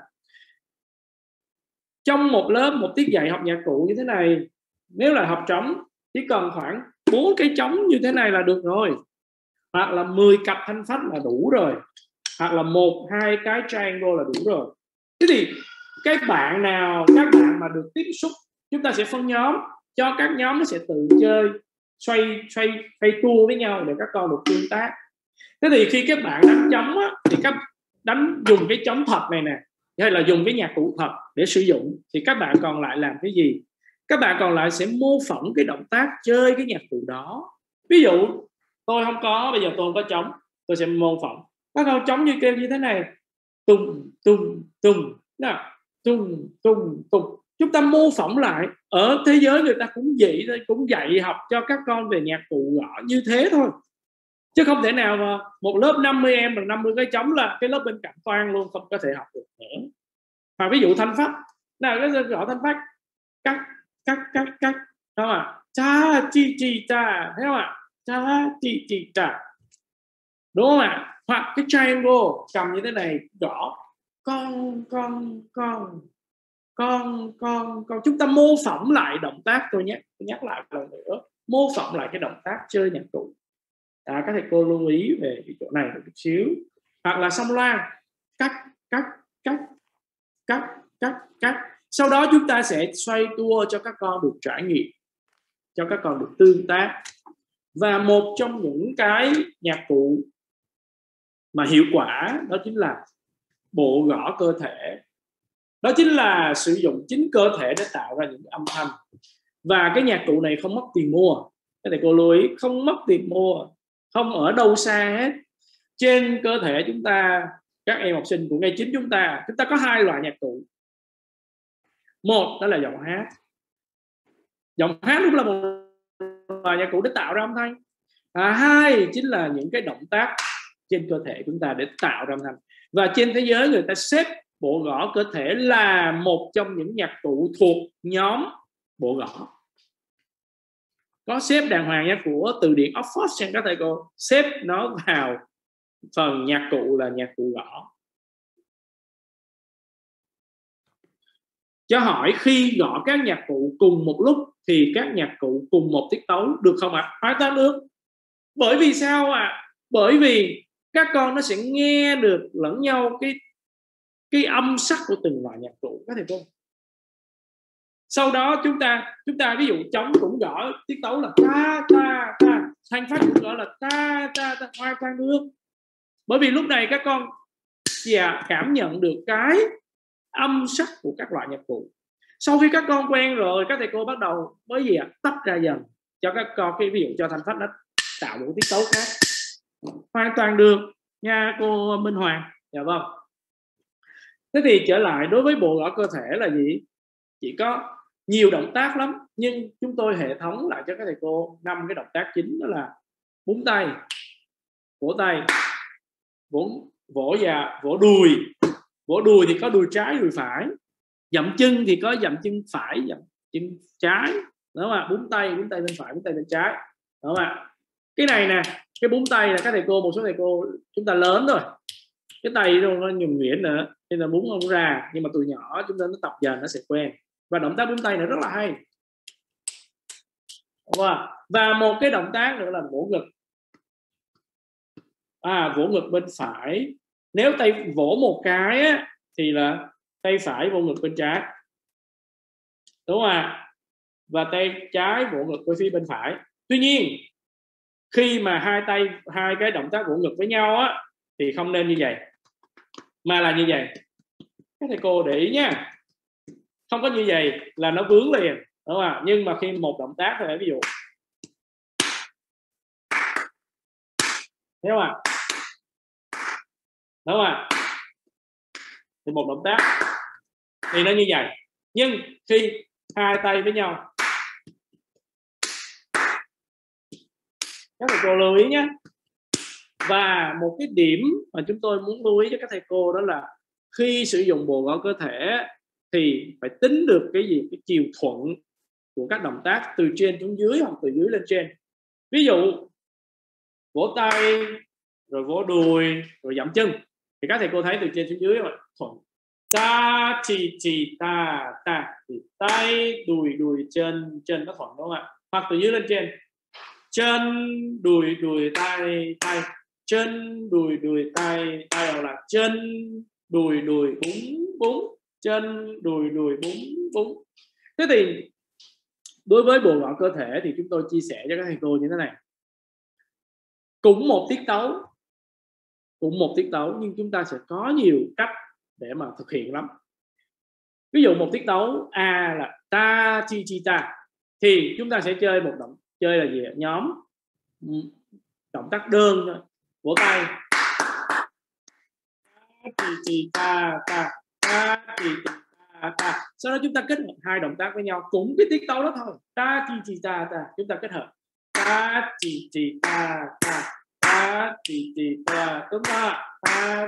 trong một lớp, một tiết dạy học nhạc cụ như thế này, nếu là học trống chỉ cần khoảng bốn cái trống như thế này là được rồi, hoặc là mười cặp thanh phách là đủ rồi, hoặc là một hai cái triangle là đủ rồi. Thế thì cái bạn nào, các bạn mà được tiếp xúc, chúng ta sẽ phân nhóm, cho các nhóm nó sẽ tự chơi, xoay xoay xoay tua với nhau để các con được tương tác. Thế thì khi các bạn đánh trống á, thì các đánh dùng cái trống thật này nè, hay là dùng cái nhạc cụ thật để sử dụng, thì các bạn còn lại làm cái gì? Các bạn còn lại sẽ mô phỏng cái động tác chơi cái nhạc cụ đó. Ví dụ tôi không có, bây giờ tôi không có trống, tôi sẽ mô phỏng các con trống như kêu như thế này, tung tung tung nào, tung tung tung. Chúng ta mô phỏng lại. Ở thế giới người ta cũng vậy, cũng dạy học cho các con về nhạc cụ gõ như thế thôi, chứ không thể nào mà một lớp năm mươi em bằng năm mươi cái trống là cái lớp bên cạnh toan luôn, không có thể học được nữa. Và ví dụ thanh phách nào, cái gõ thanh phách cắt cắt cắt cắt, đúng không ạ? Cha chi chi ta, thấy không ạ? Cha chi chi ta, đúng không ạ? Hoặc cái triangle cầm như thế này gõ con con con con con con. Chúng ta mô phỏng lại động tác, tôi nhắc tôi nhắc lại lần nữa, mô phỏng lại cái động tác chơi nhạc cụ. À, các thầy cô lưu ý về cái chỗ này một chút xíu. Hoặc là song loan cắt cắt cắt cắt cắt cắt. Sau đó chúng ta sẽ xoay tua cho các con được trải nghiệm, cho các con được tương tác. Và một trong những cái nhạc cụ mà hiệu quả đó chính là bộ gõ cơ thể. Đó chính là sử dụng chính cơ thể để tạo ra những âm thanh. Và cái nhạc cụ này không mất tiền mua. Các thầy cô lưu ý, không mất tiền mua, không ở đâu xa hết. Trên cơ thể chúng ta, các em học sinh của ngày chính chúng ta, chúng ta có hai loại nhạc cụ. Một đó là giọng hát. Giọng hát lúc là một loại nhạc cụ để tạo ra âm thanh. À, hai chính là những cái động tác trên cơ thể chúng ta để tạo ra âm thanh. Và trên thế giới người ta xếp bộ gõ cơ thể là một trong những nhạc cụ thuộc nhóm bộ gõ. Có xếp đàng hoàng nhé, của từ điển Oxford xem các thầy cô, xếp nó vào phần nhạc cụ là nhạc cụ gõ. Cho hỏi khi gõ các nhạc cụ cùng một lúc thì các nhạc cụ cùng một tiết tấu được không ạ? À? Hoàn toàn được. Bởi vì sao ạ? À? Bởi vì các con nó sẽ nghe được lẫn nhau cái cái âm sắc của từng loại nhạc cụ, các thầy cô. Sau đó chúng ta chúng ta ví dụ trống cũng gõ tiết tấu là ta ta ta, thanh phách cũng gõ là ta ta ta, hoàn toàn được. Bởi vì lúc này các con dạ, cảm nhận được cái âm sắc của các loại nhạc cụ. Sau khi các con quen rồi, các thầy cô bắt đầu với gì ạ? Tách ra dần cho các con, cái ví dụ cho thanh phách nó tạo một tiết tấu khác. Hoàn toàn được nha cô Minh Hoàng. Dạ vâng. Thế thì trở lại đối với bộ gõ cơ thể là gì? Chỉ có nhiều động tác lắm, nhưng chúng tôi hệ thống lại cho các thầy cô năm cái động tác chính, đó là búng tay, vỗ tay, vỗ vỗ và vỗ đùi. Vỗ đùi thì có đùi trái đùi phải, dậm chân thì có dậm chân phải dậm chân trái, đúng không ạ? Búng tay búng tay bên phải búng tay bên trái, đúng không ạ? Cái này nè, cái búng tay là các thầy cô, một số thầy cô chúng ta lớn rồi, cái tay nó nhuần nhuyễn nữa nên là búng không ra, nhưng mà tụi nhỏ chúng ta nó tập dần nó sẽ quen. Và động tác búng tay này rất là hay. Và một cái động tác nữa là vỗ ngực. À, vỗ ngực bên phải, nếu tay vỗ một cái á, thì là tay phải vỗ ngực bên trái, đúng không ạ? Và tay trái vỗ ngực bên phía bên phải. Tuy nhiên khi mà hai tay hai cái động tác vỗ ngực với nhau á, thì không nên như vậy, mà là như vậy. Các thầy cô để ý nha, không có như vậy là nó vướng liền, đúng không ạ? Nhưng mà khi một động tác thôi, ví dụ thấy không ạ? Đúng không ạ? Thì một động tác thì nó như vậy. Nhưng khi hai tay với nhau, các thầy cô lưu ý nhé. Và một cái điểm mà chúng tôi muốn lưu ý cho các thầy cô đó là khi sử dụng bộ gõ cơ thể thì phải tính được cái gì, cái chiều thuận của các động tác từ trên xuống dưới hoặc từ dưới lên trên. Ví dụ vỗ tay rồi vỗ đùi rồi dậm chân thì các thầy cô thấy từ trên xuống dưới rồi thuận. Ta chỉ chỉ ta ta thì tay đùi đùi chân chân nó thuận, đúng không ạ? Hoặc từ dưới lên trên, chân đùi đùi tay tay, chân đùi đùi tay tay, hoặc là chân đùi đùi búng búng, chân đùi đùi búng búng. Thế thì đối với bộ gõ cơ thể thì chúng tôi chia sẻ cho các thầy cô như thế này. Cũng một tiết tấu, cũng một tiết tấu, nhưng chúng ta sẽ có nhiều cách để mà thực hiện lắm. Ví dụ một tiết tấu A là ta chi chi ta, thì chúng ta sẽ chơi một động chơi là gì? Nhóm động tác đơn thôi, vỗ tay ta chi chi ta ta ta chi chi ta ta, sau đó chúng ta kết hợp hai động tác với nhau, cũng cái tiết tấu đó thôi, ta chi chi ta ta, chúng ta kết hợp ta chi chi ta ta ta chi chi ta, đúng không? Ta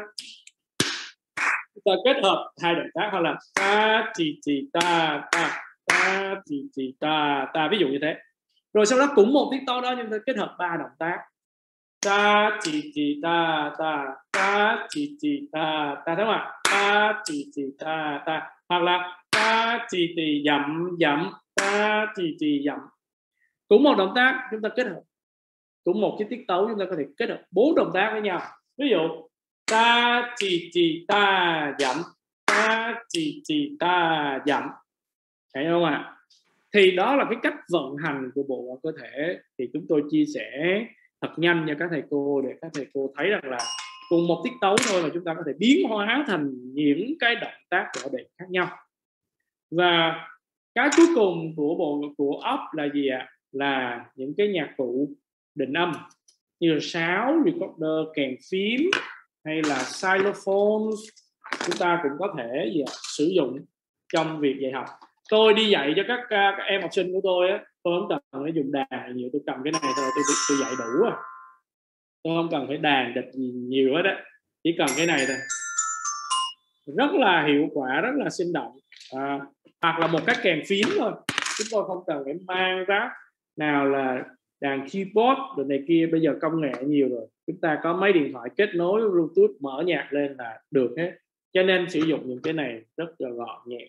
ta kết hợp hai động tác, hoặc là ta chi chi ta ta ta chi chi ta ta, ví dụ như thế. Rồi sau đó cũng một tiết tấu đó nhưng ta kết hợp ba động tác, ta chi chi ta ta ta chi chi ta ta, đúng không ạ? Ta chi chi ta ta, hoặc là ta chi chi dậm dậm, ta chi chi dậm, cũng một động tác chúng ta kết hợp, cũng một cái tiết tấu chúng ta có thể kết hợp bốn động tác với nhau. Ví dụ ta chi chi ta dậm, ta chi chi ta dậm, thấy không ạ? Thì đó là cái cách vận hành của bộ cơ thể, thì chúng tôi chia sẻ thật nhanh cho các thầy cô để các thầy cô thấy rằng là cùng một tiết tấu thôi mà chúng ta có thể biến hóa thành những cái động tác rõ rệt khác nhau. Và cái cuối cùng của bộ của óc là gì ạ? Là những cái nhạc cụ định âm như là sáo, recorder, kèn phím hay là xylophone, chúng ta cũng có thể gì ạ? Sử dụng trong việc dạy học. Tôi đi dạy cho các, các em học sinh của tôi á, tôi không cần phải dùng đàn nhiều, tôi cầm cái này thôi tôi, tôi dạy đủ à. Tôi không cần phải đàn địch gì nhiều hết á, chỉ cần cái này thôi, rất là hiệu quả, rất là sinh động. À, hoặc là một cái kèn phím thôi, chúng tôi không cần phải mang ráp nào là đàn keyboard rồi này kia, bây giờ công nghệ nhiều rồi, chúng ta có mấy điện thoại kết nối Bluetooth mở nhạc lên là được hết, cho nên sử dụng những cái này rất là gọn nhẹ.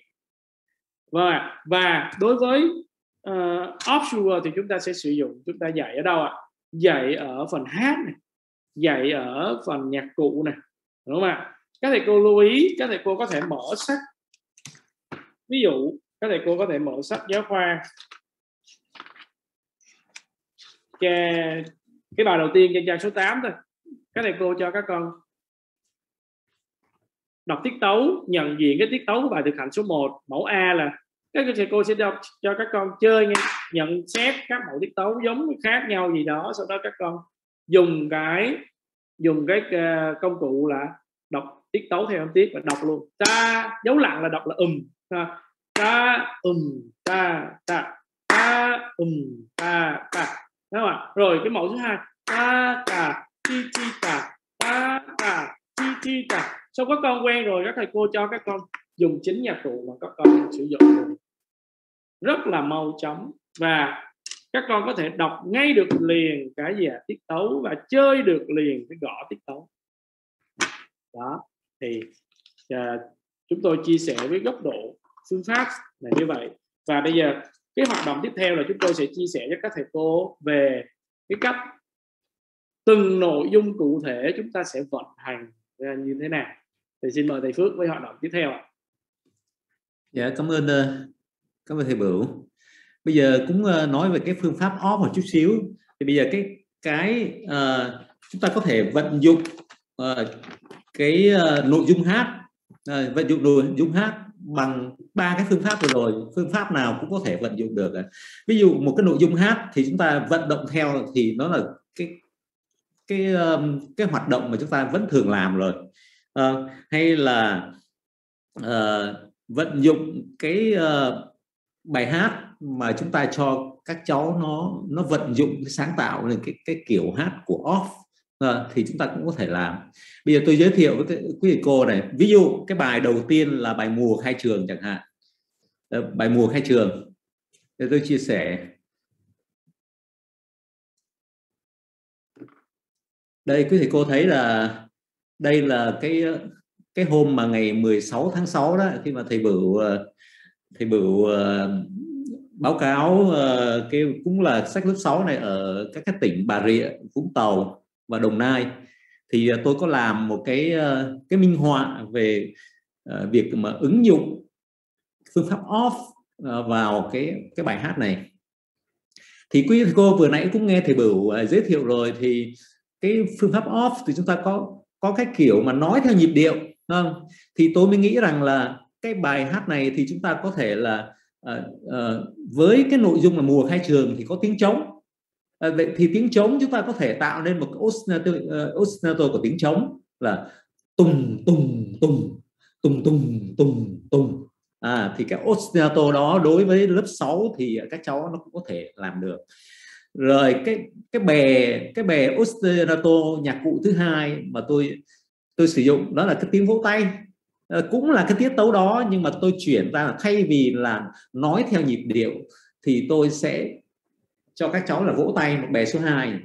Và, và đối với uh, offshore thì chúng ta sẽ sử dụng, chúng ta dạy ở đâu ạ? Dạy ở phần hát này, dạy ở phần nhạc cụ này, đúng không ạ? Các thầy cô lưu ý, các thầy cô có thể mở sách, ví dụ các thầy cô có thể mở sách giáo khoa, cái, cái bài đầu tiên trên trang số tám thôi, các thầy cô cho các con đọc tiết tấu, nhận diện cái tiết tấu của bài thực hành số một. Mẫu A là các thầy cô sẽ đọc cho các con chơi nghe, nhận xét các mẫu tiết tấu giống khác nhau gì đó, sau đó các con dùng cái dùng cái uh, công cụ là đọc tiết tấu theo âm tiết và đọc luôn. Ta dấu lặng là đọc là ùm, ta ta ùm ta ta ta ùm ta ta, đúng không ạ? Rồi cái mẫu thứ hai ta ta chi chi ta ta ta chi chi ta. Sau các con quen rồi, các thầy cô cho các con dùng chính nhạc cụ mà các con sử dụng rồi, rất là mau chóng, và các con có thể đọc ngay được liền cái gì à, tiết tấu, và chơi được liền cái gõ tiết tấu đó. Thì uh, chúng tôi chia sẻ với góc độ phương pháp là như vậy. Và bây giờ cái hoạt động tiếp theo là chúng tôi sẽ chia sẻ cho các thầy cô về cái cách từng nội dung cụ thể chúng ta sẽ vận hành như thế nào. Thì xin mời thầy Phước với hoạt động tiếp theo ạ. Dạ, cảm ơn cảm ơn thầy Bửu. Bây giờ cũng nói về cái phương pháp off một chút xíu. Thì bây giờ cái cái uh, chúng ta có thể vận dụng uh, cái uh, nội dung hát, uh, vận dụng nội dung hát bằng ba cái phương pháp vừa rồi. Phương pháp nào cũng có thể vận dụng được. Ví dụ một cái nội dung hát thì chúng ta vận động theo thì nó là cái cái um, cái hoạt động mà chúng ta vẫn thường làm rồi. Uh, hay là uh, vận dụng cái uh, bài hát mà chúng ta cho các cháu nó nó vận dụng cái sáng tạo lên cái cái kiểu hát của off, uh, thì chúng ta cũng có thể làm. Bây giờ tôi giới thiệu với cái, quý vị cô này, ví dụ cái bài đầu tiên là bài Mùa Khai Trường chẳng hạn, uh, bài Mùa Khai Trường để tôi chia sẻ. Đây quý thầy cô thấy là đây là cái cái hôm mà ngày mười sáu tháng sáu đó, khi mà thầy Bửu thầy Bửu uh, báo cáo uh, cái cũng là sách lớp sáu này ở các cái tỉnh Bà Rịa, Vũng Tàu và Đồng Nai, thì uh, tôi có làm một cái uh, cái minh họa về uh, việc mà ứng dụng phương pháp off uh, vào cái cái bài hát này. Thì quý thầy cô vừa nãy cũng nghe thầy Bửu uh, giới thiệu rồi, thì cái phương pháp off thì chúng ta có có cái kiểu mà nói theo nhịp điệu, không? Thì tôi mới nghĩ rằng là cái bài hát này thì chúng ta có thể là uh, uh, với cái nội dung là mùa khai trường thì có tiếng trống. Uh, vậy thì tiếng trống chúng ta có thể tạo nên một cái ostinato, uh, ostinato của tiếng trống là tùng tùng tùng tùng tùng tùng tùng. À, thì cái ostinato đó đối với lớp sáu thì các cháu nó cũng có thể làm được. Rồi cái cái bè cái bè ostinato nhạc cụ thứ hai mà tôi tôi sử dụng đó là cái tiếng vỗ tay. À, cũng là cái tiết tấu đó, nhưng mà tôi chuyển ra là thay vì là nói theo nhịp điệu thì tôi sẽ cho các cháu là vỗ tay một bè số hai.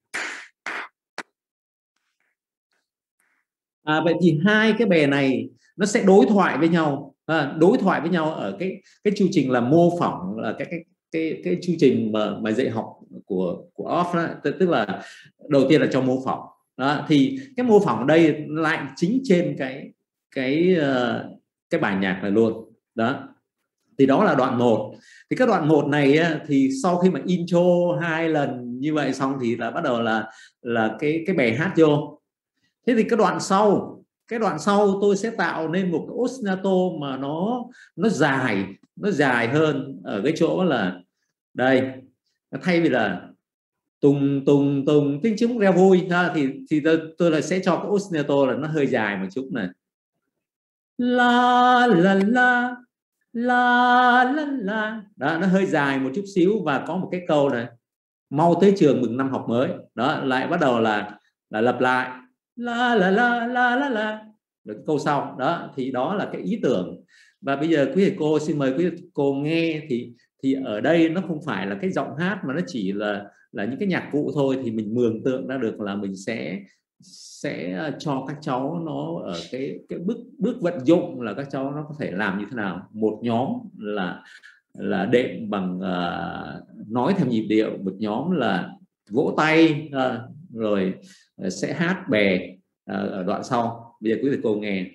À, vậy thì hai cái bè này nó sẽ đối thoại với nhau, à, đối thoại với nhau ở cái cái chương trình là mô phỏng, là cái cái cái cái chương trình mà mà dạy học của của off đó, tức là đầu tiên là cho mô phỏng đó, thì cái mô phỏng ở đây lại chính trên cái cái uh, cái bài nhạc này luôn đó. Thì đó là đoạn một. Thì cái đoạn một này á, thì sau khi mà intro hai lần như vậy xong thì là bắt đầu là là cái cái bài hát vô. Thế thì cái đoạn sau cái đoạn sau tôi sẽ tạo nên một cái ostinato mà nó nó dài nó dài hơn ở cái chỗ là đây, thay vì là tùng tùng tùng tiếng trống reo vui ha, thì thì tôi, tôi là sẽ cho cái ostinato là nó hơi dài một chút này, la la la la la la đó, nó hơi dài một chút xíu, và có một cái câu này mau tới trường mừng năm học mới đó, lại bắt đầu là là lặp lại la la la la la la được câu sau đó. Thì đó là cái ý tưởng. Và bây giờ quý thầy cô xin mời quý thầy cô nghe, thì thì ở đây nó không phải là cái giọng hát mà nó chỉ là là những cái nhạc cụ thôi, thì mình mường tượng ra được là mình sẽ sẽ cho các cháu nó ở cái cái bước bước vận dụng là các cháu nó có thể làm như thế nào. Một nhóm là là đệm bằng uh, nói theo nhịp điệu, một nhóm là vỗ tay, uh, rồi uh, sẽ hát bè uh, ở đoạn sau. Bây giờ quý thầy cô nghe.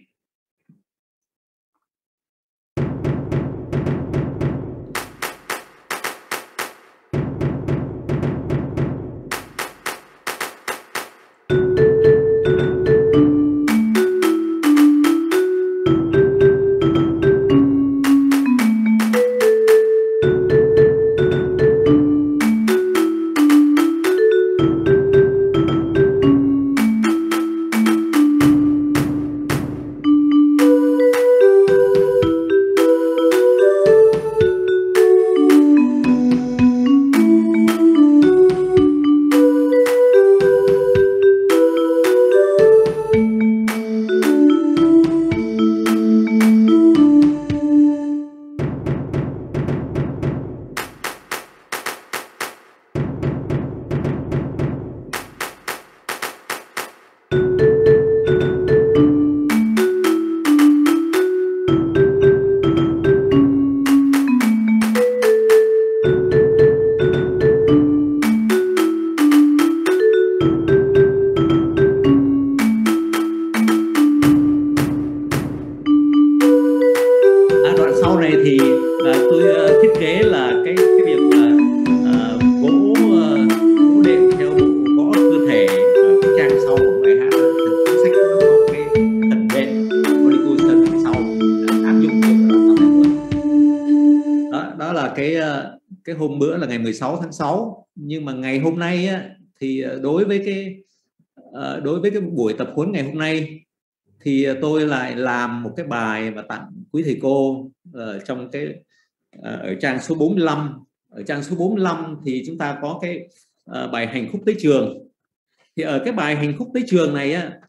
Hôm bữa là ngày mười sáu tháng sáu, nhưng mà ngày hôm nay á, thì đối với cái đối với cái buổi tập huấn ngày hôm nay thì tôi lại làm một cái bài mà tặng quý thầy cô ở trong cái ở trang số bốn mươi lăm. Ở trang số bốn mươi lăm thì chúng ta có cái bài hành khúc tới trường. Thì ở cái bài hành khúc tới trường này á,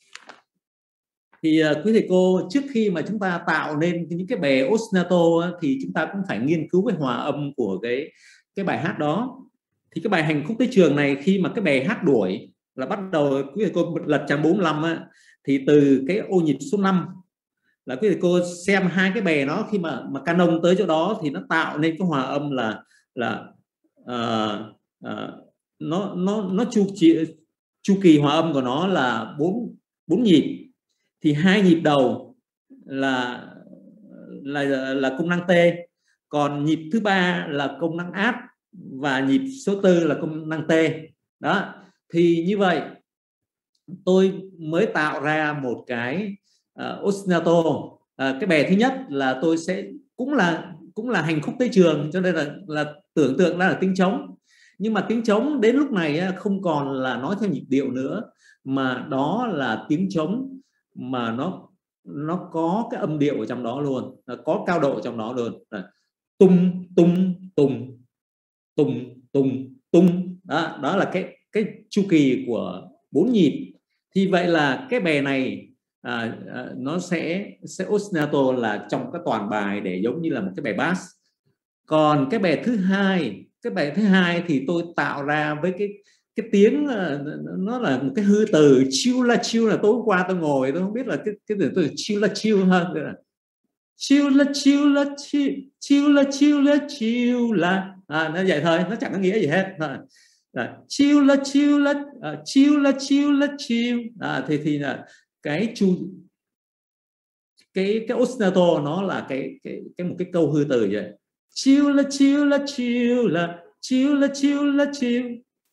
thì quý thầy cô trước khi mà chúng ta tạo nên những cái bè ostinato á, thì chúng ta cũng phải nghiên cứu cái hòa âm của cái cái bài hát đó. Thì cái bài hành khúc tới trường này, khi mà cái bè hát đuổi là bắt đầu quý thầy cô lật trang bốn mươi lăm á, thì từ cái ô nhịp số năm là quý thầy cô xem hai cái bè nó, khi mà mà canon tới chỗ đó thì nó tạo nên cái hòa âm là là uh, uh, nó nó nó chu kỳ chu kỳ hòa âm của nó là bốn bốn nhịp. Thì hai nhịp đầu là là là công năng T, còn nhịp thứ ba là công năng át, và nhịp số tư là công năng T đó. Thì như vậy tôi mới tạo ra một cái uh, ostinato. Uh, cái bè thứ nhất là tôi sẽ cũng là cũng là hành khúc tới trường, cho nên là là tưởng tượng ra là tiếng trống. Nhưng mà tiếng trống đến lúc này không còn là nói theo nhịp điệu nữa, mà đó là tiếng trống mà nó nó có cái âm điệu ở trong đó luôn, có cao độ trong đó luôn. Tung tung tung tung tung tung, đó, đó là cái cái chu kỳ của bốn nhịp. Thì vậy là cái bè này à, à, nó sẽ sẽ ostinato là trong cái toàn bài để giống như là một cái bè bass. Còn cái bè thứ hai, cái bè thứ hai thì tôi tạo ra với cái cái tiếng nó là một cái hư từ chill la chill, là tối hôm qua tôi ngồi tôi không biết là cái cái từ tôi chill la chill hơn là chill la chill la chill chill la chill la chill la, à, nó vậy thôi, nó chẳng có nghĩa gì hết. Chill la chill la chill la chill la chill, à, thì thì là cái chu cái cái ostinato nó là cái cái cái một cái câu hư từ vậy. Chill la chill la chill la chill la chill la chill.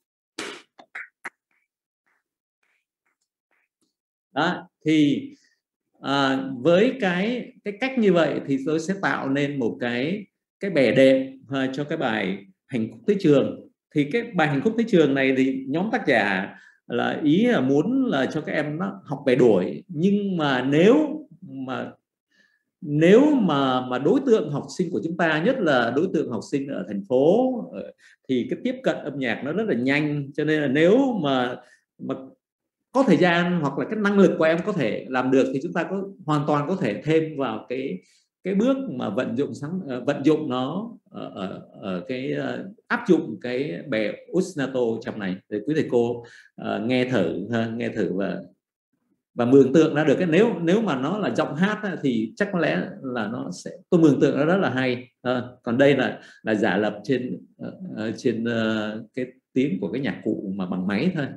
Đó, thì à, với cái cái cách như vậy thì tôi sẽ tạo nên một cái cái bè đệm à, cho cái bài hành khúc tới trường. Thì cái bài hành khúc tới trường này thì nhóm tác giả là ý là muốn là cho các em nó học bè đuổi, nhưng mà nếu mà nếu mà mà đối tượng học sinh của chúng ta, nhất là đối tượng học sinh ở thành phố, thì cái tiếp cận âm nhạc nó rất là nhanh, cho nên là nếu mà mà có thời gian hoặc là cái năng lực của em có thể làm được thì chúng ta có hoàn toàn có thể thêm vào cái cái bước mà vận dụng sáng vận dụng nó ở, ở, ở cái áp dụng cái bè ostinato trong này để quý thầy cô uh, nghe thử nghe thử và và mường tượng ra được cái nếu nếu mà nó là giọng hát thì chắc có lẽ là nó sẽ tôi mường tượng nó rất là hay. À, còn đây là là giả lập trên uh, trên uh, cái tiếng của cái nhạc cụ mà bằng máy thôi.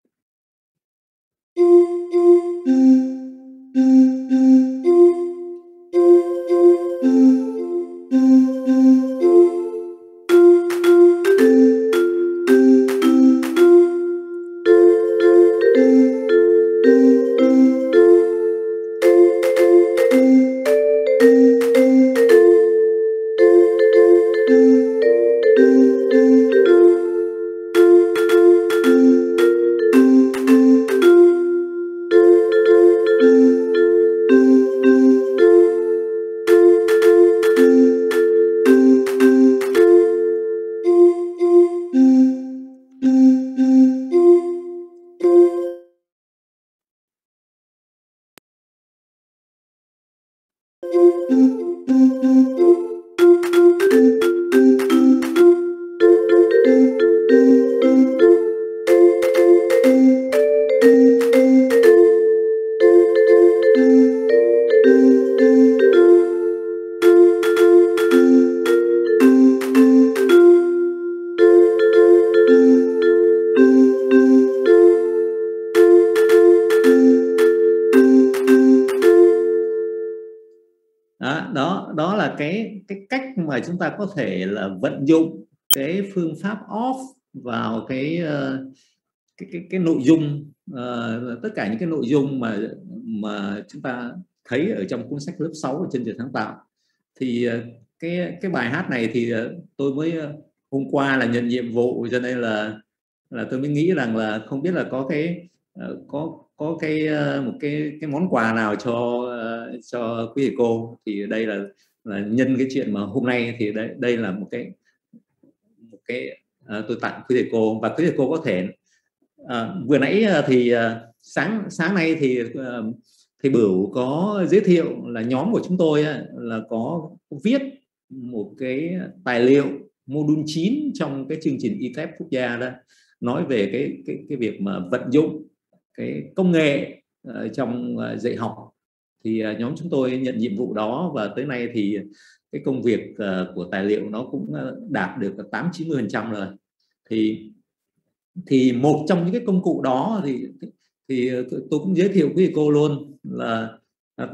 Đó, đó là cái cái cách mà chúng ta có thể là vận dụng cái phương pháp off vào cái cái cái, cái nội dung, uh, tất cả những cái nội dung mà mà chúng ta thấy ở trong cuốn sách lớp sáu của Chân Trời Sáng Tạo. Thì uh, cái cái bài hát này thì uh, tôi mới uh, hôm qua là nhận nhiệm vụ, cho nên là là tôi mới nghĩ rằng là không biết là có cái uh, có có cái uh, một cái cái món quà nào cho uh, cho quý thầy cô. Thì đây là, là nhân cái chuyện mà hôm nay thì đây đây là một cái một cái uh, tôi tặng quý thầy cô, và quý thầy cô có thể uh, vừa nãy uh, thì uh, sáng sáng nay thì uh, thì Bửu có giới thiệu là nhóm của chúng tôi uh, là có viết một cái tài liệu module chín trong cái chương trình i tê e pê quốc gia đó, nói về cái cái cái việc mà vận dụng cái công nghệ uh, trong uh, dạy học. Thì uh, nhóm chúng tôi nhận nhiệm vụ đó, và tới nay thì cái công việc uh, của tài liệu nó cũng uh, đạt được tám chín mươi phần trăm rồi. Thì thì một trong những cái công cụ đó thì thì tôi cũng giới thiệu với cô luôn là uh,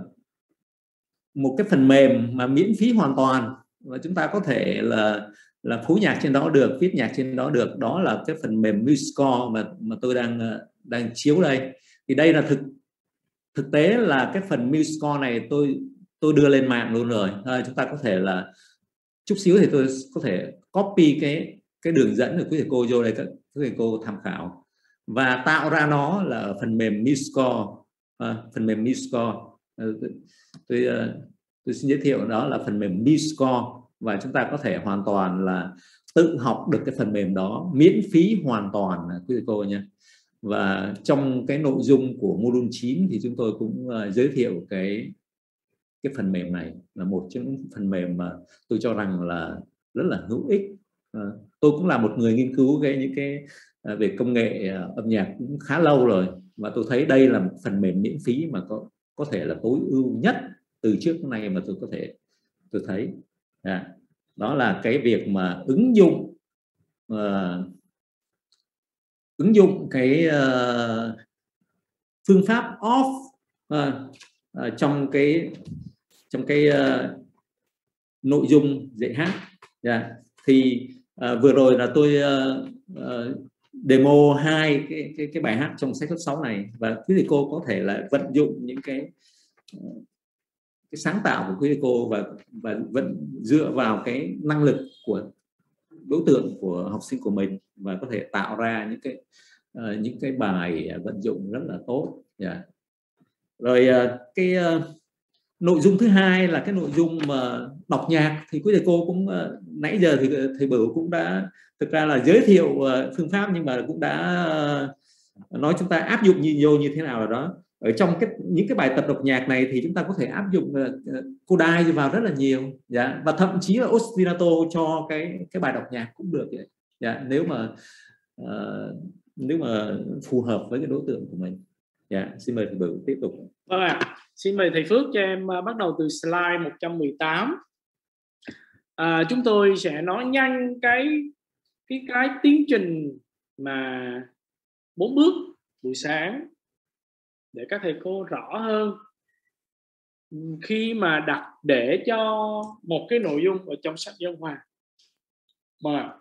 một cái phần mềm mà miễn phí hoàn toàn, và chúng ta có thể là là phối nhạc trên đó được, viết nhạc trên đó được. Đó là cái phần mềm MuseScore mà mà tôi đang đang chiếu đây. thì đây là thực thực tế là cái phần MuseScore này tôi tôi đưa lên mạng luôn rồi. À, chúng ta có thể là chút xíu thì tôi có thể copy cái cái đường dẫn của quý thầy cô vô đây, các quý thầy cô tham khảo và tạo ra nó là ở phần mềm MuseScore. À, phần mềm MuseScore à, tôi, tôi, tôi xin giới thiệu đó là phần mềm MuseScore, và chúng ta có thể hoàn toàn là tự học được cái phần mềm đó miễn phí hoàn toàn quý thầy cô nhé. Và trong cái nội dung của module chín thì chúng tôi cũng uh, giới thiệu cái cái phần mềm này là một trong những phần mềm mà tôi cho rằng là rất là hữu ích. Uh, tôi cũng là một người nghiên cứu cái những cái uh, về công nghệ uh, âm nhạc cũng khá lâu rồi, và tôi thấy đây là một phần mềm miễn phí mà có có thể là tối ưu nhất từ trước đến nay mà tôi có thể tôi thấy. À, đó là cái việc mà ứng dụng uh, ứng dụng cái uh, phương pháp off uh, uh, trong cái trong cái uh, nội dung dạy hát. Yeah. Thì uh, vừa rồi là tôi uh, uh, demo hai cái, cái cái bài hát trong sách lớp sáu này, và quý thầy cô có thể là vận dụng những cái uh, cái sáng tạo của quý thầy cô và và vẫn dựa vào cái năng lực của đối tượng của học sinh của mình, và có thể tạo ra những cái uh, những cái bài vận dụng rất là tốt. Yeah. Rồi uh, cái uh, nội dung thứ hai là cái nội dung mà đọc nhạc, thì quý thầy cô cũng uh, nãy giờ thì thầy Bửu cũng đã thực ra là giới thiệu uh, phương pháp, nhưng mà cũng đã uh, nói chúng ta áp dụng như vô như thế nào rồi đó. Ở trong cái những cái bài tập đọc nhạc này thì chúng ta có thể áp dụng uh, Kodály vào rất là nhiều. Yeah. Và thậm chí là ostinato cho cái cái bài đọc nhạc cũng được. Yeah. Nếu mà uh, nếu mà phù hợp với cái đối tượng của mình. Yeah. Xin mời thầy Bửu tiếp tục. Vâng ạ. À, xin mời thầy Phước cho em uh, bắt đầu từ slide một trăm mười tám. À, chúng tôi sẽ nói nhanh cái cái cái tiến trình mà bốn bước buổi sáng để các thầy cô rõ hơn khi mà đặt để cho một cái nội dung ở trong sách giáo khoa. Vâng ạ.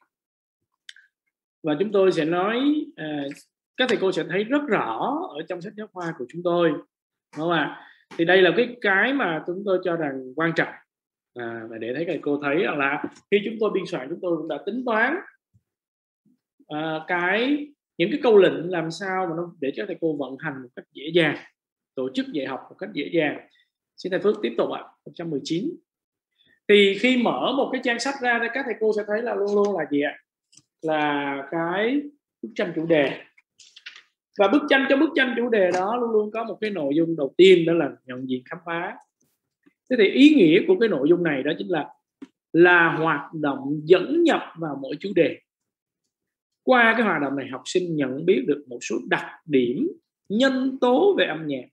Và chúng tôi sẽ nói à, các thầy cô sẽ thấy rất rõ ở trong sách giáo khoa của chúng tôi, đúng không ạ? Thì đây là cái cái mà chúng tôi cho rằng quan trọng, à, và để thấy các thầy cô thấy là khi chúng tôi biên soạn, chúng tôi cũng đã tính toán à, cái những cái câu lệnh làm sao mà nó để cho thầy cô vận hành một cách dễ dàng, tổ chức dạy học một cách dễ dàng. Xin thầy Phước tiếp tục ạ. một trăm mười chín. Thì khi mở một cái trang sách ra thì các thầy cô sẽ thấy là luôn luôn là gì ạ? Là cái bức tranh chủ đề. Và bức tranh cho bức tranh chủ đề đó luôn luôn có một cái nội dung đầu tiên, đó là nhận diện khám phá. Thế thì ý nghĩa của cái nội dung này đó chính là là hoạt động dẫn nhập vào mỗi chủ đề. Qua cái hoạt động này, học sinh nhận biết được một số đặc điểm, nhân tố về âm nhạc,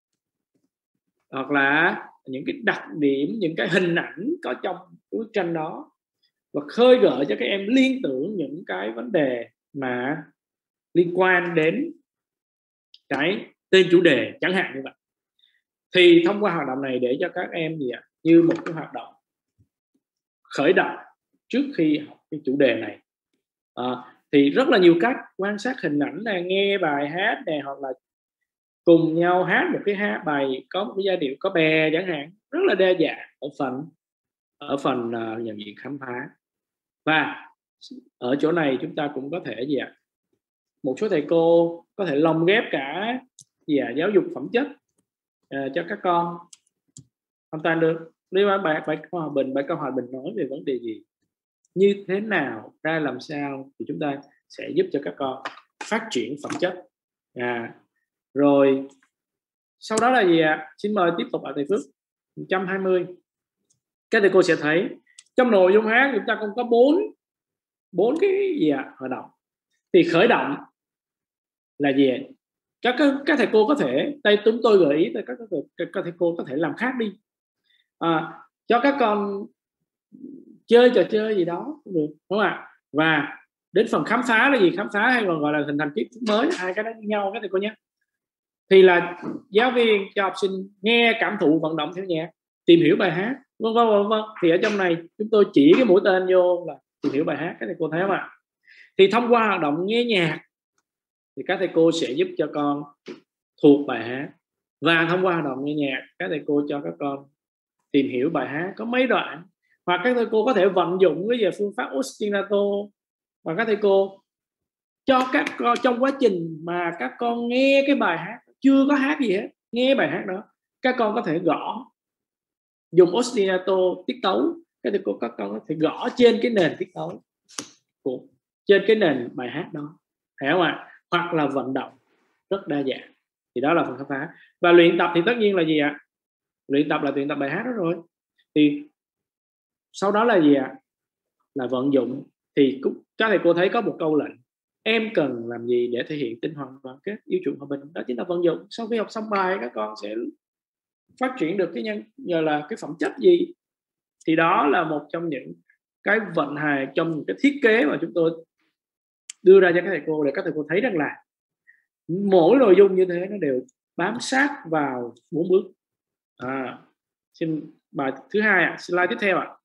hoặc là những cái đặc điểm, những cái hình ảnh có trong bức tranh đó, và khơi gợi cho các em liên tưởng những cái vấn đề mà liên quan đến cái tên chủ đề, chẳng hạn như vậy. Thì thông qua hoạt động này để cho các em gì ạ? Như một cái hoạt động khởi động trước khi học cái chủ đề này. À, thì rất là nhiều cách: quan sát hình ảnh này, nghe bài hát này, hoặc là cùng nhau hát một cái hát bài có một cái giai điệu có bè chẳng hạn, rất là đa dạng ở phần ở phần uh, nhận diện khám phá. Và ở chỗ này chúng ta cũng có thể gì ạ? Một số thầy cô có thể lồng ghép cả gì ạ? Giáo dục phẩm chất uh, cho các con hoàn toàn được. Nếu mà bài bài câu Hòa Bình, bài câu Hòa Bình nói về vấn đề gì, như thế nào, ra làm sao, thì chúng ta sẽ giúp cho các con phát triển phẩm chất. À, rồi sau đó là gì ạ? Xin mời tiếp tục ở thầy Phước. một trăm hai mươi. Các thầy cô sẽ thấy trong nội dung hát chúng ta cũng có bốn bốn cái gì ạ? Hoạt động. Thì khởi động là gì ạ? Các, các các thầy cô có thể, đây chúng tôi gợi ý, các, các, các, các thầy cô có thể làm khác đi. À, cho các con chơi trò chơi gì đó cũng được, đúng không ạ? Và đến phần khám phá là gì? Khám phá hay còn gọi là hình thành kiến thức mới, hai cái đó với nhau các thầy cô nhé. Thì là giáo viên cho học sinh nghe, cảm thụ, vận động theo nhạc, tìm hiểu bài hát, vân vân vân vân. Thì ở trong này chúng tôi chỉ cái mũi tên vô là tìm hiểu bài hát, các thầy cô thấy không ạ? Thì thông qua hoạt động nghe nhạc thì các thầy cô sẽ giúp cho con thuộc bài hát, và thông qua hoạt động nghe nhạc các thầy cô cho các con tìm hiểu bài hát có mấy đoạn, hoặc các thầy cô có thể vận dụng cái về phương pháp ostinato, và các thầy cô cho các con trong quá trình mà các con nghe cái bài hát, chưa có hát gì hết, nghe bài hát đó, các con có thể gõ dùng ostinato tiết tấu, các thầy cô các con có thể gõ trên cái nền tiết tấu của trên cái nền bài hát đó, hiểu không ạ? Hoặc là vận động rất đa dạng. Thì đó là phần khám phá. Và luyện tập thì tất nhiên là gì ạ? Luyện tập là luyện tập bài hát đó rồi. Thì sau đó là gì ạ? Là vận dụng. Thì các thầy cô thấy có một câu lệnh: em cần làm gì để thể hiện tinh thần đoàn kết, yêu chuộng hòa bình? Đó chính là vận dụng. Sau khi học xong bài, các con sẽ phát triển được cái nhân nhờ là cái phẩm chất gì. Thì đó là một trong những cái vận hành, trong những cái thiết kế mà chúng tôi đưa ra cho các thầy cô, để các thầy cô thấy rằng là mỗi nội dung như thế nó đều bám sát vào bốn bước. À, xin bài thứ hai ạ, à, slide tiếp theo ạ. À.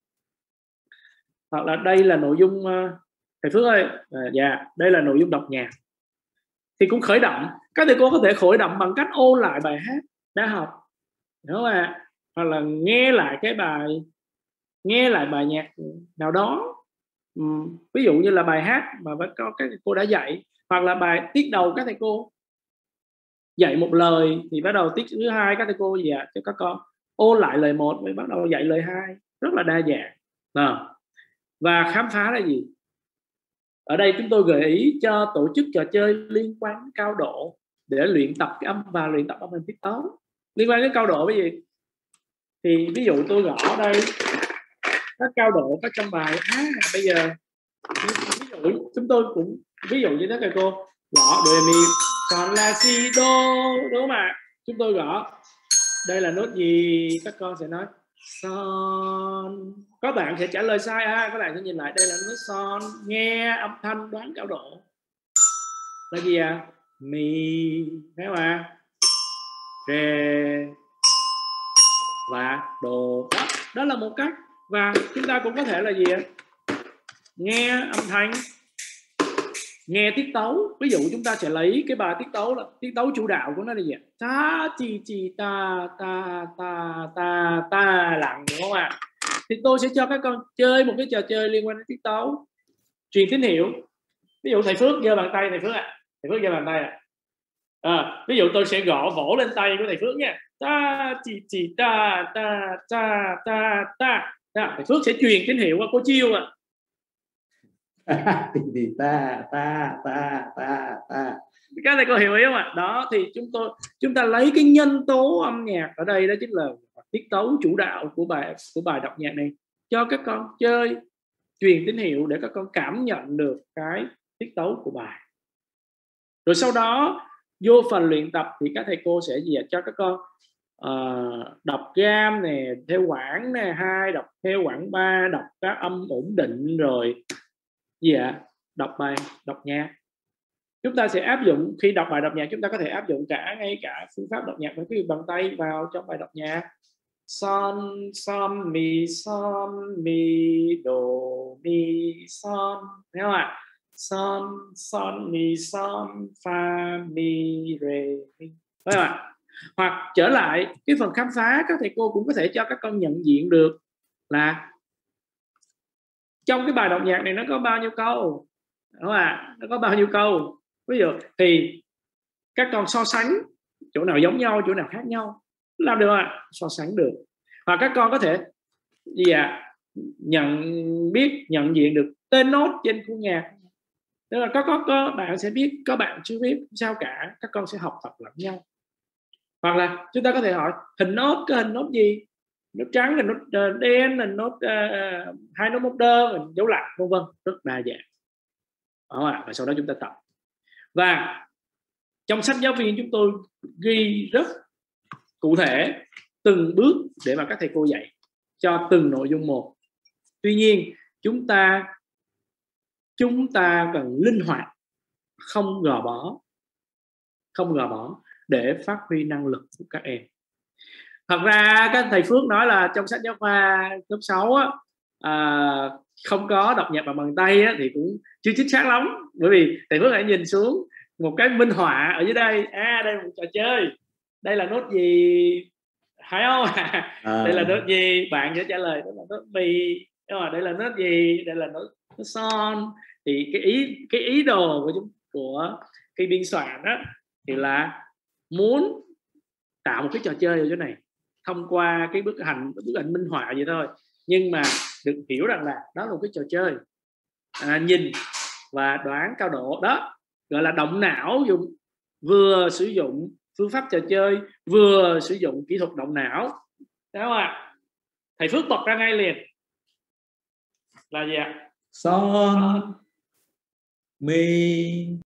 Hoặc là đây là nội dung uh, thầy Phước ơi, à, dạ đây là nội dung đọc nhạc. Thì cũng khởi động, các thầy cô có thể khởi động bằng cách ôn lại bài hát đã học, đúng không ạ? Hoặc là nghe lại cái bài nghe lại bài nhạc nào đó, uhm, ví dụ như là bài hát mà có các thầy cô đã dạy, hoặc là bài tiết đầu các thầy cô dạy một lời thì bắt đầu tiết thứ hai các thầy cô gì ạ, cho các con ôn lại lời một mới bắt đầu dạy lời hai, rất là đa dạng. À. Và khám phá là gì? Ở đây chúng tôi gợi ý cho tổ chức trò chơi liên quan đến cao độ để luyện tập cái âm và luyện tập âm thanh tiết tấu. Liên quan đến cao độ cái gì? Thì ví dụ tôi gõ đây các cao độ có trong bài. À, bây giờ ví dụ chúng tôi cũng ví dụ như thế thầy cô gõ do mi còn la si đô, đúng không ạ? Chúng tôi gõ đây là nốt gì, các con sẽ nói son. Các bạn sẽ trả lời sai ha, các bạn sẽ nhìn lại đây là nốt son, nghe âm thanh đoán cao độ là gì à? Mi, thấy không ạ? Rê và đồ. Đó, đó là một cách. Và chúng ta cũng có thể là gì ạ? Nghe âm thanh, nghe tiết tấu. Ví dụ chúng ta sẽ lấy cái bài tiết tấu là tiết tấu chủ đạo của nó là gì ạ? Ta chi chi ta ta ta ta ta lặng, đúng không ạ? Thì tôi sẽ cho các con chơi một cái trò chơi liên quan đến tiết tấu, truyền tín hiệu. Ví dụ thầy Phước giơ bàn tay, thầy Phước ạ, à. thầy Phước giơ bàn tay ạ. À. À, ví dụ tôi sẽ gõ vỗ lên tay của thầy Phước nha. Ta chi chi ta ta ta ta ta. Đó, thầy Phước sẽ truyền tín hiệu qua cô Chiêu ạ. À. Thì ta ta ta ta ta. Các thầy có hiểu ý không ạ? Đó thì chúng tôi chúng ta lấy cái nhân tố âm nhạc ở đây, đó chính là tiết tấu chủ đạo của bài của bài đọc nhạc này, cho các con chơi, truyền tín hiệu để các con cảm nhận được cái tiết tấu của bài. Rồi sau đó vô phần luyện tập thì các thầy cô sẽ gì ạ? Cho các con uh, đọc gam nè, theo quãng nè hai, đọc theo quãng ba, đọc các âm ổn định, rồi gì ạ? Đọc bài đọc nhạc. Chúng ta sẽ áp dụng khi đọc bài đọc nhạc, chúng ta có thể áp dụng cả ngay cả phương pháp đọc nhạc với cái bàn tay vào trong bài đọc nhạc. Son son mi son mi do mi son, thấy không ạ? Son son mi son fa mi re mi, thấy không ạ? Hoặc trở lại cái phần khám phá, các thầy cô cũng có thể cho các con nhận diện được là trong cái bài đọc nhạc này nó có bao nhiêu câu, đúng không ạ? Nó có bao nhiêu câu. Ví dụ thì các con so sánh chỗ nào giống nhau, chỗ nào khác nhau, làm được ạ? So sánh được. Hoặc các con có thể gì ạ? À? Nhận biết, nhận diện được tên nốt trên khu nhạc. Tức là có, có, có bạn sẽ biết, có bạn chưa biết, sao cả. Các con sẽ học tập lẫn nhau. Hoặc là chúng ta có thể hỏi hình nốt, cái hình nốt gì? Nốt trắng là nốt uh, đen, là nốt uh, hai nốt móc đơn, dấu lặng, vân vân, rất đa dạng. Đó à, và sau đó chúng ta tập. Và trong sách giáo viên chúng tôi ghi rất cụ thể từng bước để mà các thầy cô dạy cho từng nội dung một. Tuy nhiên chúng ta chúng ta cần linh hoạt, không gò bó, không gò bó để phát huy năng lực của các em. Thật ra các thầy Phước nói là trong sách giáo khoa lớp sáu á, à, không có đọc nhạc bằng bàn tay á, thì cũng chưa chính xác lắm, bởi vì thầy Phước hãy nhìn xuống một cái minh họa ở dưới đây. À, đây là một trò chơi, đây là nốt gì, phải không? À, đây là nốt gì, bạn sẽ trả lời đó là nốt mì. Nhưng mà đây là nốt gì, đây là nốt, nốt son. Thì cái ý cái ý đồ của chúng của cái biên soạn đó thì là muốn tạo một cái trò chơi ở chỗ này thông qua cái bức ảnh bức ảnh minh họa vậy thôi, nhưng mà được hiểu rằng là đó là một cái trò chơi, à, nhìn và đoán cao độ đó, gọi là động não, dùng vừa sử dụng phương pháp trò chơi vừa sử dụng kỹ thuật động não, đúng không ạ? Thầy Phước bật ra ngay liền là gì ạ? Son, mi,